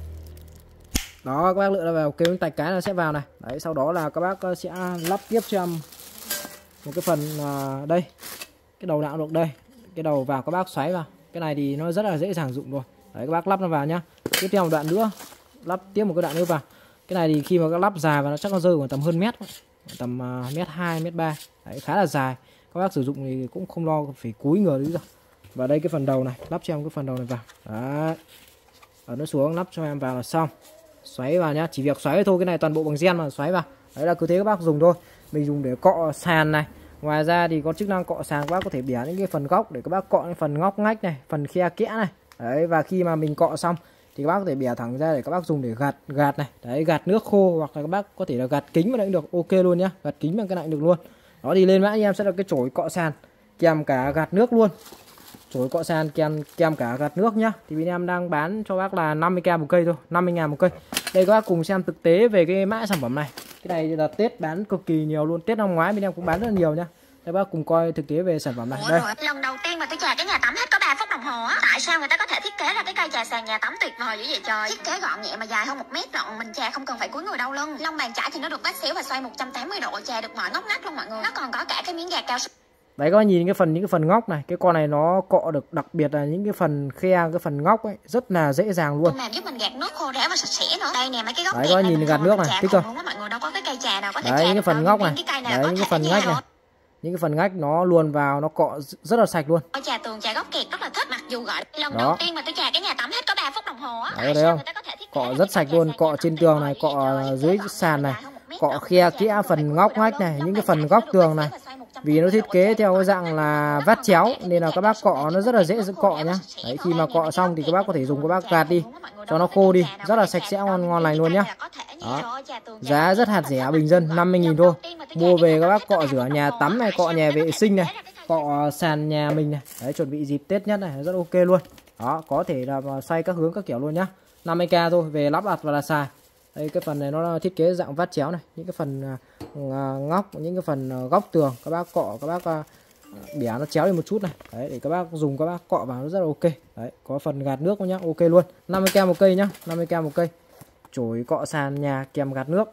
Đó, các bác lựa nó vào, kêu tạch cái là sẽ vào này. Đấy, sau đó là các bác sẽ lắp tiếp cho em một cái phần đây. Cái đầu nào được đây. Cái đầu vào các bác xoáy vào. Cái này thì nó rất là dễ dàng dụng rồi. Đấy, các bác lắp nó vào nhá. Tiếp theo một đoạn nữa, lắp tiếp một cái đoạn nữa vào. Cái này thì khi mà các lắp dài và nó chắc nó rơi khoảng tầm hơn mét, tầm mét 2, mét 3. Đấy, khá là dài. Các bác sử dụng thì cũng không lo phải cúi người nữa rồi. Và đây cái phần đầu này, lắp cho em cái phần đầu này vào. Đấy. Ở nó xuống lắp cho em vào là xong. Xoáy vào nhá, chỉ việc xoáy thôi, cái này toàn bộ bằng gen mà xoáy vào. Đấy là cứ thế các bác dùng thôi. Mình dùng để cọ sàn này. Ngoài ra thì có chức năng cọ sàn, các bác có thể bẻ những cái phần góc để các bác cọ những phần ngóc ngách này, phần khe kẽ này. Đấy, và khi mà mình cọ xong thì các bác có thể bẻ thẳng ra để các bác dùng để gạt này. Đấy, gạt nước khô hoặc là các bác có thể là gạt kính vào đây cũng được, ok luôn nhá. Gạt kính bằng cái này được luôn. Đó thì lên mã anh em sẽ là cái chổi cọ sàn kèm cả gạt nước luôn. Chổi cọ sàn kèm cả gạt nước nhá. Thì bên em đang bán cho bác là 50k một cây thôi, 50.000 một cây. Đây các bác cùng xem thực tế về cái mã sản phẩm này. Cái này là Tết bán cực kỳ nhiều luôn, Tết năm ngoái bên em cũng bán rất là nhiều nhá. Các bác cùng coi thực tế về sản phẩm này. Đây. Lần đầu tiên mà tôi chà cái nhà tắm hết có 3 phút đồng hồ á. Tại sao người ta có thể thiết kế ra cái cây chà sàn nhà tắm tuyệt vời dữ vậy trời? Thiết kế gọn nhẹ mà dài hơn 1 mét lận, mình chà không cần phải cúi người đau lưng. Lông bàn chải thì nó được vắt xéo và xoay 180 độ, chà được mọi ngóc ngách luôn mọi người. Nó còn có cả cái miếng gạt cao su. Đấy, các bác nhìn những cái phần ngóc này, cái con này nó cọ được, đặc biệt là những cái phần khe, cái phần ngóc ấy rất là dễ dàng luôn. Làm giúp mình gạt nước khô ráo và sạch sẽ nữa. Đây nè, mấy cái góc. Đấy, các bác nhìn gạt nước này, thích không? Mọi người đâu có cái cây trà nào có thể đấy, những cái phần ngóc này, đấy, những cái phần ngách này. Những cái phần ngách nó luồn vào, nó cọ rất là sạch luôn. Trà tường, trà góc kẹt rất là thích, mặc dù gọi lần đầu tiên mà tôi trà cái nhà tắm hết có 3 phút đồng hồ á. Đấy, thấy không? Cọ rất sạch luôn, cọ trên tường này, cọ dưới sàn này, cọ khe kẽ phần ngóc ngách này, những cái phần góc tường này. Vì nó thiết kế theo cái dạng là vắt chéo nên là các bác cọ nó rất là dễ cọ nhá. Đấy, khi mà cọ xong thì các bác có thể dùng, các bác gạt đi cho nó khô đi, rất là sạch sẽ, ngon lành luôn nhá. Đó. Giá rất hạt rẻ, bình dân 50.000 thôi. Mua về các bác cọ rửa nhà tắm này, cọ nhà vệ sinh này, cọ sàn nhà mình này. Đấy, chuẩn bị dịp Tết nhất này, rất ok luôn. Đó, có thể là xoay các hướng các kiểu luôn nhá. 50k thôi, về lắp đặt và là xài. Đây, cái phần này nó thiết kế dạng vắt chéo này, những cái phần ngóc, những cái phần góc tường các bác cọ, các bác bẻ nó chéo đi một chút này. Đấy, để các bác dùng, các bác cọ vào nó rất là ok. Đấy, có phần gạt nước nhá, ok luôn. 50k một cây nhá, 50k một cây. Chổi cọ sàn nhà kèm gạt nước.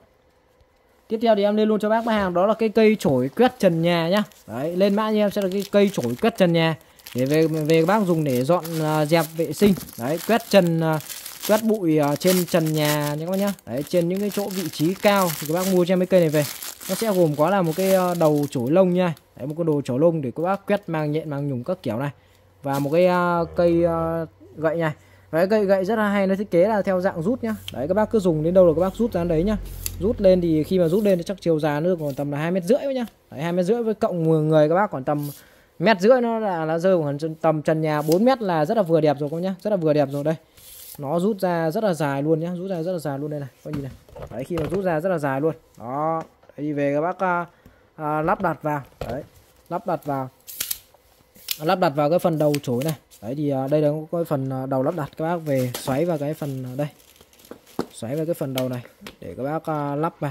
Tiếp theo thì em lên luôn cho bác mã hàng, đó là cái cây chổi quét trần nhà nhá. Đấy, lên mã như em sẽ là cái cây chổi quét trần nhà để về các bác dùng để dọn dẹp vệ sinh. Đấy, quét trần, quét bụi trên trần nhà nhé các bác nhá. Đấy, trên những cái chỗ vị trí cao thì các bác mua cho em cái cây này về. Nó sẽ gồm có là một cái đầu chổi lông nha. Đấy, một cái đồ chổi lông để các bác quét mang nhện mang nhùng các kiểu này. Và một cái cây gậy này. Đấy, cây gậy rất là hay, nó thiết kế là theo dạng rút nhá. Đấy, các bác cứ dùng đến đâu là các bác rút ra đấy nhá. Rút lên thì khi mà rút lên thì chắc chiều dài nó được khoảng tầm là 2,5 mét nhá. Đấy, 2,5 mét với cộng người các bác khoảng tầm 1,5 mét nó là rơi khoảng tầm trần nhà 4 mét là rất là vừa đẹp rồi cô nhá, rất là vừa đẹp rồi. Đây nó rút ra rất là dài luôn nhá, rút ra rất là dài luôn đây này, coi nhìn này. Đấy, khi mà rút ra rất là dài luôn đó. Đấy, đi về các bác lắp đặt vào, đấy lắp đặt vào cái phần đầu chổi này. Đấy thì đây là cái phần đầu lắp đặt, các bác về xoáy vào cái phần đây, xoáy vào cái phần đầu này để các bác lắp vào.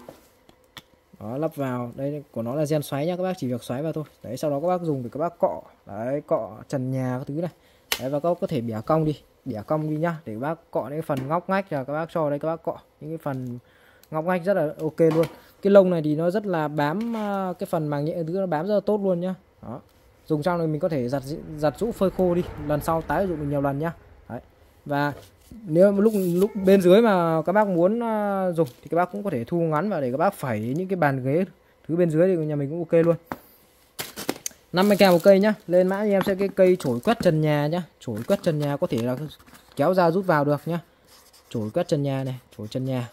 Đó, lắp vào đây của nó là gen xoáy nhá, các bác chỉ việc xoáy vào thôi. Đấy, sau đó các bác dùng để các bác cọ, đấy cọ trần nhà các thứ này. Đấy, và các bác có thể bẻ cong đi nhá, để các bác cọ những cái phần ngóc ngách là các bác cho đây, các bác cọ những cái phần ngóc ngách rất là ok luôn. Cái lông này thì nó rất là bám, cái phần màng nhện thứ nó bám rất là tốt luôn nhá. Đó, dùng xong rồi mình có thể giặt rũ phơi khô đi, lần sau tái sử dụng nhiều lần nhá. Đấy, và nếu lúc bên dưới mà các bác muốn dùng thì các bác cũng có thể thu ngắn vào để các bác phẩy những cái bàn ghế thứ bên dưới thì nhà mình cũng ok luôn. 50k một cây nhá. Lên mã thì em sẽ cái cây chổi quét trần nhà nhá. Chổi quét trần nhà có thể là kéo ra rút vào được nhá. Chổi quét trần nhà này, chổi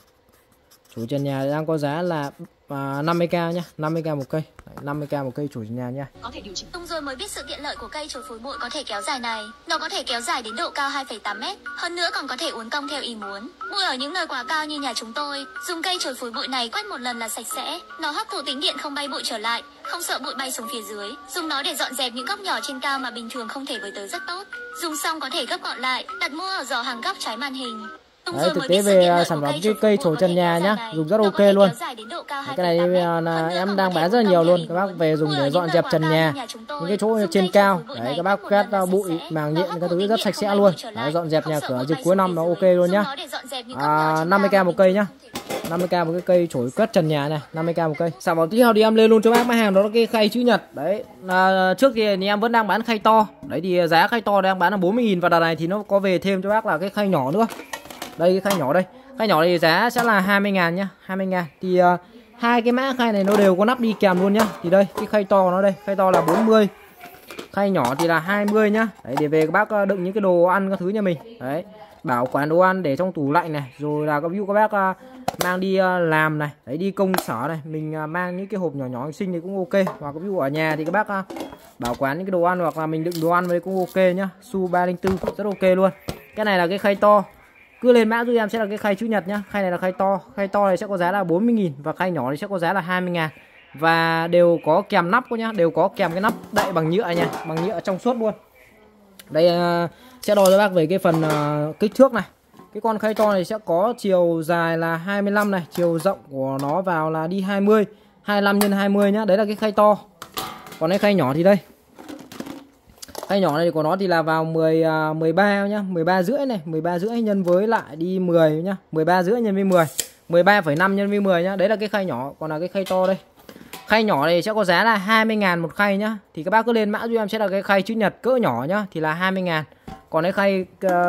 trần nhà đang có giá là 50k nhá, 50k một cây. Đấy, 50k một cây chổi trần nhà nha. Có thể điều chỉnh. Tung rồi mới biết sự tiện lợi của cây chổi phối bụi có thể kéo dài này. Nó có thể kéo dài đến độ cao 2,8 m. Hơn nữa còn có thể uốn cong theo ý muốn. Bụi ở những nơi quá cao như nhà chúng tôi, dùng cây chổi phối bụi này quét một lần là sạch sẽ. Nó hấp thụ tính điện không bay bụi trở lại, không sợ bụi bay xuống phía dưới. Dùng nó để dọn dẹp những góc nhỏ trên cao mà bình thường không thể với tới rất tốt. Dùng xong có thể gấp gọn lại, đặt mua ở giỏ hàng góc trái màn hình. Đấy, thực tế về sản phẩm cái cây chổi trần nhà nhá, dùng rất ok luôn. Cái này là em đang bán rất là nhiều luôn, các bác về dùng để dọn dẹp trần nhà, những cái chỗ trên cao. Đấy, các bác quét bụi, màng nhện các thứ rất sạch sẽ luôn. Đấy, dọn dẹp nhà cửa dịp cuối năm nó ok luôn nhá. 50k một cây nhá. 50k một cái cây chổi quét trần nhà này, 50k một cây. Sản phẩm tiếp theo thì em lên luôn cho bác máy hàng đó là cái khay chữ nhật. Đấy, trước thì em vẫn đang bán khay to. Đấy thì giá khay to đang bán là 40.000 và đợt này thì nó có về thêm cho bác là cái khay nhỏ nữa. Đây cái khay nhỏ đây. Khay nhỏ thì giá sẽ là 20.000 nhá, 20.000. Thì hai cái mã khay này nó đều có nắp đi kèm luôn nhá. Thì đây, cái khay to của nó đây, khay to là 40. Khay nhỏ thì là 20 nhá. Đấy, để về các bác đựng những cái đồ ăn các thứ nhà mình. Đấy, bảo quản đồ ăn để trong tủ lạnh này, rồi là ví dụ các bác mang đi làm này, đấy đi công sở này, mình mang những cái hộp nhỏ nhỏ xinh thì cũng ok. Hoặc ví dụ ở nhà thì các bác bảo quản những cái đồ ăn hoặc là mình đựng đồ ăn vào đây cũng ok nhá. Su 304 rất ok luôn. Cái này là cái khay to. Cứ lên mã giúp em sẽ là cái khay chữ nhật nhá. Khay này là khay to. Khay to này sẽ có giá là 40.000 và khay nhỏ thì sẽ có giá là 20.000. Và đều có kèm nắp nhá, đều có kèm cái nắp đậy bằng nhựa nha, bằng nhựa trong suốt luôn. Đây sẽ đo cho bác về cái phần kích thước này. Cái con khay to này sẽ có chiều dài là 25 này, chiều rộng của nó vào là đi 20, 25 x 20 nhá. Đấy là cái khay to. Còn cái khay nhỏ thì đây. Khay nhỏ này của nó thì là vào 13 nhá, 13 rưỡi này, 13 rưỡi nhân với lại đi 10 nhá, 13 rưỡi nhân với 10, 13,5 nhân với 10 nhá. Đấy là cái khay nhỏ, còn là cái khay to đây. Khay nhỏ này sẽ có giá là 20.000 một khay nhá. Thì các bác cứ lên mã giúp em sẽ là cái khay chữ nhật cỡ nhỏ nhá, thì là 20.000. Còn cái khay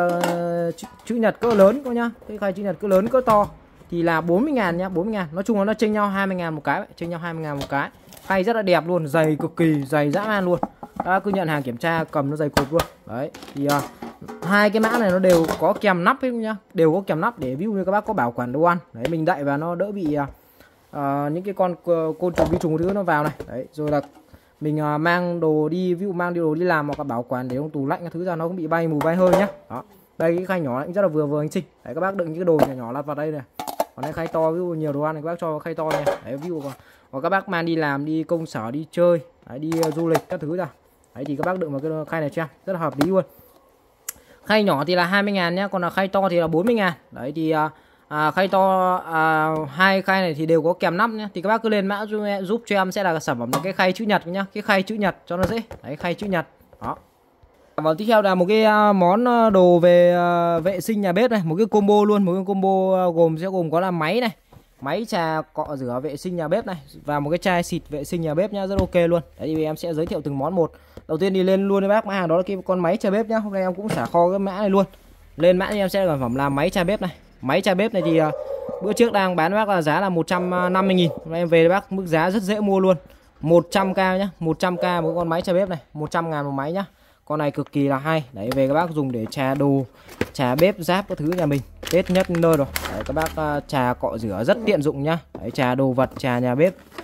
chữ nhật cỡ lớn cô nhá, cái khay chữ nhật cỡ lớn cỡ to thì là 40.000 nhá, 40.000. Nói chung là nó chênh nhau 20.000 một cái, chênh nhau 20.000 một cái. Khay rất là đẹp luôn, dày cực kỳ, dày dã man luôn. Đã cứ nhận hàng kiểm tra cầm nó dày cộp luôn. Đấy thì hai cái mã này nó đều có kèm nắp ấy nhá, đều có kèm nắp để ví dụ như các bác có bảo quản đồ ăn. Đấy, mình đậy và nó đỡ bị những cái con côn trùng vi trùng thứ nó vào này. Đấy, rồi là mình mang đồ đi, ví dụ mang đồ đi làm hoặc là bảo quản để trong tủ lạnh các thứ ra nó cũng bị bay mù bay hơi nhá. Đó. Đây cái khay nhỏ cũng rất là vừa anh Trinh. Đấy, các bác đựng những cái đồ nhỏ nhỏ lặt vào đây này. Còn cái khay to ví dụ nhiều đồ ăn thì các bác cho khay to này. Đấy, ví dụ hoặc các bác mang đi làm, đi công sở, đi chơi, đấy, đi du lịch các thứ ra. Đấy thì các bác đựng vào cái khay này cho em, rất là hợp lý luôn. Khay nhỏ thì là 20.000 nhá, còn là khay to thì là 40.000. Đấy thì khay to hai khay này thì đều có kèm nắp nhá. Thì các bác cứ lên mã giúp cho em sẽ là sản phẩm là cái khay chữ nhật nhá, cái khay chữ nhật cho nó dễ. Đấy, khay chữ nhật. Đó. Và tiếp theo là một cái món đồ về vệ sinh nhà bếp này, một cái combo luôn, một cái combo gồm có là máy này, máy trà cọ rửa vệ sinh nhà bếp này và một cái chai xịt vệ sinh nhà bếp nhá, rất ok luôn. Đấy thì em sẽ giới thiệu từng món một. Đầu tiên thì lên luôn với bác mã hàng đó là cái con máy trà bếp nhá. Hôm nay em cũng xả kho cái mã này luôn. Lên mã thì em sẽ là sản phẩm là máy trà bếp này. Máy trà bếp này thì bữa trước đang bán bác là giá là 150.000. Hôm nay em về bác mức giá rất dễ mua luôn. 100k nhá, 100k một con máy trà bếp này, 100.000 một máy nhá. Con này cực kỳ là hay. Đấy, về các bác dùng để trà đồ, trà bếp, giáp các thứ nhà mình. Tết nhất nơi rồi. Đấy, các bác trà cọ rửa rất tiện dụng nhá. Đấy, trà đồ vật, trà nhà bếp.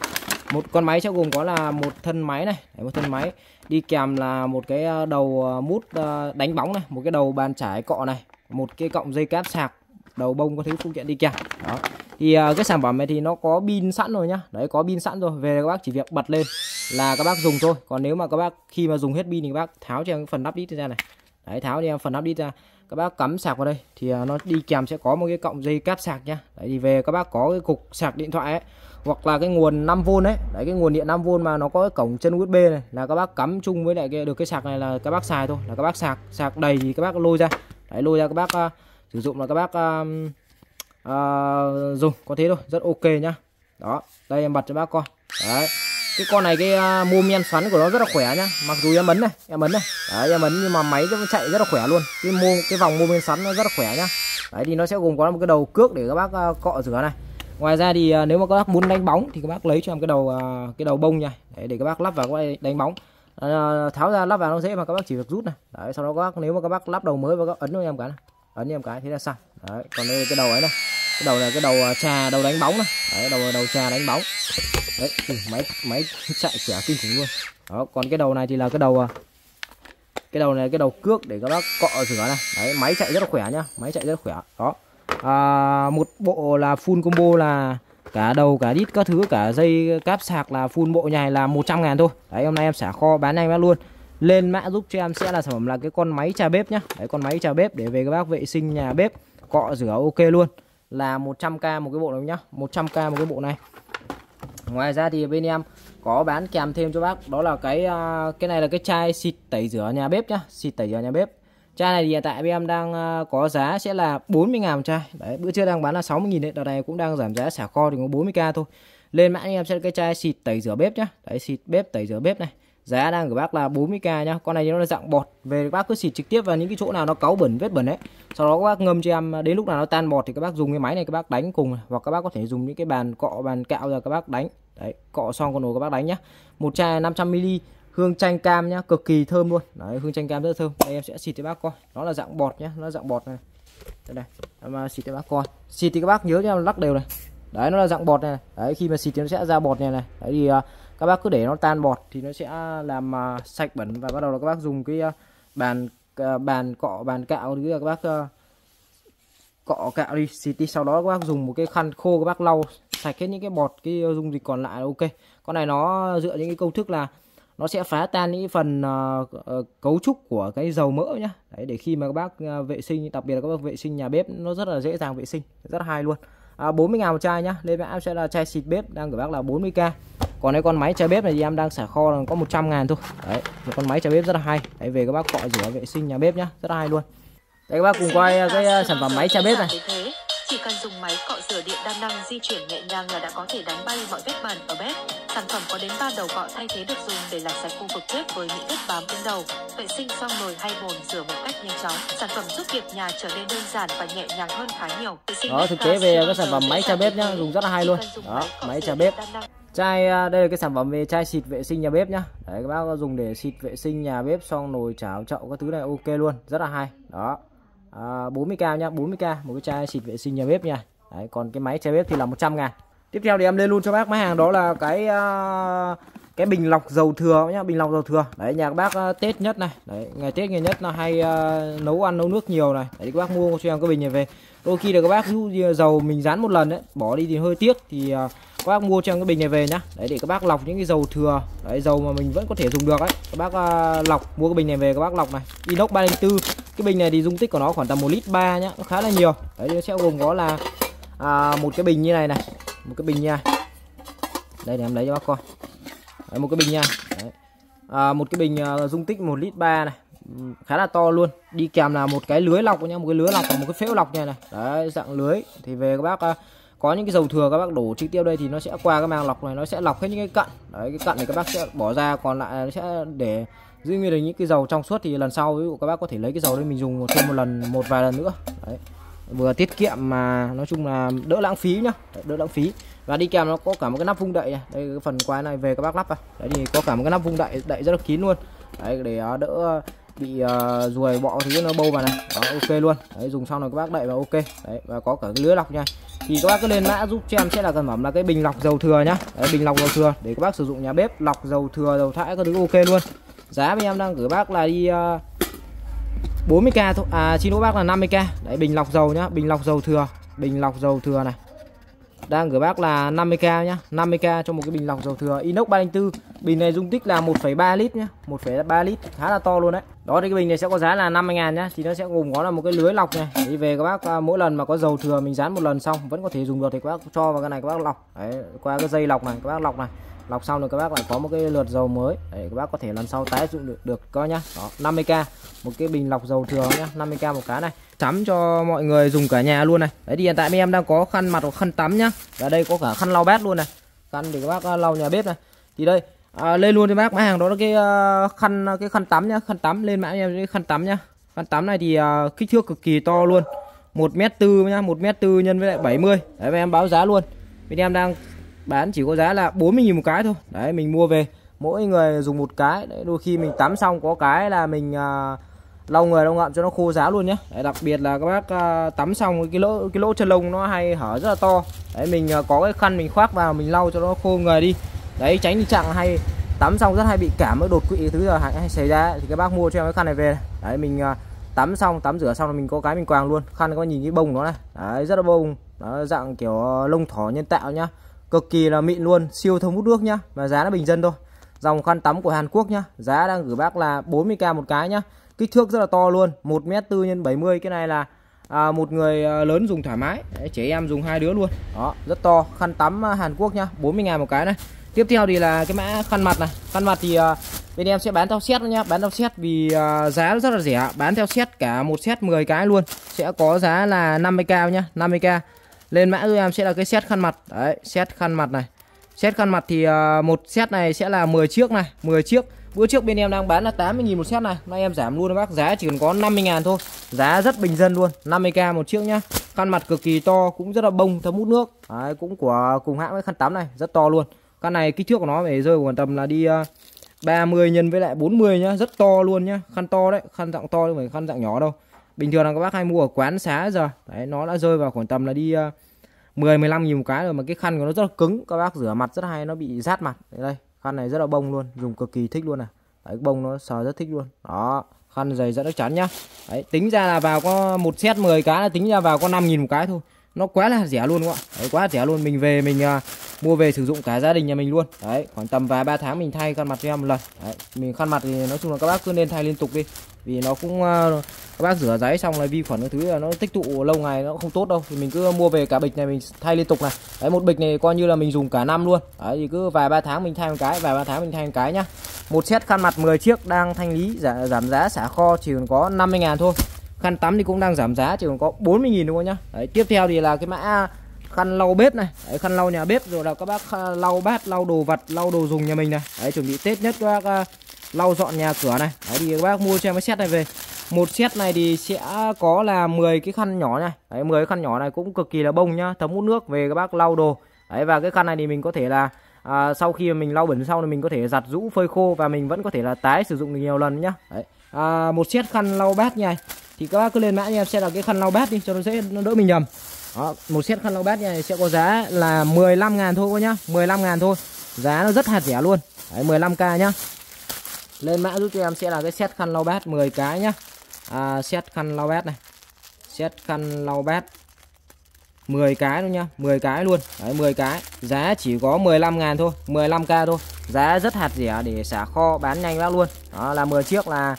Một con máy sẽ gồm có là một thân máy này, đấy, một thân máy đi kèm là một cái đầu mút đánh bóng này, một cái đầu bàn chải cọ này, một cái cọng dây cáp sạc, đầu bông, có thứ phụ kiện đi kèm. Đó. Thì cái sản phẩm này thì nó có pin sẵn rồi nhá. Đấy, có pin sẵn rồi, về các bác chỉ việc bật lên là các bác dùng thôi. Còn nếu mà các bác khi mà dùng hết pin thì các bác tháo cho em cái phần nắp đít ra này. Đấy, tháo cho em phần nắp đít ra. Các bác cắm sạc vào đây thì nó đi kèm sẽ có một cái cọng dây cáp sạc nhá. Đấy, thì về các bác có cái cục sạc điện thoại ấy, hoặc là cái nguồn 5V ấy, đấy, cái nguồn điện 5V mà nó có cái cổng chân USB này, là các bác cắm chung với lại được cái sạc này là các bác xài thôi, là các bác sạc đầy thì các bác lôi ra. Đấy, lôi ra các bác sử dụng là các bác dùng có thế thôi, rất ok nhá. Đó, đây em bật cho bác coi. Đấy, cái con này cái mô men xoắn của nó rất là khỏe nhá. Mặc dù em ấn này, đấy, em ấn nhưng mà máy nó chạy rất là khỏe luôn. Cái vòng mô men xoắn nó rất là khỏe nhá. Đấy, thì nó sẽ gồm có một cái đầu cước để các bác cọ rửa này. Ngoài ra thì nếu mà các bác muốn đánh bóng thì các bác lấy cho em cái đầu bông nha. Đấy, để các bác lắp vào các bác đánh bóng. Tháo ra lắp vào nó dễ mà các bác chỉ việc rút này. Đấy, sau đó các bác nếu mà các bác lắp đầu mới và các ấn cho em cái này. Ấn cho em cái thế là xong. Đấy, còn đây cái đầu ấy này. Cái đầu là cái đầu trà, đầu đánh bóng này. Đấy, đầu trà đánh bóng. Đấy, máy chạy khỏe kinh khủng luôn. Đó, còn cái đầu này thì là cái đầu này, cái đầu cước để các bác cọ rửa này. Đấy, máy chạy rất là khỏe nhá, máy chạy rất là khỏe. Đó. Một bộ là full combo là cả đầu cả đít các thứ, cả dây cáp sạc là full bộ này là 100.000 thôi. Đấy, hôm nay em xả kho bán nhanh bác luôn. Lên mã giúp cho em sẽ là sản phẩm là cái con máy trà bếp nhá. Đấy, con máy trà bếp để về các bác vệ sinh nhà bếp, cọ rửa ok luôn. Là 100k một cái bộ này nhá, 100k một cái bộ này. Ngoài ra thì bên em có bán kèm thêm cho bác, đó là cái này là cái chai xịt tẩy rửa nhà bếp nhá, xịt tẩy rửa nhà bếp. Chai này thì hiện tại bên em đang có giá sẽ là 40.000 một chai. Đấy, bữa trước đang bán là 60.000 đấy, đợt này cũng đang giảm giá xả kho thì có 40k thôi. Lên mã em sẽ là cái chai xịt tẩy rửa bếp nhá. Đấy, xịt bếp tẩy rửa bếp này. Giá đang của bác là 40k nhá. Con này thì nó là dạng bọt, về các bác cứ xịt trực tiếp vào những cái chỗ nào nó cáu bẩn, vết bẩn ấy. Sau đó các bác ngâm cho em, đến lúc nào nó tan bọt thì các bác dùng cái máy này các bác đánh cùng này. Hoặc các bác có thể dùng những cái bàn cọ, bàn cạo ra các bác đánh. Đấy, cọ xong con nồi các bác đánh nhá. Một chai 500ml, hương chanh cam nhá, cực kỳ thơm luôn. Đấy, hương chanh cam rất thơm. Đây em sẽ xịt cho bác coi. Nó là dạng bọt nhá, nó dạng bọt này. Đây này, em xịt cho bác coi. Xịt thì các bác nhớ cho em lắc đều này. Đấy, nó là dạng bọt này. Đấy, khi mà xịt thì nó sẽ ra bọt này này. Đấy thì các bác cứ để nó tan bọt thì nó sẽ làm sạch bẩn, và bắt đầu là các bác dùng cái bàn cọ, bàn cạo thì các bác cọ cạo đi, xịt đi, sau đó các bác dùng một cái khăn khô các bác lau sạch hết những cái bọt, cái dung dịch còn lại là ok. Con này nó dựa những cái công thức là nó sẽ phá tan những phần cấu trúc của cái dầu mỡ nhá. Đấy, để khi mà các bác vệ sinh, đặc biệt là các bác vệ sinh nhà bếp nó rất là dễ dàng vệ sinh, rất là hay luôn. 40.000 một chai nhá. Lên mã sẽ là chai xịt bếp đang của bác là 40k. Còn cái con máy chai bếp này thì em đang xả kho là có 100.000 thôi. Đấy, một con máy chai bếp rất là hay. Đấy, về các bác cọ rửa vệ sinh nhà bếp nhá, rất là hay luôn. Đây các bác cùng quay cái sản phẩm máy chai bếp này. Chỉ cần dùng máy cọ rửa điện đa năng di chuyển nhẹ nhàng là đã có thể đánh bay mọi vết bẩn ở bếp. Sản phẩm có đến 3 đầu cọ thay thế được dùng để làm sạch khu vực bếp với những vết bám trên đầu. Vệ sinh xong nồi hay bồn rửa một cách nhanh chóng. Sản phẩm giúp việc nhà trở nên đơn giản và nhẹ nhàng hơn khá nhiều. Đó, thực tế về cái sản phẩm máy chai bếp nhá, dùng rất là hay luôn. Đó, máy chai bếp. Chai đây là cái sản phẩm về chai xịt vệ sinh nhà bếp nhá. Đấy, các bác dùng để xịt vệ sinh nhà bếp, xong nồi chảo chậu các thứ này ok luôn, rất là hay. Đó. 40k nhá, 40k một cái chai xịt vệ sinh nhà bếp nha. Đấy, còn cái máy chai bếp thì là 100.000. Tiếp theo thì em lên luôn cho bác máy hàng, đó là cái bình lọc dầu thừa nhá, bình lọc dầu thừa. Đấy, nhà các bác Tết nhất này. Đấy, ngày Tết ngày nhất là hay nấu ăn nấu nước nhiều này. Đấy, các bác mua cho em cái bình này về. Đôi khi là các bác dầu mình rán một lần đấy, bỏ đi thì hơi tiếc, thì các bác mua cho em cái bình này về nhá. Đấy, để các bác lọc những cái dầu thừa. Đấy, dầu mà mình vẫn có thể dùng được ấy. Các bác lọc, mua cái bình này về các bác lọc này. Inox 304. Cái bình này thì dung tích của nó khoảng tầm 1,3 lít nhá, nó khá là nhiều. Đấy, nó sẽ gồm có là một cái bình như này này, một cái bình nha. Đây để em lấy cho bác coi. Đấy, một cái bình nha. Đấy. Một cái bình dung tích 1,3 lít này, khá là to luôn. Đi kèm là một cái lưới lọc nhá, một cái lưới lọc và một cái phễu lọc như này. Đấy, dạng lưới. Thì về các bác có những cái dầu thừa các bác đổ trực tiếp đây thì nó sẽ qua cái màng lọc này, nó sẽ lọc hết những cái cặn. Đấy, cái cặn này các bác sẽ bỏ ra, còn lại nó sẽ để giữ nguyên được những cái dầu trong suốt, thì lần sau ví dụ các bác có thể lấy cái dầu đấy mình dùng thêm một vài lần nữa. Đấy, vừa tiết kiệm mà nói chung là đỡ lãng phí nhá. Đấy, đỡ lãng phí. Và đi kèm nó có cả một cái nắp vung đậy này. Đây, cái phần quái này về các bác lắp vào. Đấy thì có cả một cái nắp vung đậy rất là kín luôn. Đấy, để đỡ bị ruồi bọ thứ nó bâu vào này. Đó, ok luôn. Đấy, dùng xong rồi các bác đậy vào ok. Đấy, và có cả cái lưới lọc nha. thì các bác cứ lên mã giúp cho em sẽ là sản phẩm là cái bình lọc dầu thừa nhá. Đấy, bình lọc dầu thừa để các bác sử dụng nhà bếp, lọc dầu thừa, dầu thải các thứ ok luôn. Giá bên em đang gửi bác là đi 40k thôi, xin lỗi bác là 50k. Đấy, bình lọc dầu nhá, bình lọc dầu thừa, bình lọc dầu thừa này đang gửi bác là 50k nhá, 50k cho một cái bình lọc dầu thừa inox 304. Bình này dung tích là 1,3 lít nhá, 1,3 lít, khá là to luôn đấy. Đó thì cái bình này sẽ có giá là 50.000 nhá. Thì nó sẽ gồm có là một cái lưới lọc này. Đi về các bác mỗi lần mà có dầu thừa mình dán một lần xong vẫn có thể dùng được thì các bác cho vào cái này các bác lọc. Đấy, qua cái dây lọc này các bác lọc này. Lọc xong rồi các bác lại có một cái lượt dầu mới. Đấy, các bác có thể lần sau tái dụng được coi nhá. Đó, 50k một cái bình lọc dầu thừa nhá, 50k một cái này. Chấm cho mọi người dùng cả nhà luôn này. Đấy thì hiện tại bên em đang có khăn mặt hoặc khăn tắm nhá. Và đây có cả khăn lau bát luôn này. Khăn để các bác lau nhà bếp này. Thì đây lên luôn cho bác mã hàng đó là cái khăn tắm nhá, khăn tắm lên mã em cái khăn tắm nhá. Khăn tắm này thì kích thước cực kỳ to luôn. 1m4 nhá, 1m4 nhân với lại 70. Đấy và em báo giá luôn. Bên em đang bán chỉ có giá là 40.000 một cái thôi. Đấy mình mua về mỗi người dùng một cái. Đấy, đôi khi mình tắm xong có cái là mình lau người lau ngậm cho nó khô ráo luôn nhé. Đấy, đặc biệt là các bác tắm xong cái lỗ chân lông nó hay hở rất là to. Đấy mình có cái khăn mình khoác vào mình lau cho nó khô người đi. Đấy tránh tình trạng hay tắm xong rất hay bị cảm với đột quỵ thứ giờ hay xảy ra thì các bác mua cho em cái khăn này về. Đấy mình tắm xong tắm rửa xong là mình có cái mình quàng luôn. Khăn các bác nhìn cái bông nó này. Đấy rất là bông. Nó dạng kiểu lông thỏ nhân tạo nhá. Cực kỳ là mịn luôn, siêu thấm hút nước nhá. Và giá nó bình dân thôi. Dòng khăn tắm của Hàn Quốc nhá. Giá đang gửi bác là 40k một cái nhá. Kích thước rất là to luôn, 1m4 x 70. Cái này là một người lớn dùng thoải mái. Đấy, trẻ em dùng 2 đứa luôn. Đó, rất to, khăn tắm Hàn Quốc nhá, 40.000 một cái này. Tiếp theo thì là cái mã khăn mặt này. Khăn mặt thì bên em sẽ bán theo set nhá, bán theo set vì giá nó rất là rẻ, bán theo set cả một set 10 cái luôn. Sẽ có giá là 50k nhá, 50k. Lên mã của em sẽ là cái set khăn mặt. Đấy, set khăn mặt này. Set khăn mặt thì một set này sẽ là 10 chiếc này, 10 chiếc. Bữa trước bên em đang bán là 80.000 một set này. Nay em giảm luôn các bác, giá chỉ còn có 50.000 thôi. Giá rất bình dân luôn, 50k một chiếc nhá. Khăn mặt cực kỳ to, cũng rất là bông, thấm hút nước. Đấy, cũng của cùng hãng với khăn tắm này, rất to luôn. Khăn này kích thước của nó phải rơi khoảng tầm là đi 30 nhân với lại 40 nhá, rất to luôn nhá. Khăn to đấy, khăn dạng to không phải khăn dạng nhỏ đâu. Bình thường là các bác hay mua ở quán xá giờ. Đấy, nó đã rơi vào khoảng tầm là đi 10-15.000 một cái rồi, mà cái khăn của nó rất là cứng, các bác rửa mặt rất hay, nó bị rát mặt. Đây, khăn này rất là bông luôn, dùng cực kỳ thích luôn này. Đấy, bông nó sờ rất thích luôn. Đó, khăn dày rất chắc chắn nhá. Đấy, tính ra là vào có một set 10 cái là tính ra vào có 5.000 một cái thôi. Nó quá là rẻ luôn các bạn. Đấy, quá rẻ luôn. Mình về mình mua về sử dụng cả gia đình nhà mình luôn. Đấy, khoảng tầm vài 3 tháng mình thay khăn mặt cho em một lần. Đấy, mình khăn mặt thì nói chung là các bác cứ nên thay liên tục đi. Vì nó cũng các bác rửa giấy xong là vi khuẩn cái thứ là nó tích tụ lâu ngày nó không tốt đâu. Thì mình cứ mua về cả bịch này mình thay liên tục này. Đấy, một bịch này coi như là mình dùng cả năm luôn. Đấy, thì cứ vài 3 tháng mình thay một cái, vài 3 tháng mình thay một cái nhá. Một set khăn mặt 10 chiếc đang thanh lý giảm giá xả kho chỉ còn có 50.000 thôi. Khăn tắm thì cũng đang giảm giá chỉ còn có 40.000 đúng không nhá. Đấy, tiếp theo thì là cái mã khăn lau bếp này. Đấy, khăn lau nhà bếp rồi là các bác lau bát, lau đồ vật, lau đồ dùng nhà mình này. Đấy, chuẩn bị Tết nhất các bác lau dọn nhà cửa này. Đấy, thì các bác mua cho em cái set này về. Một set này thì sẽ có là 10 cái khăn nhỏ này. Đấy, 10 cái khăn nhỏ này cũng cực kỳ là bông nhá, thấm hút nước về các bác lau đồ. Đấy, và cái khăn này thì mình có thể là sau khi mình lau bẩn xong thì mình có thể giặt rũ phơi khô và mình vẫn có thể là tái sử dụng được nhiều lần nhá. Đấy, một set khăn lau bát như này thì các bác cứ lên mã em sẽ là cái khăn lau bát đi cho nó dễ, nó đỡ mình nhầm. Đó, một set khăn lau bát như này sẽ có giá là 15.000 thôi các nhá, 15.000 thôi. Giá nó rất hạt rẻ luôn. Đấy, 15k nhá. Lên mã giúp cho em sẽ là cái set khăn lau bát 10 cái nhá. Set khăn lau bát này. Set khăn lau bát 10 cái luôn nhá, 10 cái luôn. Đấy, 10 cái. Giá chỉ có 15.000 thôi, 15k thôi. Giá rất hạt rẻ để xả kho bán nhanh bác luôn. Đó là 10 chiếc là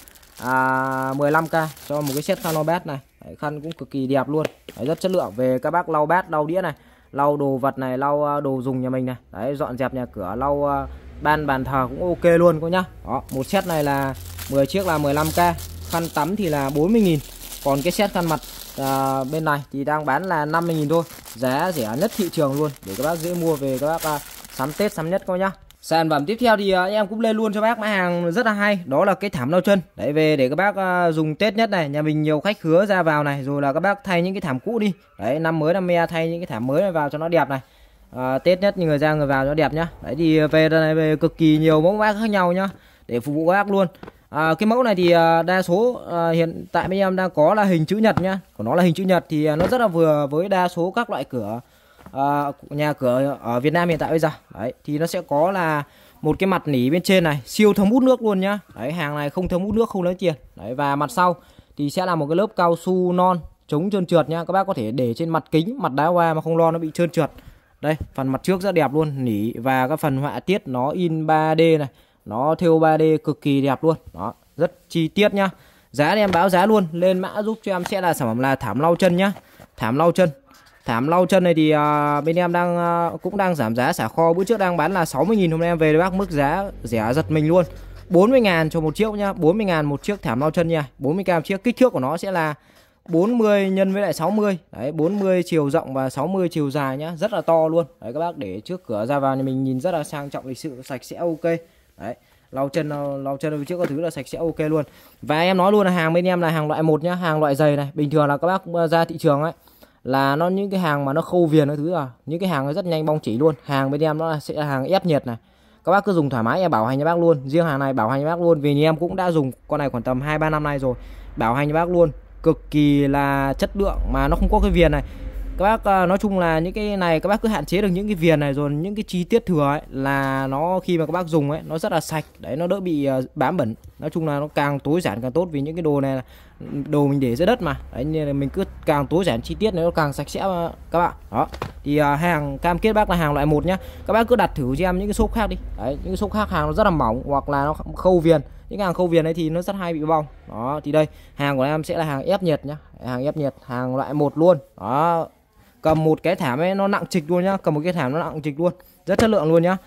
15k cho một cái set khăn lau bát này. Đấy, khăn cũng cực kỳ đẹp luôn. Đấy, rất chất lượng về các bác lau bát, lau đĩa này, lau đồ vật này, lau đồ dùng nhà mình này. Đấy, dọn dẹp nhà cửa, lau bàn thờ cũng ok luôn cô nhá. Đó, một set này là 10 chiếc là 15k. Khăn tắm thì là 40.000. Còn cái set khăn mặt bên này thì đang bán là 50.000 thôi. Giá rẻ nhất thị trường luôn để các bác dễ mua về các bác sắm Tết sắm nhất coi nhá. Sản phẩm tiếp theo thì em cũng lên luôn cho bác mã hàng rất là hay, đó là cái thảm lau chân. Đấy, về để các bác dùng Tết nhất này, nhà mình nhiều khách khứa ra vào này, rồi là các bác thay những cái thảm cũ đi. Đấy, năm mới năm me thay những cái thảm mới này vào cho nó đẹp này. Tết nhất người ra người vào cho nó đẹp nhá. Đấy thì về đây này, về cực kỳ nhiều mẫu mã khác nhau nhá để phục vụ các bác luôn. Cái mẫu này thì đa số hiện tại bên em đang có là hình chữ nhật nhá. Của nó là hình chữ nhật thì nó rất là vừa với đa số các loại cửa nhà cửa ở Việt Nam hiện tại bây giờ. Đấy thì nó sẽ có là một cái mặt nỉ bên trên này siêu thấm hút nước luôn nhá. Đấy, hàng này không thấm hút nước, không lấy tiền. Đấy, và mặt sau thì sẽ là một cái lớp cao su non chống trơn trượt nhá. Các bác có thể để trên mặt kính, mặt đá hoa mà không lo nó bị trơn trượt. Đây, phần mặt trước rất đẹp luôn, nỉ và các phần họa tiết nó in 3D này, nó thêu 3D cực kỳ đẹp luôn. Đó, rất chi tiết nhá. Giá thì em báo giá luôn, lên mã giúp cho em sẽ là sản phẩm là thảm lau chân nhá. Thảm lau chân. Thảm lau chân này thì bên em cũng đang giảm giá xả kho. Bữa trước đang bán là 60.000, hôm nay em về với bác mức giá rẻ giật mình luôn. 40.000 cho một chiếc nhá, 40.000 một chiếc thảm lau chân nha. 40k một chiếc, kích thước của nó sẽ là 40 nhân với lại 60. Đấy, 40 chiều rộng và 60 chiều dài nhá, rất là to luôn. Đấy, các bác để trước cửa ra vào thì mình nhìn rất là sang trọng, lịch sự, sạch sẽ, ok. Đấy, lau chân ở trước các thứ là sạch sẽ, ok luôn. Và em nói luôn là hàng bên em là hàng loại 1 nhá, hàng loại dày này. Bình thường là các bác ra thị trường ấy là nó những cái hàng mà nó khâu viền cái thứ à, những cái hàng nó rất nhanh bong chỉ luôn. Hàng bên em nó sẽ là hàng ép nhiệt này. Các bác cứ dùng thoải mái, em bảo hành cho bác luôn. Riêng hàng này bảo hành cho bác luôn, vì nhà em cũng đã dùng con này khoảng tầm 2-3 năm nay rồi. Bảo hành cho bác luôn, cực kỳ là chất lượng mà nó không có cái viền này. Các bác nói chung là những cái này các bác cứ hạn chế được những cái viền này, rồi những cái chi tiết thừa ấy là nó khi mà các bác dùng ấy nó rất là sạch. Đấy, nó đỡ bị bám bẩn. Nói chung là nó càng tối giản càng tốt, vì những cái đồ này là đồ mình để dưới đất mà. Đấy, nên là mình cứ càng tối giản chi tiết nó càng sạch sẽ các bạn. Đó. Thì hàng cam kết bác là hàng loại 1 nhá. Các bác cứ đặt thử cho em những cái shop khác đi. Đấy, những cái shop khác hàng nó rất là mỏng hoặc là nó khâu viền. Những hàng khâu viền ấy thì nó rất hay bị bong. Đó, thì đây, hàng của em sẽ là hàng ép nhiệt nhá. Hàng ép nhiệt, hàng loại 1 luôn. Đó. Cầm một cái thảm ấy nó nặng trịch luôn nhá, cầm một cái thảm nó nặng trịch luôn, rất chất lượng luôn nhá.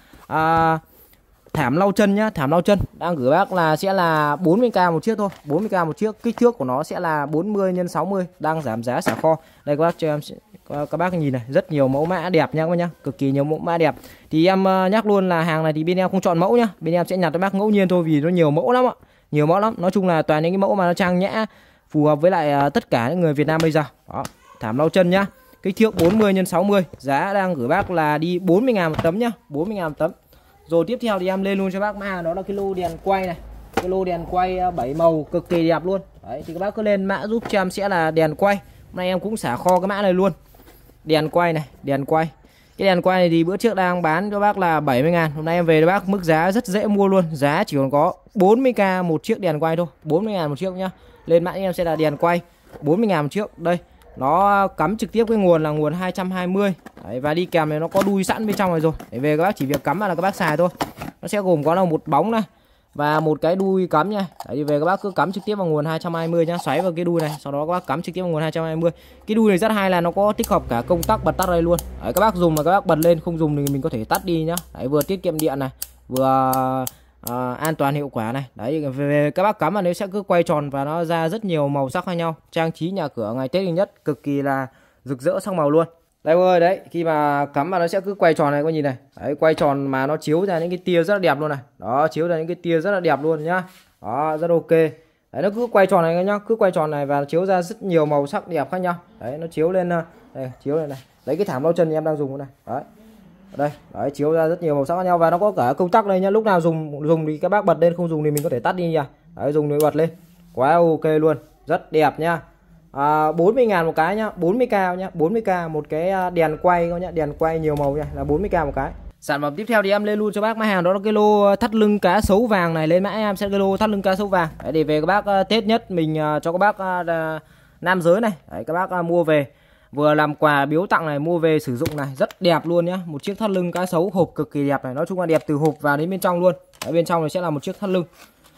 Thảm lau chân nhá, thảm lau chân đang gửi bác là sẽ là 40k một chiếc thôi, 40k một chiếc, kích thước của nó sẽ là 40 x 60, đang giảm giá xả kho. Đây các bác cho em, các bác nhìn này, rất nhiều mẫu mã đẹp nhá các bác nhá, cực kỳ nhiều mẫu mã đẹp. Thì em nhắc luôn là hàng này thì bên em không chọn mẫu nhá, bên em sẽ nhặt cho bác ngẫu nhiên thôi, vì nó nhiều mẫu lắm ạ, nhiều mẫu lắm. Nói chung là toàn những cái mẫu mà nó trang nhã, phù hợp với lại tất cả những người Việt Nam bây giờ. Đó, thảm lau chân nhá. Kích thước 40 x 60, giá đang gửi bác là đi 40.000 một tấm nhá, 40.000 một tấm. Rồi tiếp theo thì em lên luôn cho bác mã, đó là cái lô đèn quay này. Cái lô đèn quay 7 màu cực kỳ đẹp luôn. Đấy, thì các bác cứ lên mã giúp cho em sẽ là đèn quay. Hôm nay em cũng xả kho cái mã này luôn. Đèn quay này, đèn quay. Cái đèn quay này thì bữa trước đang bán cho bác là 70.000, hôm nay em về cho bác mức giá rất dễ mua luôn. Giá chỉ còn có 40k một chiếc đèn quay thôi, 40.000 một chiếc nhá. Lên mã em sẽ là đèn quay 40.000 một chiếc. Đây, nó cắm trực tiếp cái nguồn là nguồn 220. Đấy, và đi kèm này nó có đuôi sẵn bên trong này rồi. Để về các bác chỉ việc cắm vào là các bác xài thôi. Nó sẽ gồm có là một bóng này và một cái đuôi cắm nha. Đấy, thì về các bác cứ cắm trực tiếp vào nguồn 220 nhá, xoáy vào cái đuôi này, sau đó các bác cắm trực tiếp vào nguồn 220. Cái đuôi này rất hay là nó có tích hợp cả công tắc bật tắt đây luôn. Đấy, các bác dùng mà các bác bật lên, không dùng thì mình có thể tắt đi nhá. Đấy, vừa tiết kiệm điện này, vừa an toàn hiệu quả này. Đấy, về các bác cắm vào nó sẽ cứ quay tròn và nó ra rất nhiều màu sắc khác nhau, trang trí nhà cửa ngày Tết nhất cực kỳ là rực rỡ sắc màu luôn. Đây ơi, đấy, khi mà cắm vào nó sẽ cứ quay tròn này, có nhìn này. Đấy, quay tròn mà nó chiếu ra những cái tia rất là đẹp luôn này. Đó, chiếu ra những cái tia rất là đẹp luôn nhá. Đó, rất ok. Đấy, nó cứ quay tròn này nhá, cứ quay tròn này và chiếu ra rất nhiều màu sắc đẹp khác nhau. Đấy, nó chiếu lên đây, chiếu lên này. Đấy, cái thảm lau chân em đang dùng này. Đấy. Đây, đấy, chiếu ra rất nhiều màu sắc khác nhau và nó có cả công tắc đây nhá. Lúc nào dùng thì các bác bật lên, không dùng thì mình có thể tắt đi nha. Đấy, dùng thì bật lên. Quá ok luôn, rất đẹp nhá. 40.000 một cái nhá, 40k nhá, 40k một cái đèn quay nhá, đèn quay nhiều màu nha, là 40k một cái. Sản phẩm tiếp theo thì em lên luôn cho bác mã hàng, đó là cái lô thắt lưng cá sấu vàng này. Lên mã em sẽ cái lô thắt lưng cá sấu vàng. Đấy, để về các bác Tết nhất mình cho các bác nam giới này. Đấy, các bác mua về vừa làm quà biếu tặng này, mua về sử dụng này, rất đẹp luôn nhá. Một chiếc thắt lưng cá sấu hộp cực kỳ đẹp này, nói chung là đẹp từ hộp vào đến bên trong luôn. Ở bên trong này sẽ là một chiếc thắt lưng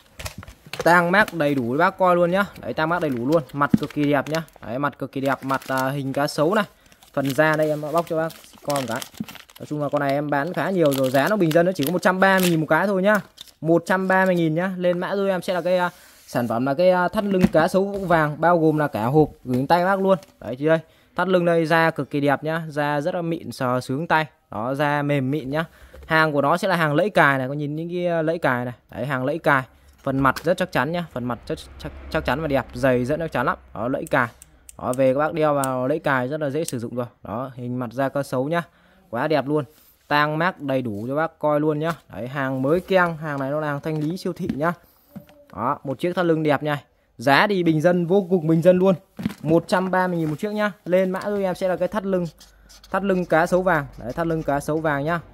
tang mác đầy đủ với bác coi luôn nhá. Đấy, tang mác đầy đủ luôn, mặt cực kỳ đẹp nhá. Đấy, mặt cực kỳ đẹp, mặt hình cá sấu này. Phần da đây em bóc cho bác coi một cái. Nói chung là con này em bán khá nhiều rồi, giá nó bình dân nó chỉ có 130.000 một cái thôi nhá. 130.000 nhá. Lên mã rồi em sẽ là cái sản phẩm là cái thắt lưng cá sấu vàng, bao gồm là cả hộp gửi đến tay bác luôn. Đấy thì đây, thắt lưng đây da cực kỳ đẹp nhá, da rất là mịn, sờ sướng tay. Đó, da mềm mịn nhá. Hàng của nó sẽ là hàng lẫy cài này, có nhìn những cái lẫy cài này. Đấy, hàng lẫy cài. Phần mặt rất chắc chắn nhá, phần mặt rất chắc chắn và đẹp, dày rất chắc chắn lắm. Đó, lẫy cài. Đó, về các bác đeo vào lẫy cài rất là dễ sử dụng rồi. Đó, hình mặt da cá sấu nhá. Quá đẹp luôn. Tang mác đầy đủ cho bác coi luôn nhá. Đấy, hàng mới keng, hàng này nó là hàng thanh lý siêu thị nhá. Đó, một chiếc thắt lưng đẹp nha. Giá thì bình dân, vô cùng bình dân luôn. 130.000 một chiếc nhá. Lên mã rồi em sẽ là cái thắt lưng thắt lưng cá sấu vàng. Đấy, thắt lưng cá sấu vàng nhá.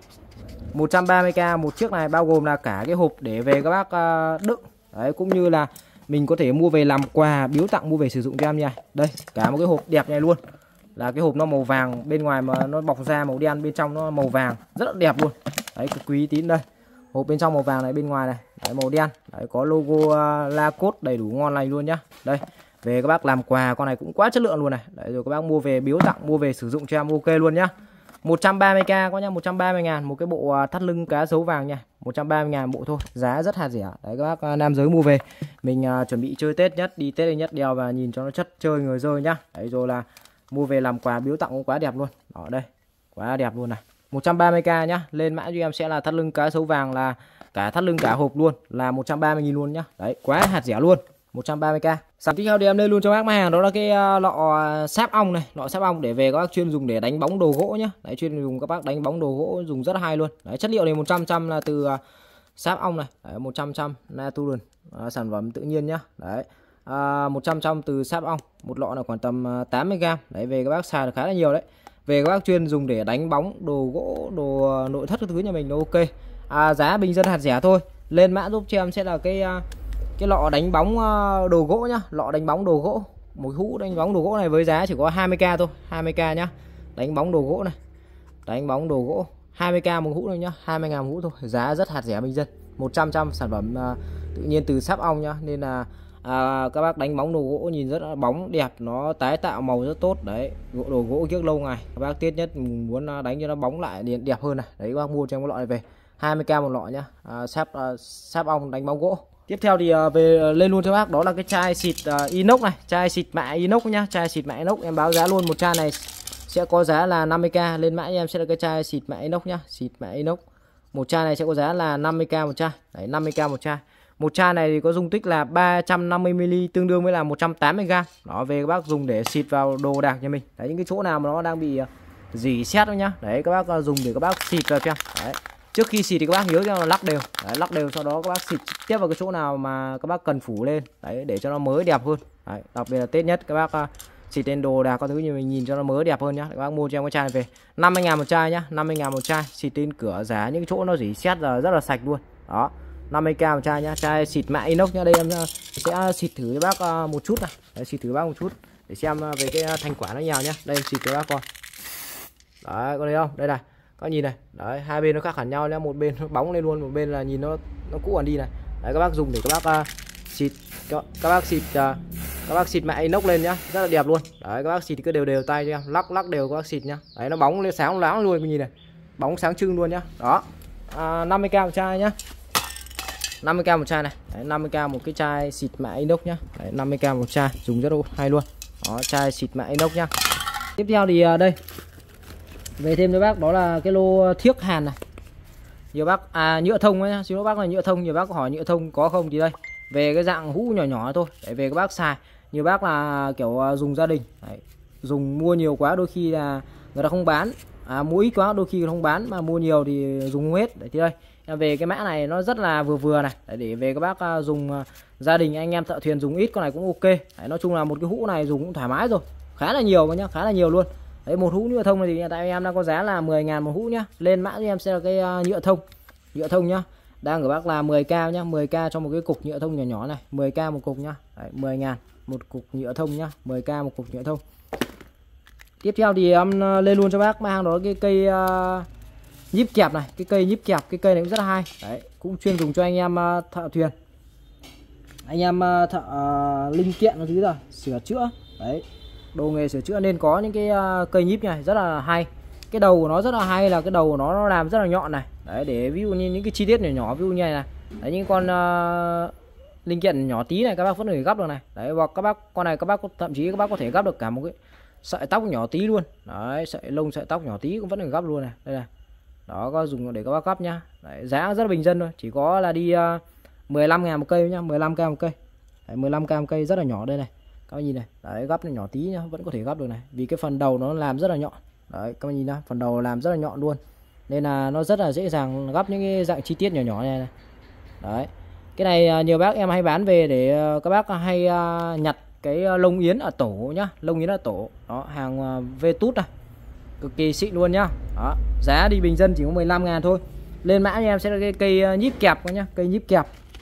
130k một chiếc này, bao gồm là cả cái hộp để về các bác đựng. Đấy, cũng như là mình có thể mua về làm quà biếu tặng, mua về sử dụng cho em nha. Đây, cả một cái hộp đẹp này luôn. Là cái hộp nó màu vàng, bên ngoài mà nó bọc da màu đen, bên trong nó màu vàng, rất là đẹp luôn. Đấy, cực quý tín đây. Hộp bên trong màu vàng này, bên ngoài này, đấy, màu đen. Đấy, có logo Lacoste đầy đủ ngon lành luôn nhá. Đây, về các bác làm quà, con này cũng quá chất lượng luôn này. Đấy, rồi các bác mua về biếu tặng, mua về sử dụng cho em ok luôn nhá. 130k có nhá, 130.000 một cái bộ thắt lưng cá sấu vàng nha. 130.000 bộ thôi, giá rất hạt rẻ. Đấy, các bác nam giới mua về mình chuẩn bị chơi Tết nhất, đi Tết đây nhất, đeo và nhìn cho nó chất chơi người rơi nhá. Đấy, rồi là mua về làm quà biếu tặng cũng quá đẹp luôn. Đó đây, quá đẹp luôn này. 130k nhá. Lên mã cho em sẽ là thắt lưng cá sấu vàng, là cả thắt lưng cả hộp luôn, là 130.000 luôn nhá. Đấy, quá hạt rẻ luôn. 130k. Sản tiếp theo thì em lên luôn cho bác hàng, đó là cái lọ sáp ong này, lọ sáp ong để về các bác chuyên dùng để đánh bóng đồ gỗ nhá. Đấy, chuyên dùng các bác đánh bóng đồ gỗ dùng rất là hay luôn. Đấy, chất liệu này 100% là từ sáp ong này. Đấy, 100% natural, sản phẩm tự nhiên nhá. Đấy, 100% từ sáp ong. Một lọ là khoảng tầm 80g. Đấy, về các bác xài được khá là nhiều đấy. Về các bác chuyên dùng để đánh bóng đồ gỗ, đồ nội thất các thứ nhà mình nó ok. Giá bình dân hạt rẻ thôi. Lên mã giúp cho em sẽ là cái lọ đánh bóng đồ gỗ nhá, lọ đánh bóng đồ gỗ, một hũ đánh bóng đồ gỗ này với giá chỉ có 20k thôi, 20k nhá. Đánh bóng đồ gỗ này, đánh bóng đồ gỗ 20k một hũ thôi nhá, 20.000 một hũ thôi, giá rất hạt rẻ bình dân. 100% sản phẩm tự nhiên từ sáp ong nhá, nên là các bác đánh bóng đồ gỗ nhìn rất là bóng đẹp, nó tái tạo màu rất tốt. Đấy, đồ gỗ kiếc lâu ngày, các bác Tết nhất muốn đánh cho nó bóng lại đẹp hơn này. Đấy, các bác mua cho em cái lọ này về 20k một lọ nhá. Sáp ong đánh bóng gỗ. Tiếp theo thì về lên luôn cho bác, đó là cái chai xịt inox này, chai xịt mạ inox nhá, chai xịt mạ inox em báo giá luôn. Một chai này sẽ có giá là 50k, lên mã em sẽ là cái chai xịt mạ inox nhá, xịt mạ inox. Một chai này sẽ có giá là 50k một chai. Đấy, 50k một chai. Một chai này thì có dung tích là 350ml, tương đương với là 180g. Đó, về các bác dùng để xịt vào đồ đạc nhà mình. Đấy, những cái chỗ nào mà nó đang bị rỉ sét đó nhá. Đấy, các bác dùng để các bác xịt vào cho. Đấy. Trước khi xịt thì các bác nhớ cho nó lắc đều. Đấy, lắc đều, sau đó các bác xịt tiếp vào cái chỗ nào mà các bác cần phủ lên. Đấy, để cho nó mới đẹp hơn. Đấy, đặc biệt là Tết nhất các bác xịt lên đồ đạc các thứ như mình nhìn cho nó mới đẹp hơn nhá. Các bác mua cho em cái chai này về 50.000 một chai nhá, 50.000 một chai. Xịt lên cửa giá những chỗ nó rỉ sét là rất là sạch luôn. Đó, 50k một chai nhá, chai xịt mạ inox nhá. Đây em sẽ xịt thử cho bác một chút này. Đấy, xịt thử bác một chút để xem về cái thành quả nó nhào nhá. Đây em xịt cho bác coi. Đấy, có thấy không? Đây này, các nhìn này. Đấy, hai bên nó khác hẳn nhau nhá, một bên nó bóng lên luôn, một bên là nhìn nó cũ hẳn đi này. Đấy, các bác dùng để các bác xịt, các bác xịt mạ inox lên nhá, rất là đẹp luôn. Đấy, các bác xịt cứ đều đều tay cho em, lắc đều các bác xịt nhá. Đấy, nó bóng lên sáng láng luôn, nhìn này, bóng sáng trưng luôn nhá. Đó, 50k một chai nhá, 50k một chai này. Đấy, 50k một cái chai xịt mạ inox nhá. Đấy, 50k một chai, dùng rất hay luôn. Đó, chai xịt mạ inox nhá. Tiếp theo thì đây về thêm cho bác, đó là cái lô thiếc hàn này. Nhiều bác nhựa thông ấy nhá, xin lỗi bác là nhựa thông, nhiều bác hỏi nhựa thông có không thì đây, về cái dạng hũ nhỏ nhỏ thôi để về các bác xài. Nhiều bác là kiểu dùng gia đình. Đấy, dùng mua nhiều quá đôi khi là người ta không bán, mua ít quá đôi khi không bán, mà mua nhiều thì dùng không hết. Đấy, thì đây về cái mã này nó rất là vừa vừa này. Đấy, để về các bác dùng gia đình anh em thợ thuyền dùng ít, con này cũng ok. Đấy, nói chung là một cái hũ này dùng cũng thoải mái rồi, khá là nhiều nhá, khá là nhiều luôn. Đấy, một hũ nhựa thông này thì hiện tại em đang có giá là 10.000 một hũ nhá. Lên mã cho em sẽ là cái nhựa thông nhá, đang của bác là 10k nhá, 10k cho một cái cục nhựa thông nhỏ nhỏ này, 10k một cục nhá. Đấy, 10.000 một cục nhựa thông nhá, 10k một cục nhựa thông. Tiếp theo thì em lên luôn cho bác mang đó cái cây nhíp kẹp này, cái cây nhíp kẹp, cái cây này cũng rất là hay. Đấy, cũng chuyên dùng cho anh em thợ thuyền, anh em thợ linh kiện nó thứ rồi sửa chữa. Đấy, đồ nghề sửa chữa nên có những cái cây nhíp này rất là hay. Cái đầu của nó rất là hay là cái đầu của nó làm rất là nhọn này. Đấy, để ví dụ như những cái chi tiết nhỏ nhỏ, ví dụ như này. Đấy, những con linh kiện nhỏ tí này các bác vẫn có thể gắp được này. Đấy, hoặc các bác con này các bác thậm chí các bác có thể gắp được cả một cái sợi tóc nhỏ tí luôn. Đấy, sợi tóc nhỏ tí cũng vẫn được gắp luôn này. Đây này. Đó, có dùng để các bác gắp nhá. Đấy, giá rất là bình dân thôi, chỉ có là đi 15.000 một cây nhá, 15k một cây. Đấy, 15k một cây rất là nhỏ đây này. Các bạn nhìn này, đấy, gắp nhỏ tí nhá, vẫn có thể gắp được này, vì cái phần đầu nó làm rất là nhọn. Đấy, các bạn nhìn nhá, phần đầu làm rất là nhọn luôn, nên là nó rất là dễ dàng gắp những cái dạng chi tiết nhỏ nhỏ này. Đấy, cái này nhiều bác em hay bán về để các bác hay nhặt cái lông yến ở tổ nhá, lông yến ở tổ. Đó, hàng Vetut này, cực kỳ xịn luôn nhá. Đó, giá đi bình dân chỉ có 15.000 thôi. Lên mã cho em sẽ là cái cây nhíp kẹp nhá, cây nhíp kẹp.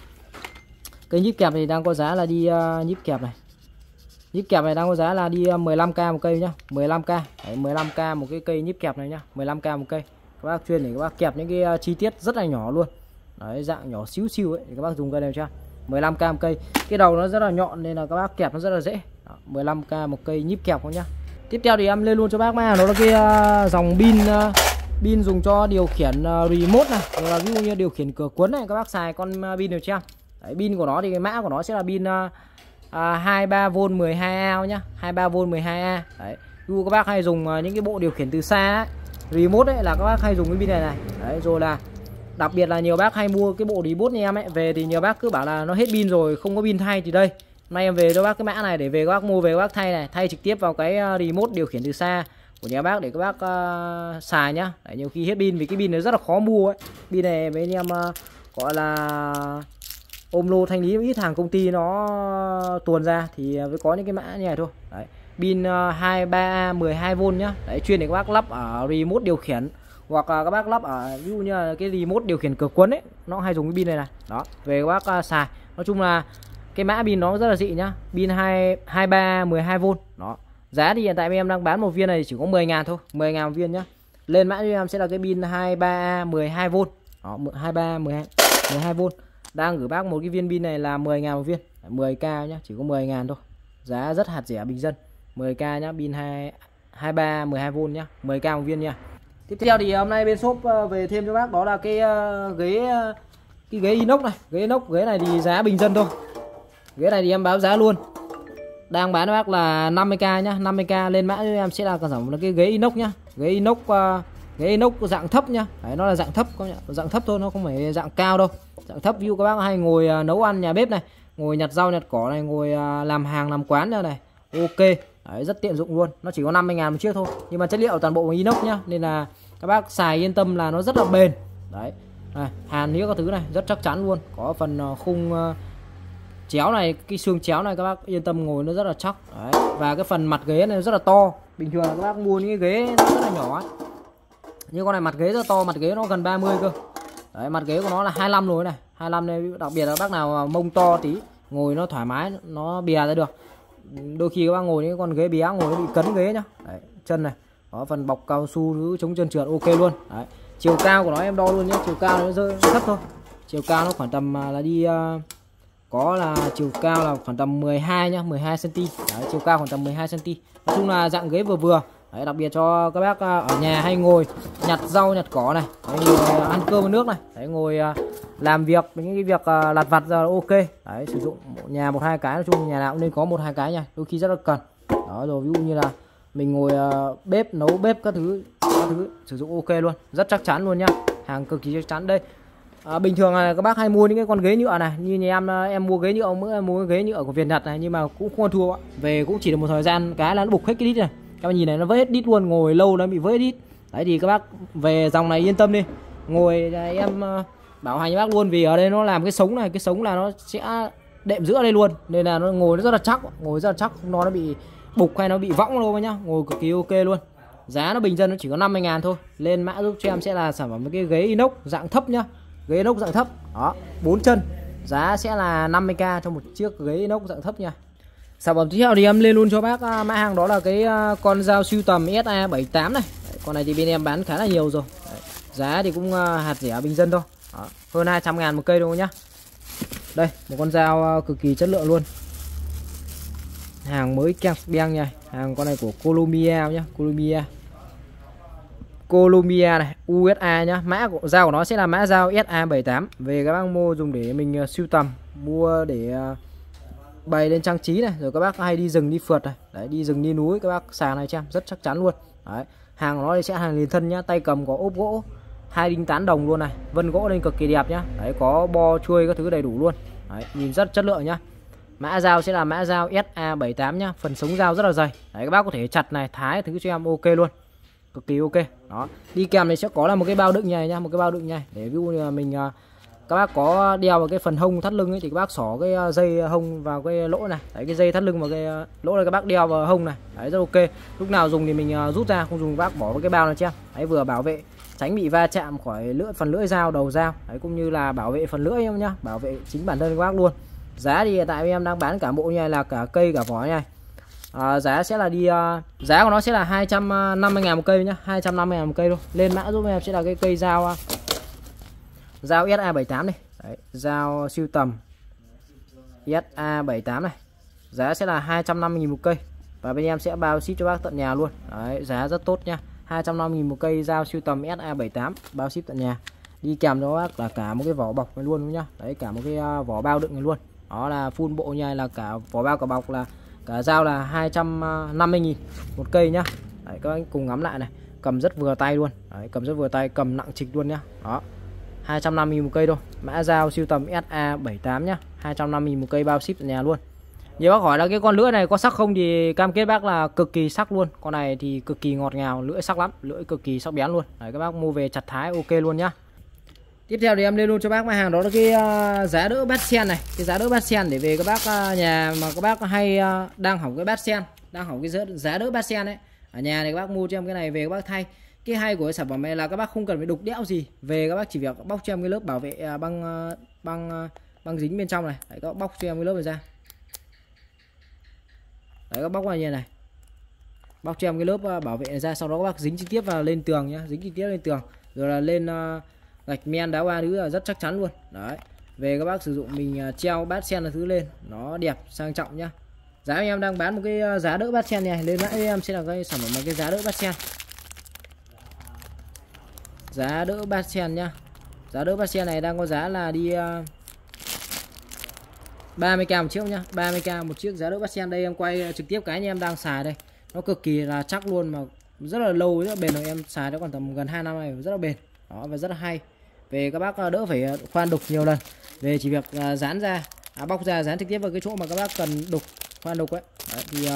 Cây nhíp kẹp thì đang có giá là đi nhíp kẹp này. Nhíp kẹp này đang có giá là đi 15k một cây nhá, 15k. Đấy, 15k một cái cây nhíp kẹp này nhá, 15k một cây. Các bác chuyên để các bác kẹp những cái chi tiết rất là nhỏ luôn. Đấy, dạng nhỏ xíu xíu ấy thì các bác dùng cây này cho 15k một cây. Cái đầu nó rất là nhọn nên là các bác kẹp nó rất là dễ. Đó, 15k một cây nhíp kẹp nhá. Tiếp theo thì em lên luôn cho bác mà nó là cái dòng pin dùng cho điều khiển remote này, hoặc là ví dụ như điều khiển cửa cuốn này, các bác xài con pin được chưa? Đấy, pin của nó thì cái mã của nó sẽ là pin 23V 12A nhá, 23V 12A. Đấy, ví dụ các bác hay dùng những cái bộ điều khiển từ xa ấy, remote ấy, là các bác hay dùng cái pin này này. Đấy, rồi là đặc biệt là nhiều bác hay mua cái bộ remote như em ấy về thì nhiều bác cứ bảo là nó hết pin rồi không có pin thay, thì đây nay em về cho bác cái mã này để về các bác mua về các bác thay này, thay trực tiếp vào cái remote điều khiển từ xa của nhà bác để các bác xài nhá. Đấy, nhiều khi hết pin vì cái pin này rất là khó mua ấy. Pin này mấy anh em gọi là ôm lô thanh lý ít hàng công ty nó tuồn ra thì mới có những cái mã như này thôi. Đấy, pin 23A 12V nhá. Đấy, chuyên để các bác lắp ở remote điều khiển, hoặc là các bác lắp ở ví dụ như là cái remote điều khiển cửa cuốn ấy, nó hay dùng cái pin này này. Đó, về các bác xài. Nói chung là cái mã pin nó rất là dị nhá, pin 23 12V. Đó, giá thì hiện tại em đang bán một viên này chỉ có 10.000 thôi, 10.000 một viên nhá. Lên mã cho em sẽ là cái pin 23A 12V. Đó, 23 12V. Đang gửi bác một cái viên pin này là 10.000 một viên, 10k nhá, chỉ có 10.000 thôi. Giá rất hạt rẻ bình dân, 10k nhá, pin 23 12V nhá, 10k một viên nha. Tiếp theo thì hôm nay bên shop về thêm cho bác đó là cái ghế inox này, ghế này thì giá bình dân thôi. Ghế này thì em báo giá luôn. Đang bán cho bác là 50k nhá, 50k. Lên mã cho em sẽ là sản phẩm là cái ghế inox nhá. Ghế inox dạng thấp nhá. Đấy, nó là dạng thấp, dạng thấp thôi, nó không phải dạng cao đâu. Dạng thấp, ví dụ các bác hay ngồi nấu ăn nhà bếp này, ngồi nhặt rau nhặt cỏ này, ngồi làm hàng làm quán ra này. Ok. Đấy, rất tiện dụng luôn. Nó chỉ có 50.000 một chiếc thôi. Nhưng mà chất liệu toàn bộ bằng inox nhá, nên là các bác xài yên tâm là nó rất là bền. Đấy. Này, hàn nĩa các thứ này rất chắc chắn luôn. Có phần khung chéo này, cái xương chéo này các bác yên tâm ngồi nó rất là chắc. Đấy. Và cái phần mặt ghế này rất là to. Bình thường là các bác mua những cái ghế nó rất là nhỏ ấy. Nhưng con này mặt ghế rất to, mặt ghế nó gần 30 cơ. Đấy, mặt ghế của nó là 25 rồi này, 25 này, đặc biệt là bác nào mông to tí ngồi nó thoải mái, nó bìa ra được. Đôi khi các bác ngồi những con ghế bìa ngồi nó bị cấn ghế nhá. Đấy, chân này có phần bọc cao su thứ chống chân trượt ok luôn. Đấy, chiều cao của nó em đo luôn nhé, chiều cao nó rơi thấp thôi, chiều cao nó khoảng tầm là đi có là chiều cao là khoảng tầm 12 nhá, 12 cm. Đấy, chiều cao khoảng tầm 12 cm. Nói chung là dạng ghế vừa vừa. Đấy, đặc biệt cho các bác ở nhà hay ngồi nhặt rau nhặt cỏ này, đấy, ngồi ăn cơm với nước này, đấy, ngồi làm việc những cái việc lặt vặt ra ok. Đấy, sử dụng nhà 1-2 cái, nói chung nhà nào cũng nên có 1-2 cái nha, đôi khi rất là cần. Đó, rồi ví dụ như là mình ngồi bếp nấu bếp các thứ sử dụng ok luôn, rất chắc chắn luôn nhá, hàng cực kỳ chắc chắn. Đây bình thường là các bác hay mua những cái con ghế nhựa này, như nhà em mua ghế nhựa, mua cái ghế nhựa của Việt Nhật này, nhưng mà cũng không ăn thua. Về cũng chỉ được một thời gian cái là nó bục hết cái đít này, các bạn nhìn này, nó vỡ hết đít luôn, ngồi lâu nó bị vỡ hết đít. Đấy thì các bác về dòng này yên tâm đi, ngồi em bảo hành các bác luôn, vì ở đây nó làm cái sống này, cái sống là nó sẽ đệm giữa đây luôn, nên là nó ngồi nó rất là chắc, ngồi rất là chắc, nó bị bục hay nó bị võng đâu nhá, ngồi cực kỳ ok luôn. Giá nó bình dân nó chỉ có 50.000 thôi. Lên mã giúp cho em sẽ là sản phẩm cái ghế inox dạng thấp nhá, ghế inox dạng thấp đó, 4 chân, giá sẽ là 50k cho một chiếc ghế inox dạng thấp nha. Sản phẩm tiếp theo thì em lên luôn cho bác mã hàng đó là cái con dao sưu tầm SA78 này. Đấy, con này thì bên em bán khá là nhiều rồi. Đấy, giá thì cũng hạt rẻ bình dân thôi. Đó, hơn 200.000 một cây đâu nhá. Đây, một con dao cực kỳ chất lượng luôn. Hàng mới keng beng nha. Hàng con này của Columbia nhá, Columbia này, USA nhá. Mã của dao của nó sẽ là mã dao SA78. Về các bác mua dùng để mình sưu tầm, mua để bày lên trang trí này, rồi các bác hay đi rừng đi phượt này, đấy, đi rừng đi núi các bác sàng này cho em, rất chắc chắn luôn. Đấy, hàng của nó thì sẽ hàng liền thân nhá, tay cầm có ốp gỗ, 2 đinh tán đồng luôn này, vân gỗ lên cực kỳ đẹp nhá. Đấy, có bo chuôi các thứ đầy đủ luôn. Đấy, nhìn rất chất lượng nhá. Mã dao sẽ là mã dao SA78 nhá, phần sống dao rất là dày. Đấy, các bác có thể chặt này, thái thứ cho em ok luôn, cực kỳ ok. Đó, đi kèm này sẽ có là một cái bao đựng này nhá, một cái bao đựng này để ví dụ như là mình các bác có đeo vào cái phần hông thắt lưng ấy thì các bác xỏ cái dây hông vào cái lỗ này. Đấy, cái dây thắt lưng vào cái lỗ này các bác đeo vào hông này. Đấy, rất ok. Lúc nào dùng thì mình rút ra, không dùng các bác bỏ vào cái bao này cho em. Đấy, vừa bảo vệ tránh bị va chạm khỏi phần lưỡi dao, đầu dao. Đấy, cũng như là bảo vệ phần lưỡi em nhá, bảo vệ chính bản thân các bác luôn. Giá thì hiện tại em đang bán cả bộ như này là cả cây cả vỏ này. Giá sẽ là giá của nó sẽ là 250.000 một cây nhá, 250.000 một cây luôn. Lên mã giúp em sẽ là cái cây dao SA78 này. Đấy, dao siêu tầm SA78 này. Giá sẽ là 250.000 một cây. Và bên em sẽ bao ship cho bác tận nhà luôn. Đấy, giá rất tốt nha. 250.000 một cây dao siêu tầm SA78 bao ship tận nhà. Đi kèm cho bác là cả một cái vỏ bọc này luôn nhá. Đấy, cả một cái vỏ bao đựng này luôn. Đó là full bộ như này là cả vỏ bao cả bọc là cả dao là 250.000 một cây nhá. Đấy, các anh cùng ngắm lại này, cầm rất vừa tay luôn. Đấy, cầm rất vừa tay, cầm nặng trịch luôn nhá. Đó, 250.000 một cây thôi. Mã dao siêu tầm SA78 nhá, 250.000 một cây bao ship tận nhà luôn. Nhiều bác hỏi là cái con lưỡi này có sắc không thì cam kết bác là cực kỳ sắc luôn. Con này thì cực kỳ ngọt ngào, lưỡi sắc lắm, lưỡi cực kỳ sắc bén luôn. Đấy, các bác mua về chặt thái ok luôn nhá. Tiếp theo thì em lên luôn cho bác mặt hàng đó là cái giá đỡ bát sen này. Cái giá đỡ bát sen để về các bác nhà mà các bác hay đang hỏng cái bát sen, đang hỏng cái giá đỡ bát sen ấy. Ở nhà thì các bác mua cho em cái này về các bác thay. Cái hay của cái sản phẩm này là các bác không cần phải đục đẽo gì. Về các bác chỉ việc bóc cho em cái lớp bảo vệ băng dính bên trong này. Đấy, các bác bóc cho em cái lớp này ra. Đấy, các bóc vào như này. Bóc cho em cái lớp bảo vệ này ra, sau đó các bác dính trực tiếp vào lên tường nhá, dính trực tiếp lên tường. Rồi là lên gạch men đá hoa thứ là rất chắc chắn luôn. Đấy, về các bác sử dụng mình treo bát sen là thứ lên nó đẹp sang trọng nhá. Giá em đang bán một cái giá đỡ bát sen này, lên mã em sẽ là cái sản phẩm là cái giá đỡ bát sen. Giá đỡ bát sen nhá. Giá đỡ bát sen này đang có giá là đi 30k một chiếc nhá, 30k một chiếc giá đỡ bát sen. Đây em quay trực tiếp cái anh em đang xài đây. Nó cực kỳ là chắc luôn, mà rất là lâu, rất là bền rồi, em xài nó còn tầm gần 2 năm này, rất là bền. Đó, và rất là hay. Về các bác đỡ phải khoan đục nhiều lần. Về chỉ việc dán ra, bóc ra dán trực tiếp vào cái chỗ mà các bác cần đục, khoan đục ấy. Đấy, thì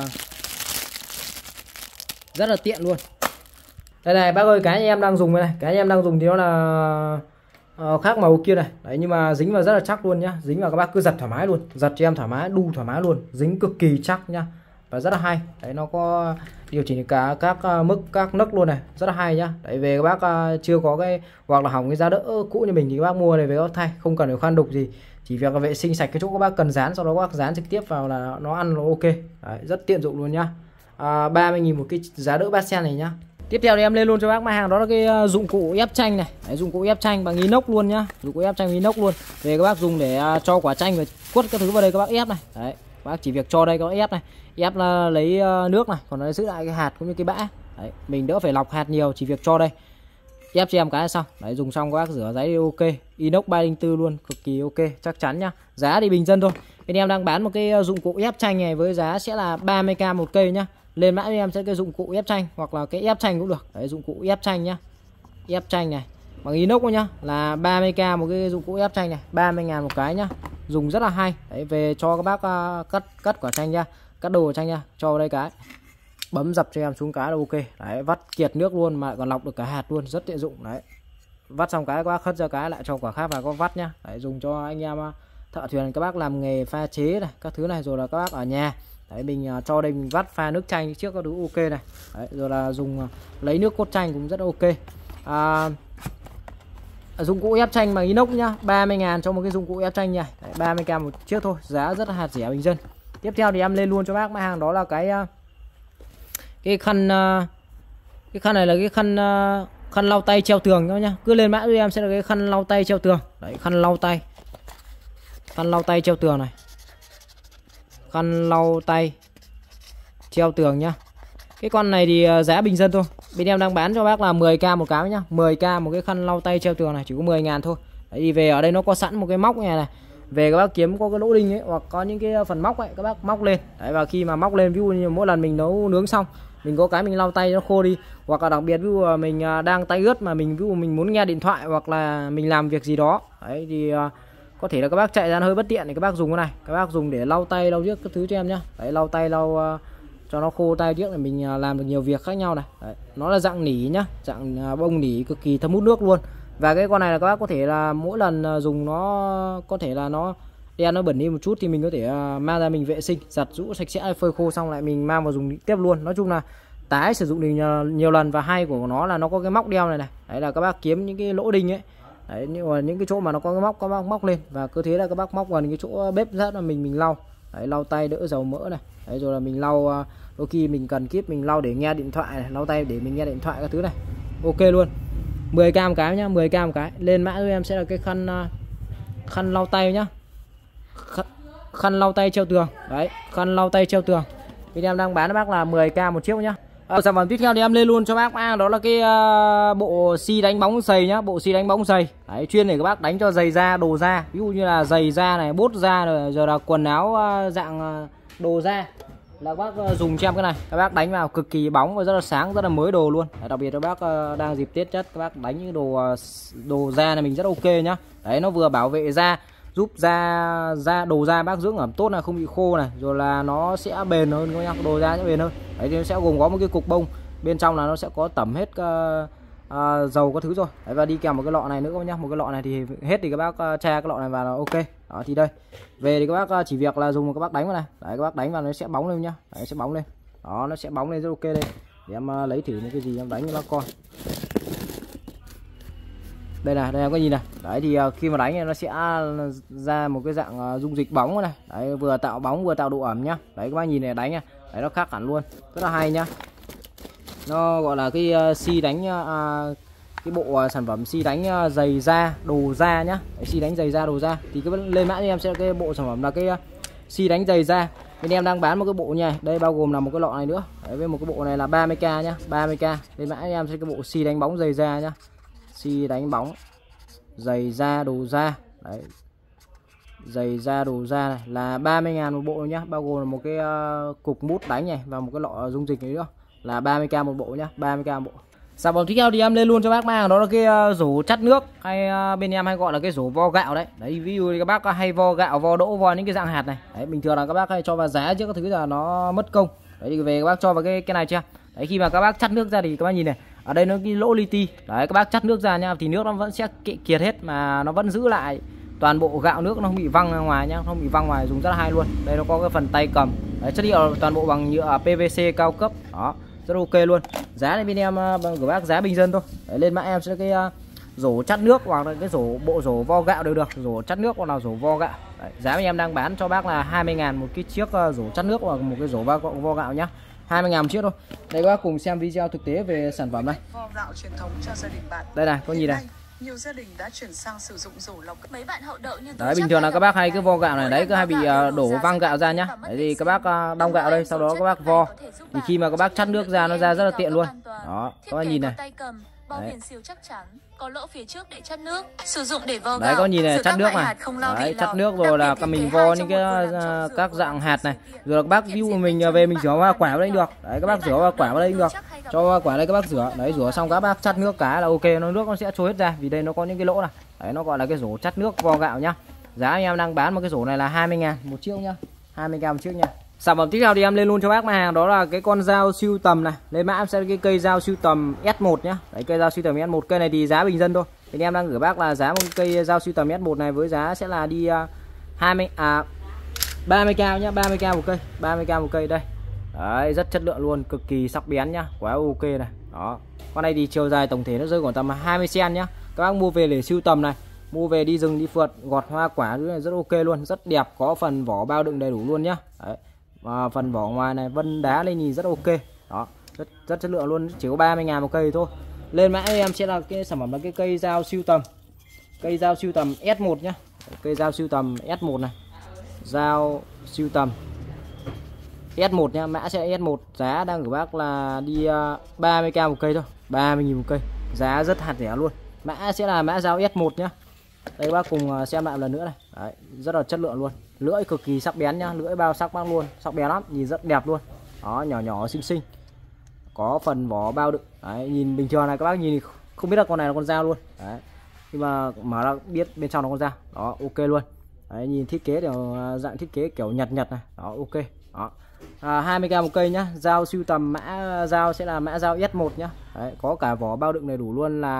rất là tiện luôn. Đây này bác ơi, cái anh em đang dùng này, cái anh em đang dùng thì nó là khác màu kia này. Đấy, nhưng mà dính vào rất là chắc luôn nhá. Dính vào các bác cứ giật thoải mái luôn, giật cho em thoải mái, đu thoải mái luôn, dính cực kỳ chắc nhá. Và rất là hay. Đấy, nó có điều chỉnh cả các mức, các nấc luôn này, rất là hay nhá. Đấy, về các bác chưa có cái hoặc là hỏng cái giá đỡ cũ như mình thì các bác mua này về các bác thay, không cần phải khoan đục gì, chỉ việc là vệ sinh sạch cái chỗ các bác cần dán, sau đó các bác dán trực tiếp vào là nó ăn nó ok. Đấy, rất tiện dụng luôn nhá. 30.000 một cái giá đỡ bát sen này nhá. Tiếp theo thì em lên luôn cho bác mặt hàng đó là cái dụng cụ ép chanh này. Đấy, dụng cụ ép chanh bằng inox luôn nhá, dụng cụ ép chanh inox luôn. Về các bác dùng để cho quả chanh và quất các thứ vào đây các bác ép này. Đấy, bác chỉ việc cho đây các bác ép này, ép là lấy nước này, còn nó giữ lại cái hạt cũng như cái bã. Đấy, mình đỡ phải lọc hạt nhiều, chỉ việc cho đây ép cho em cái là xong. Đấy, dùng xong các bác rửa giấy đi ok. Inox 304 luôn, cực kỳ ok, chắc chắn nhá. Giá thì bình dân thôi. Bên em đang bán một cái dụng cụ ép chanh này với giá sẽ là 30k một cây nhá. Lên mã em sẽ cái dụng cụ ép chanh hoặc là cái ép chanh cũng được. Đấy, dụng cụ ép chanh nhá. Ép chanh này bằng inox nhá, là 30k một cái dụng cụ ép chanh này, 30.000 một cái nhá. Dùng rất là hay. Đấy, về cho các bác cắt quả chanh nha, cắt đồ chanh nha, cho vào đây cái bấm dập cho em xuống cái là ok. Đấy, vắt kiệt nước luôn mà còn lọc được cả hạt luôn, rất tiện dụng. Đấy, vắt xong cái các bác khất ra cái lại cho quả khác vào có vắt nhá. Đấy, dùng cho anh em thợ thuyền, các bác làm nghề pha chế này, các thứ này, rồi là các bác ở nhà. Đấy, mình cho đây mình vắt pha nước chanh trước các thứ ok này. Đấy, rồi là dùng lấy nước cốt chanh cũng rất ok. Dụng cụ ép chanh bằng inox nhá, 30.000 cho một cái dụng cụ ép chanh này. Đấy, 30k một chiếc thôi, giá rất là hạt rẻ bình dân. Tiếp theo thì em lên luôn cho bác mặt hàng đó là cái khăn, cái khăn này là cái khăn lau tay treo tường thôi nhá. Cứ lên mã cho em sẽ là cái khăn lau tay treo tường. Đấy, khăn lau tay treo tường này, khăn lau tay treo tường nhá. Cái con này thì giá bình dân thôi. Bên em đang bán cho bác là 10k một cái nhá, 10k một cái khăn lau tay treo tường này, chỉ có 10.000 thôi. Đấy, thì về ở đây nó có sẵn một cái móc này này. Về các bác kiếm có cái lỗ đinh ấy, hoặc có những cái phần móc ấy, các bác móc lên. Đấy, và khi mà móc lên, ví dụ như mỗi lần mình nấu nướng xong, mình có cái mình lau tay nó khô đi, hoặc là đặc biệt ví dụ mình đang tay ướt mà mình ví dụ mình muốn nghe điện thoại hoặc là mình làm việc gì đó. Đấy, thì có thể là các bác chạy ra hơi bất tiện thì các bác dùng cái này, các bác dùng để lau tay lau trước các thứ cho em nhá. Đấy, lau tay lau cho nó khô tay trước là mình làm được nhiều việc khác nhau này. Đấy, nó là dạng nỉ nhá, dạng bông nỉ cực kỳ thấm hút nước luôn, Và cái con này là các bác có thể là mỗi lần dùng nó có thể là nó đen nó bẩn đi một chút thì mình có thể mang ra mình vệ sinh, giặt rũ sạch sẽ, phơi khô xong lại mình mang vào dùng tiếp luôn. Nói chung là tái sử dụng được nhiều lần. Và hay của nó là nó có cái móc đeo này này. Đấy là các bác kiếm những cái lỗ đinh ấy. Đấy, nhưng mà những cái chỗ mà nó có cái móc, các bác móc lên và cứ thế là các bác móc vào cái chỗ bếp rát là mình lau. Đấy, lau tay đỡ dầu mỡ này. Đấy, rồi là mình lau, đôi khi mình cần kíp mình lau để nghe điện thoại này, lau tay để mình nghe điện thoại các thứ này. Ok luôn. 10k một cái nhá, 10k một cái. Lên mã cho em sẽ là cái khăn lau tay nhá. Khăn lau tay treo tường. Đấy, khăn lau tay treo tường. Bên em đang bán cho bác là 10k một chiếc nhá. Sản phẩm tiếp theo thì em lên luôn cho bác mang đó là cái bộ xi đánh bóng giày nhá, bộ xi đánh bóng giày. Đấy, chuyên để các bác đánh cho giày da, đồ da. Ví dụ như là giày da này, bốt da rồi, giờ là quần áo dạng đồ da. Là các bác dùng cho em cái này, các bác đánh vào cực kỳ bóng và rất là sáng, rất là mới đồ luôn. Đấy, đặc biệt các bác đang dịp Tết chất, các bác đánh những đồ da này mình rất ok nhá. Đấy, nó vừa bảo vệ da, giúp đồ da bác dưỡng ẩm tốt là không bị khô này, rồi là nó sẽ bền hơn các nhá, đồ da sẽ bền hơn. Đấy, thì nó sẽ gồm có một cái cục bông, bên trong là nó sẽ có tẩm hết dầu các thứ rồi. Đấy, và đi kèm một cái lọ này nữa các nhá, một cái lọ này thì hết thì các bác tra cái lọ này vào là ok. Đó thì đây về thì các bác chỉ việc là dùng các bác đánh vào này. Đấy, các bác đánh vào nó sẽ bóng lên nhá. Đấy, sẽ bóng lên. Đó, nó sẽ bóng lên rất ok đây. Để em lấy thử những cái gì em đánh cho bác coi. Đây này, đây em có nhìn này. Đấy thì khi mà đánh thì nó sẽ ra một cái dạng dung dịch bóng này. Đấy, vừa tạo bóng vừa tạo độ ẩm nhá. Đấy các bác nhìn này đánh nha. Đấy, nó khác hẳn luôn. Rất là hay nhá. Nó gọi là cái xi đánh cái bộ sản phẩm xi đánh giày da, đồ da nhá. Đấy, xi đánh giày da, đồ da. Thì cái lên mã cho em sẽ cái bộ sản phẩm là cái xi đánh giày da. Bên em đang bán một cái bộ nha. Đây bao gồm là một cái lọ này nữa. Đấy, với một cái bộ này là 30k nhá, 30k. Lên mã cho em sẽ cái bộ xi đánh bóng giày da nhá. Xi đánh bóng giày da, đồ da. Đấy, giày da, đồ da này là 30.000 một bộ nhá, bao gồm là một cái cục mút đánh này và một cái lọ dung dịch này nữa, là 30k một bộ nhá, 30k một bộ. Sản phẩm tiếp theo thì em lên luôn cho bác mang đó là cái rổ chắt nước, hay bên em hay gọi là cái rổ vo gạo đấy. Đấy, ví dụ các bác hay vo gạo, vo đỗ, vo những cái dạng hạt này. Đấy, bình thường là các bác hay cho vào giá chứ các thứ là nó mất công. Đấy thì về các bác cho vào cái này chưa. Đấy, khi mà các bác chắt nước ra thì các bác nhìn này, ở đây nó cái lỗ li ti. Đấy, các bác chắt nước ra nha thì nước nó vẫn sẽ kiệt hết mà nó vẫn giữ lại toàn bộ gạo, nước nó không bị văng ra ngoài nhá, không bị văng ngoài, dùng rất là hay luôn. Đây nó có cái phần tay cầm. Đấy, chất liệu toàn bộ bằng nhựa PVC cao cấp. Đó, rất ok luôn. Giá này bên em của bác giá bình dân thôi. Đấy, lên mã em sẽ cái rổ chắt nước hoặc là cái bộ rổ vo gạo đều được, rổ chắt nước hoặc là rổ vo gạo. Đấy, giá bên em đang bán cho bác là 20.000 một cái chiếc rổ chắt nước hoặc một cái rổ vo gạo nhá. 20.000 một chiếc thôi. Đây các bác cùng xem video thực tế về sản phẩm này. Vo gạo truyền thống cho gia đình bạn. Đây này, có nhìn này. Nhiều gia đình đã chuyển sang sử dụng rổ lọc. Mấy bạn hậu đậu như đấy, bình thường là các bác hay cứ vo gạo này, đấy cứ hay bị đổ văng gạo ra nhá. Đấy thì các bác đong gạo đây, sau đó các bác vo. Thì khi mà các bác chắt nước ra nó ra rất là tiện luôn. Đó, các bác nhìn này. Đấy. Có lỗ phía trước để chắt nước, sử dụng để vo gạo. Đấy, có nhìn này, chắt nước này. Đấy, chắt nước rồi là mình vo những cái các dạng hạt này. Rồi là các bác ví dụ mình về mình rửa hoa quả vào đây được. Đấy, các bác rửa hoa quả vào đây được. Cho hoa quả đây các bác rửa. Đấy, rửa xong các bác chắt nước cái là ok, nước nó sẽ trôi hết ra vì đây nó có những cái lỗ này. Đấy, nó gọi là cái rổ chắt nước vo gạo nhá. Giá em đang bán một cái rổ này là 20.000 một chiếc nhá. 20.000 một chiếc nha. Sản phẩm tiếp theo thì em lên luôn cho bác hàng đó là cái con dao sưu tầm này. Lên mã em sẽ cái cây dao sưu tầm S1 nhá. Đấy, cây dao sưu tầm S1, cây này thì giá bình dân thôi. Thì em đang gửi bác là giá một cây dao sưu tầm S1 này với giá sẽ là đi 30k nhá, 30k một cây, 30k một cây đây. Đấy, rất chất lượng luôn, cực kỳ sắc bén nhá, quá ok này. Đó. Con này thì chiều dài tổng thể nó rơi khoảng tầm 20 cm nhá. Các bác mua về để sưu tầm này, mua về đi rừng đi phượt, gọt hoa quả rất ok luôn, rất đẹp, có phần vỏ bao đựng đầy đủ luôn nhá. Đấy. Và phần vỏ ngoài này vân đá lên nhìn rất ok. Đó, rất chất lượng luôn, chỉ có 30.000 một cây thôi. Lên mã em sẽ là cái sản phẩm là cái cây dao sưu tầm. Cây dao sưu tầm S1 nhá. Cây dao sưu tầm S1 này. Dao sưu tầm S1 nhá, mã sẽ S1, giá đang của bác là đi 30k một cây thôi, 30.000 một cây. Giá rất hạt rẻ luôn. Mã sẽ là mã dao S1 nhá. Đây bác cùng xem lại một lần nữa này. Đấy, rất là chất lượng luôn. Lưỡi cực kỳ sắc bén nhá, lưỡi bao sắc bác luôn, sắc bén lắm, nhìn rất đẹp luôn. Đó, nhỏ nhỏ xinh xinh. Có phần vỏ bao đựng. Đấy, nhìn bình thường này các bác nhìn không biết là con này là con dao luôn. Đấy. Nhưng mà mở ra biết bên trong là con dao. Đó, ok luôn. Đấy, nhìn thiết kế kiểu dạng thiết kế kiểu nhật này. Đó, ok. Đó. 20k một cây nhá. Dao sưu tầm mã dao sẽ là mã dao S1 nhá. Đấy, có cả vỏ bao đựng đầy đủ luôn, là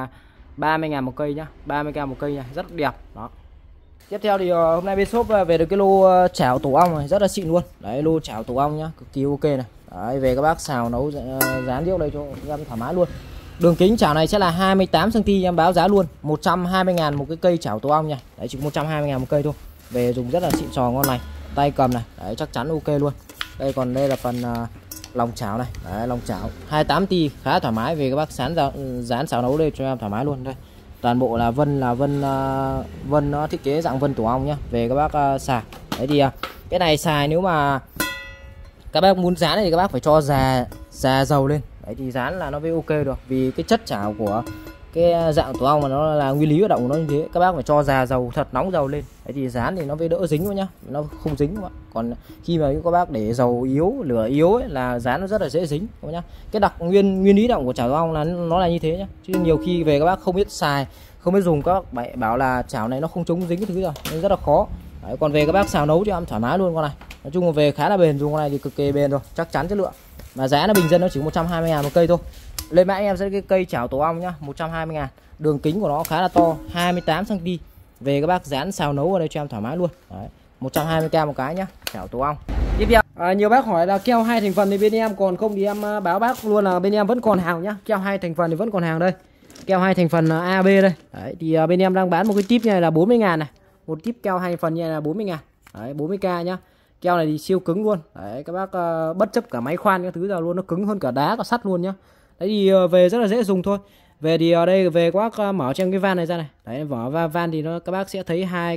30.000 một cây nhá, 30k một cây nha, rất đẹp. Đó. Tiếp theo thì hôm nay bên shop về được cái lô chảo tổ ong này rất là xịn luôn. Đấy, lô chảo tổ ong nhá, cực kỳ ok này. Đấy, về các bác xào nấu rán rượu đây cho em thoải mái luôn. Đường kính chảo này sẽ là 28 cm, em báo giá luôn 120.000 một cái cây chảo tổ ong nha. Đấy, chỉ 120.000 một cây thôi. Về dùng rất là xịn sò ngon này. Tay cầm này, đấy chắc chắn ok luôn. Đây còn đây là phần lòng chảo này. Đấy, lòng chảo 28 t khá thoải mái, về các bác rán xào nấu đây cho em thoải mái luôn. Đây. Toàn bộ là vân nó thiết kế dạng vân tổ ong nhá. Về các bác xài. Đấy thì cái này xài nếu mà các bác muốn rán thì các bác phải cho già dầu lên. Đấy thì rán là nó mới ok được, vì cái chất chảo của cái dạng tổ ong mà nó là nguyên lý hoạt động của nó như thế, các bác phải cho già dầu thật nóng dầu lên. Đấy thì rán thì nó mới đỡ dính thôi nhá, nó không dính các bạn. Còn khi mà các bác để dầu yếu, lửa yếu ấy, là rán nó rất là dễ dính các bác nhá. Cái đặc nguyên lý động của chảo tổ ong là nó là như thế nhá, chứ nhiều khi về các bác không biết xài, không biết dùng, các bác bảo là chảo này nó không chống dính cái thứ rồi nên rất là khó. Đấy, còn về các bác xào nấu cho em thoải mái luôn con này. Nói chung là về khá là bền, dùng con này thì cực kỳ bền rồi, chắc chắn chất lượng. Mà giá nó bình dân nó chỉ 120.000 một cây thôi. Lên mã em sẽ cái cây chảo tổ ong nhá, 120.000. Đường kính của nó khá là to, 28 cm. Về các bác dán xào nấu ở đây cho em thoải mái luôn. Đấy, 120k một cái nhá, chảo tổ ong. Tiếp theo, nhiều bác hỏi là keo 2 thành phần thì bên em còn không, thì em báo bác luôn là bên em vẫn còn hàng nhá. Keo 2 thành phần thì vẫn còn hàng đây. Keo 2 thành phần A B đây. Đấy, thì bên em đang bán một cái tip như này là 40.000 này. Một tip keo 2 thành phần như này là 40.000. Đấy, 40k nhá. Keo này thì siêu cứng luôn. Đấy, các bác bất chấp cả máy khoan các thứ nào luôn, nó cứng hơn cả đá cả sắt luôn nhá. Đấy thì về rất là dễ dùng thôi. Về thì ở đây về các bác mở cho em cái van này ra này. Đấy, mở van thì các bác sẽ thấy hai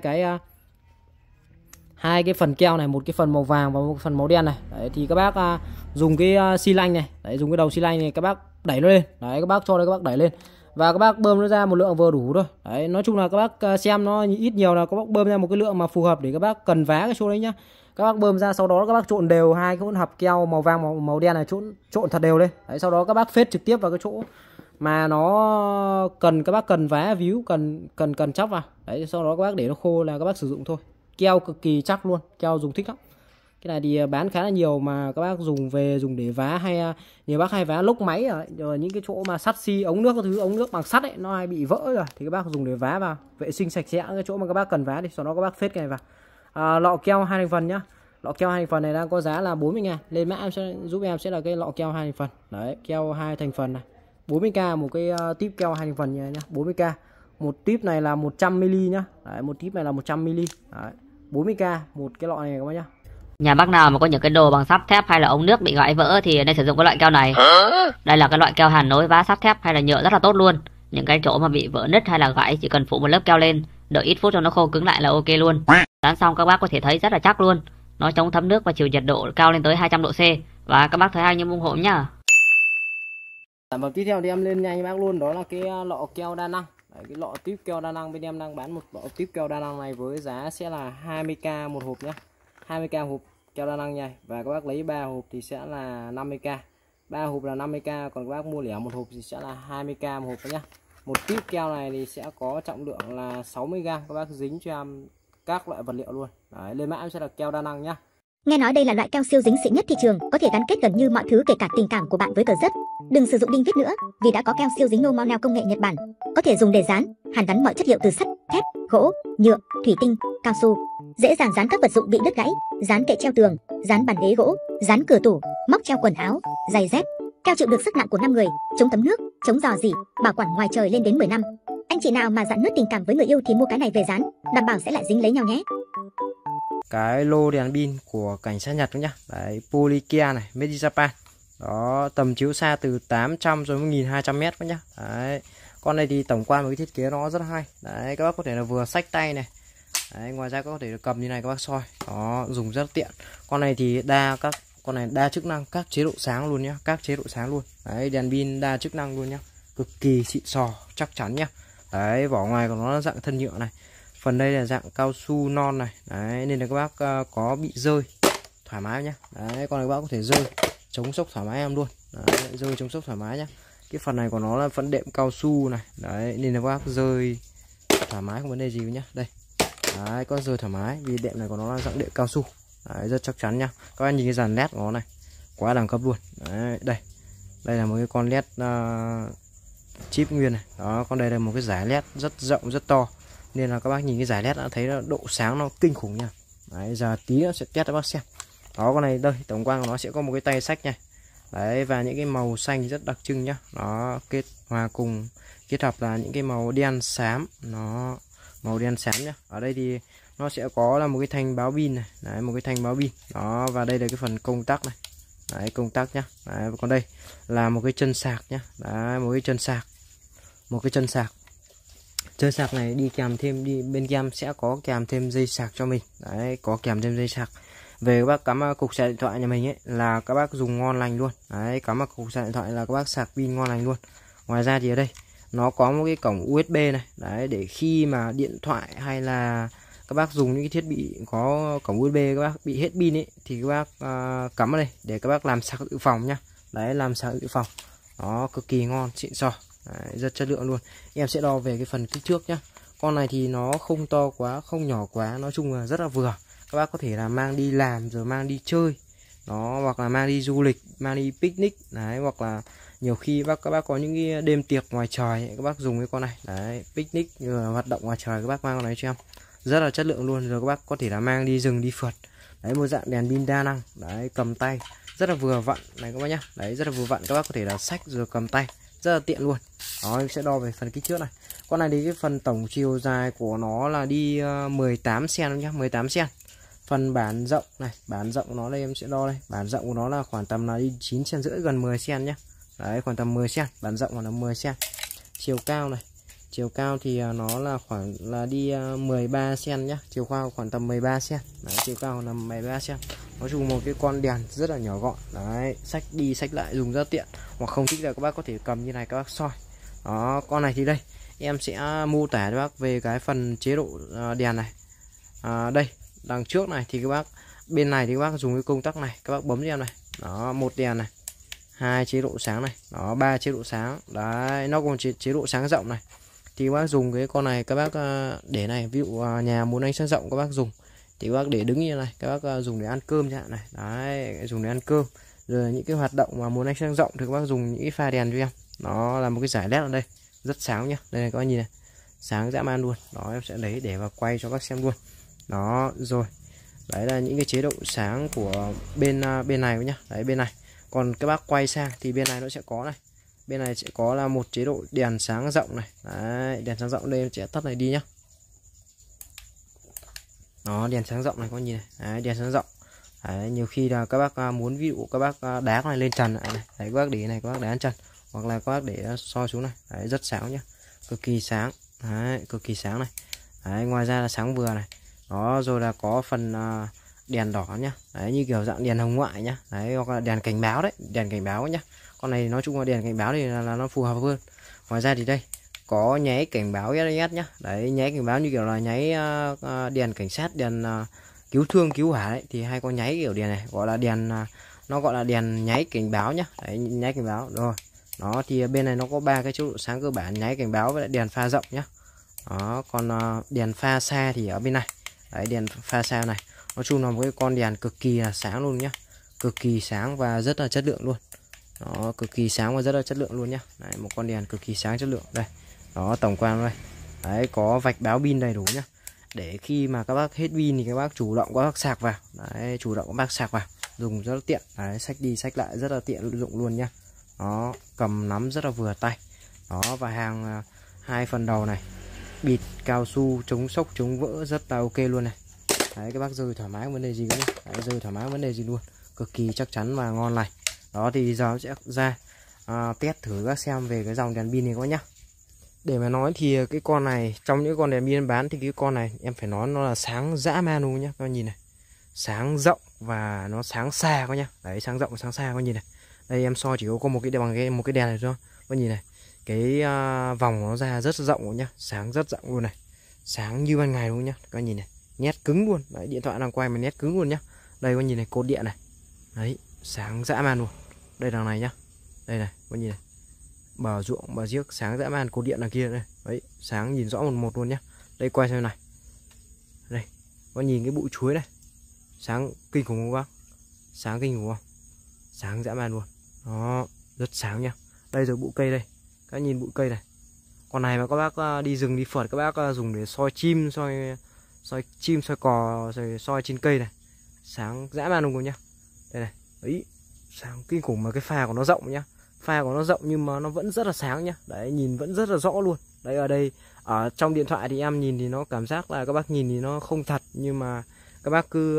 cái phần keo này, một cái phần màu vàng và một phần màu đen này. Đấy thì các bác dùng cái xi lanh này, đấy, dùng cái đầu xi lanh này các bác đẩy nó lên. Đấy, các bác cho đây, các bác đẩy lên và các bác bơm nó ra một lượng vừa đủ thôi. Đấy, nói chung là các bác xem nó ít nhiều là các bác bơm ra một cái lượng mà phù hợp để các bác cần vá cái chỗ đấy nhá. Các bác bơm ra, sau đó các bác trộn đều hai cái hỗn hợp keo màu vàng màu đen này, trộn thật đều lên. Đấy, sau đó các bác phết trực tiếp vào cái chỗ mà nó các bác cần vá víu, cần chóc vào. Đấy, sau đó các bác để nó khô là các bác sử dụng thôi. Keo cực kỳ chắc luôn, keo dùng thích lắm. Cái này thì bán khá là nhiều mà các bác dùng để vá, hay nhiều bác hay vá lốc máy rồi những cái chỗ mà sắt xi, ống nước các thứ, ống nước bằng sắt ấy nó hay bị vỡ rồi thì các bác dùng để vá vào, vệ sinh sạch sẽ cái chỗ mà các bác cần vá đi, sau đó các bác phết cái này vào. Lọ keo 2 thành phần nhá. Lọ keo 2 thành phần này đang có giá là 40.000. Lên mã em sẽ giúp em sẽ là cái lọ keo 2 thành phần. Đấy, keo 2 thành phần này. 40k một cái tip keo 2 thành phần nhá, 40k. Một tip này là 100ml nhá. Đấy, một tip này là 100ml. Đấy, 40k một cái lọ này các bác nhá. Nhà bác nào mà có những cái đồ bằng sắt thép hay là ống nước bị gãy vỡ thì nên sử dụng cái loại keo này. Đây là cái loại keo hàn nối vá sắt thép hay là nhựa rất là tốt luôn. Những cái chỗ mà bị vỡ nứt hay là gãy chỉ cần phủ một lớp keo lên, đợi ít phút cho nó khô cứng lại là ok luôn. Dán xong các bác có thể thấy rất là chắc luôn. Nó chống thấm nước và chịu nhiệt độ cao lên tới 200 độ C. Và các bác thấy hay nhưng ủng hộ nhá. Sản phẩm tiếp theo thì em lên nhanh bác luôn, đó là cái lọ keo đa năng. Đấy, cái lọ tiếp keo đa năng bên em đang bán một lọ tiếp keo đa năng này với giá sẽ là 20k một hộp nhé. 20k hộp keo đa năng nha. Và các bác lấy 3 hộp thì sẽ là 50k. 3 hộp là 50k, còn các bác mua lẻ một hộp thì sẽ là 20k một hộp nhé. Một tiếp keo này thì sẽ có trọng lượng là 60g. Các bác dính cho em các loại vật liệu luôn. Đấy, lên mã em sẽ là keo đa năng nhá. Nghe nói đây là loại keo siêu dính xịn nhất thị trường, có thể gắn kết gần như mọi thứ kể cả tình cảm của bạn với cờ rất. Đừng sử dụng đinh vít nữa, vì đã có keo siêu dính No công nghệ Nhật Bản, có thể dùng để dán, hàn gắn mọi chất liệu từ sắt, thép, gỗ, nhựa, thủy tinh, cao su. Dễ dàng dán các vật dụng bị đứt gãy, dán kệ treo tường, dán bàn ghế gỗ, dán cửa tủ, móc treo quần áo, giày dép. Keo chịu được sức nặng của 5 người, chống thấm nước, chống rò rỉ, bảo quản ngoài trời lên đến 10 năm. Anh chị nào mà dạn nứt tình cảm với người yêu thì mua cái này về dán, đảm bảo sẽ lại dính lấy nhau nhé. Cái lô đèn pin của cảnh sát Nhật nhá. Đấy, Polykia này, made in Japan. Đó, tầm chiếu xa từ 800 rồi 1200m các nhá. Đấy. Con này thì tổng quan với cái thiết kế nó rất hay. Đấy, các bác có thể là vừa xách tay này. Đấy, ngoài ra có thể cầm như này các bác soi. Đó, dùng rất tiện. Con này thì con này đa chức năng, các chế độ sáng luôn nhá, các chế độ sáng luôn. Đấy, đèn pin đa chức năng luôn nhá. Cực kỳ xịn sò, chắc chắn nhá. Đấy, vỏ ngoài của nó là dạng thân nhựa này. Phần đây là dạng cao su non này. Đấy, nên là các bác có bị rơi thoải mái nhá. Đấy, con này các bác có thể rơi chống sốc thoải mái em luôn. Đấy, rơi chống sốc thoải mái nhá. Cái phần này của nó là phần đệm cao su này. Đấy, nên là các bác rơi thoải mái không vấn đề gì nhá. Đây. Đấy, có rơi thoải mái vì đệm này của nó là dạng đệm cao su. Đấy, rất chắc chắn nhá. Các bạn nhìn cái dàn led của nó này, quá đẳng cấp luôn. Đấy, đây. Đây là một cái con led chip nguyên này. Đó, còn đây là một cái dải led rất rộng rất to, nên là các bác nhìn cái dải led đã thấy là độ sáng nó kinh khủng nha. Đấy, giờ tí nó sẽ test cho bác xem. Đó, con này đây tổng quan của nó sẽ có một cái tay sách nha. Đấy, và những cái màu xanh rất đặc trưng nhá. Nó kết hòa cùng kết hợp là những cái màu đen xám, nó màu đen xám nhá. Ở đây thì nó sẽ có là một cái thanh báo pin này, đấy, một cái thanh báo pin. Đó, và đây là cái phần công tắc này. Đấy, công tắc nhá. Đấy, còn đây là một cái chân sạc nhá. Đấy, một cái chân sạc. Một cái chân sạc. Chân sạc này đi kèm thêm, đi bên kèm sẽ có kèm thêm dây sạc cho mình. Đấy, có kèm thêm dây sạc. Về các bác cắm cục sạc điện thoại nhà mình ấy là các bác dùng ngon lành luôn. Đấy, cắm cục sạc điện thoại là các bác sạc pin ngon lành luôn. Ngoài ra thì ở đây nó có một cái cổng USB này. Đấy, để khi mà điện thoại hay là các bác dùng những cái thiết bị có cổng USB các bác bị hết pin ấy thì các bác cắm vào đây để các bác làm sạc dự phòng nhá. Đấy, làm sạc dự phòng. Đó, cực kỳ ngon, xịn sò. Đấy, rất chất lượng luôn. Em sẽ đo về cái phần kích thước nhá. Con này thì nó không to quá, không nhỏ quá, nói chung là rất là vừa. Các bác có thể là mang đi làm rồi mang đi chơi. Đó, hoặc là mang đi du lịch, mang đi picnic. Đấy, hoặc là nhiều khi các bác có những cái đêm tiệc ngoài trời các bác dùng cái con này. Đấy, picnic rồi hoạt động ngoài trời các bác mang con này cho em. Rất là chất lượng luôn. Rồi các bác có thể là mang đi rừng đi phượt. Đấy, một dạng đèn pin đa năng. Đấy, cầm tay rất là vừa vặn này các bác nhá. Đấy, rất là vừa vặn, các bác có thể là xách rồi cầm tay, rất là tiện luôn. Đó, em sẽ đo về phần kích thước này. Con này thì cái phần tổng chiều dài của nó là đi 18 cm nhá, 18 cm. Phần bản rộng này, bản rộng của nó đây em sẽ đo đây. Bản rộng của nó là khoảng tầm là đi 9 cm rưỡi, gần 10 cm nhá. Đấy, khoảng tầm 10 cm, bản rộng là 10 cm. Chiều cao này, chiều cao thì nó là khoảng là đi 13 cm nhá, chiều cao khoảng tầm 13 cm. Đấy, chiều cao là 13 cm. Nói chung một cái con đèn rất là nhỏ gọn. Đấy, xách đi xách lại dùng rất tiện. Hoặc không thích là các bác có thể cầm như này các bác soi. Đó, con này thì đây em sẽ mô tả cho bác về cái phần chế độ đèn này. Đây, đằng trước này thì các bác, bên này thì các bác dùng cái công tắc này, các bác bấm cho em này. Đó, một đèn này, 2 chế độ sáng này, đó, 3 chế độ sáng. Đấy, nó còn chế độ sáng rộng này. Thì các bác dùng cái con này các bác để này, ví dụ nhà muốn ánh sáng rộng các bác dùng thì các bác để đứng như này, các bác dùng để ăn cơm chẳng hạn này. Đấy, dùng để ăn cơm. Rồi những cái hoạt động mà muốn ánh sáng rộng thì các bác dùng những cái pha đèn cho em. Nó là một cái giải led ở đây, rất sáng nhá. Đây này các bác nhìn này, sáng dã man luôn. Đó, em sẽ lấy để vào quay cho các bác xem luôn. Đó, rồi. Đấy là những cái chế độ sáng của bên này nhá. Đấy, bên này. Còn các bác quay sang thì bên này nó sẽ có này. Bên này sẽ có là một chế độ đèn sáng rộng này. Đấy, đèn sáng rộng đây em sẽ tắt này đi nhá. Đó, đèn sáng rộng này có nhìn này. Đấy, đèn sáng rộng. Đấy, nhiều khi là các bác muốn, ví dụ các bác đá con này lên trần này. Đấy, các bác để này, các bác đá lên trần. Hoặc là các bác để soi xuống này. Đấy, rất sáng nhá. Cực kỳ sáng. Đấy, cực kỳ sáng này. Đấy, ngoài ra là sáng vừa này. Đó, rồi là có phần đèn đỏ nhá. Đấy, như kiểu dạng đèn hồng ngoại nhá. Đấy, hoặc là đèn cảnh báo đấy, đèn cảnh báo nhá. Con này nói chung là đèn cảnh báo thì là nó phù hợp hơn. Ngoài ra thì đây có nháy cảnh báo SOS nhá. Đấy, nháy cảnh báo như kiểu là nháy đèn cảnh sát, đèn cứu thương cứu hỏa đấy, thì hay có nháy kiểu đèn này, gọi là đèn nó gọi là đèn nháy cảnh báo nhá. Đấy, nháy cảnh báo rồi. Đó, thì bên này nó có 3 cái chế độ sáng cơ bản, nháy cảnh báo với lại đèn pha rộng nhá. Đó, còn đèn pha xa thì ở bên này. Đấy, đèn pha xa này. Nói chung là một cái con đèn cực kỳ là sáng luôn nhá. Cực kỳ sáng và rất là chất lượng luôn. Đó, cực kỳ sáng và rất là chất lượng luôn nhá. Đấy, một con đèn cực kỳ sáng chất lượng đây. Đó, tổng quan đây. Đấy, có vạch báo pin đầy đủ nhá. Để khi mà các bác hết pin thì các bác chủ động các bác sạc vào. Đấy, chủ động các bác sạc vào, dùng rất là tiện. Đấy, xách đi xách lại rất là tiện dụng luôn nhá. Đó, cầm nắm rất là vừa tay. Đó, và hàng hai phần đầu này bịt cao su chống sốc chống vỡ rất là ok luôn này. Đấy, các bác rơi thoải mái vấn đề gì nữa. Đấy, rơi thoải mái vấn đề gì luôn, cực kỳ chắc chắn và ngon lành. Đó, thì giờ sẽ ra test thử các xem về cái dòng đèn pin này có nhá. Để mà nói thì cái con này trong những con đèn pin bán thì cái con này em phải nói nó là sáng dã man luôn nhá. Các bạn nhìn này, sáng rộng và nó sáng xa có nhá. Đấy, sáng rộng sáng xa có nhìn này. Đây em so chỉ có một cái đèn bằng một cái đèn này thôi. Các nhìn này, cái vòng nó ra rất rộng nhá, sáng rất rộng luôn này, sáng như ban ngày luôn nhá. Các bạn nhìn này, nét cứng luôn. Đấy, điện thoại đang quay mà nét cứng luôn nhá. Đây có nhìn này, cột điện này. Đấy, sáng dã man luôn. Đây đằng này nhá. Đây này, có nhìn này. Bờ ruộng, bờ giếc sáng dã man, cột điện đằng kia đây. Đấy, sáng nhìn rõ một luôn nhá. Đây quay xem này. Đây, có nhìn cái bụi chuối này. Sáng kinh khủng không bác? Sáng kinh khủng không? Sáng dã man luôn. Đó, rất sáng nhá. Đây rồi bụi cây đây. Các nhìn bụi cây này. Con này mà các bác đi rừng đi phượt, các bác dùng để soi chim, soi chim, soi cò, rồi soi trên cây này. Sáng dã man luôn nhá. Đây này. Đấy, sáng kinh khủng mà cái pha của nó rộng nhá. Pha của nó rộng nhưng mà nó vẫn rất là sáng nhá. Đấy, nhìn vẫn rất là rõ luôn. Đấy, ở đây ở trong điện thoại thì em nhìn thì nó cảm giác là các bác nhìn thì nó không thật, nhưng mà các bác cứ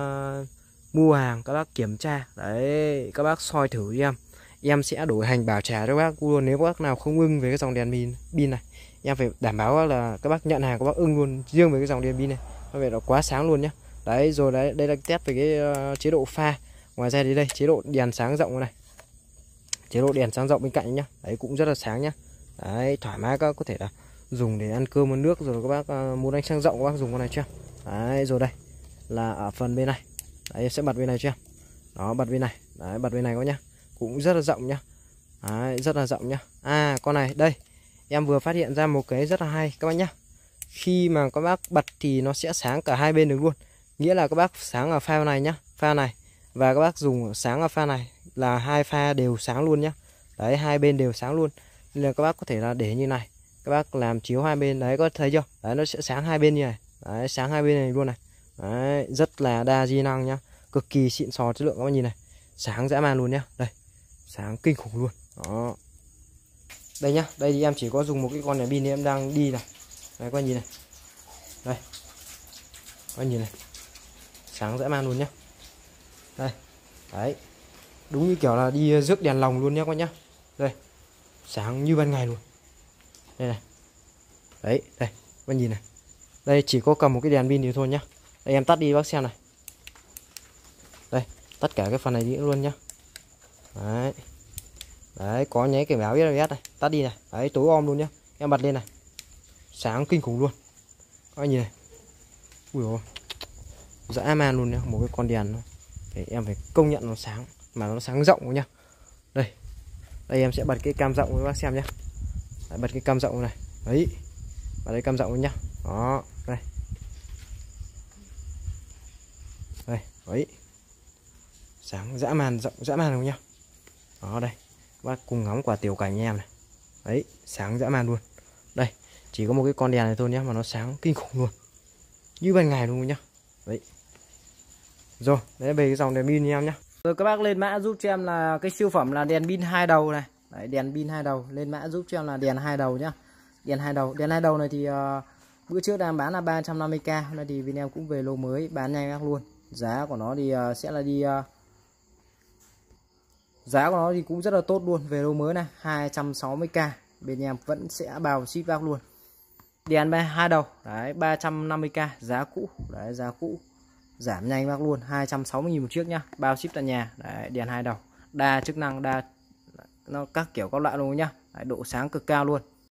mua hàng các bác kiểm tra. Đấy, các bác soi thử cho em sẽ đổi hành bảo trả cho các bác luôn. Nếu các bác nào không ưng về cái dòng đèn pin này, em phải đảm bảo là các bác nhận hàng các bác ưng luôn riêng với cái dòng đèn pin này. Nó vậy là quá sáng luôn nhá. Đấy, rồi đấy, đây là test về cái chế độ pha. Ngoài ra thì đây chế độ đèn sáng rộng này, chế độ đèn sáng rộng bên cạnh nhá. Đấy, cũng rất là sáng nhá. Đấy, thoải mái các bác có thể là dùng để ăn cơm ăn nước, rồi các bác muốn ánh sáng rộng các bác dùng con này chưa. Đấy, rồi đây là ở phần bên này. Đấy, em sẽ bật bên này chưa. Đó, bật bên này. Đấy, bật bên này các nhá. Cũng rất là rộng nhá. Đấy, rất là rộng nhá. Con này đây em vừa phát hiện ra một cái rất là hay các bác nhá. Khi mà các bác bật thì nó sẽ sáng cả hai bên được luôn. Nghĩa là các bác sáng ở pha này nhá, pha này, và các bác dùng sáng ở pha này là hai pha đều sáng luôn nhá. Đấy, hai bên đều sáng luôn. Nên là các bác có thể là để như này, các bác làm chiếu hai bên. Đấy, có thấy chưa. Đấy, nó sẽ sáng hai bên như này. Đấy, sáng hai bên này luôn này. Đấy, rất là đa di năng nhá. Cực kỳ xịn sò chất lượng các bác nhìn này. Sáng dã man luôn nhá. Đây, sáng kinh khủng luôn. Đó. Đây nhá, đây thì em chỉ có dùng một cái con đèn pin em đang đi này. Đấy, các bác nhìn này. Đây, các bác nhìn này. Sáng dã man luôn nhá. Đây. Đấy. Đúng như kiểu là đi rước đèn lồng luôn nhá các bác nhá. Đây. Sáng như ban ngày luôn. Đây này. Đấy, đây, các bác nhìn này. Đây chỉ có cầm một cái đèn pin thì thôi nhá. Đây em tắt đi bác xem này. Đây, tất cả cái phần này đi luôn nhá. Đấy. Đấy, có nháy cảnh báo SOS này, tắt đi này. Đấy, tối om luôn nhá. Em bật lên này. Sáng kinh khủng luôn. Các bác nhìn này. Ui dồi ôi. Dã man luôn nhá, một cái con đèn em phải công nhận nó sáng, mà nó sáng rộng nhá. Đây. Đây em sẽ bật cái cam rộng cho các bác xem nhá. Đấy, bật cái cam rộng này. Đấy. Bật cái cam rộng nhá. Đó, đây. Đây, đấy. Sáng dã man, rộng dã man luôn nhá. Đó đây. Các bác cùng ngắm quả tiểu cảnh em này. Đấy, sáng dã man luôn. Đây, chỉ có một cái con đèn này thôi nhá, mà nó sáng kinh khủng luôn. Như ban ngày luôn nhá. Đấy. Rồi, đấy về cái dòng đèn pin em nhá. Rồi các bác lên mã giúp cho em là cái siêu phẩm là đèn pin hai đầu này. Đấy, đèn pin hai đầu, lên mã giúp cho em là đèn hai đầu nhá. Đèn hai đầu này thì bữa trước đang bán là 350k, hôm nay thì bên em cũng về lô mới bán nhanh các luôn. Giá của nó thì sẽ là giá của nó thì cũng rất là tốt luôn, về lô mới này 260k, bên em vẫn sẽ bao ship bác luôn. Đèn hai đầu đấy 350k, giá cũ đấy, giá cũ giảm nhanh bác luôn, 260.000 một chiếc nhá, bao ship tận nhà. Đấy, đèn hai đầu đa chức năng, đa nó các kiểu các loại luôn nhá. Đấy, độ sáng cực cao luôn.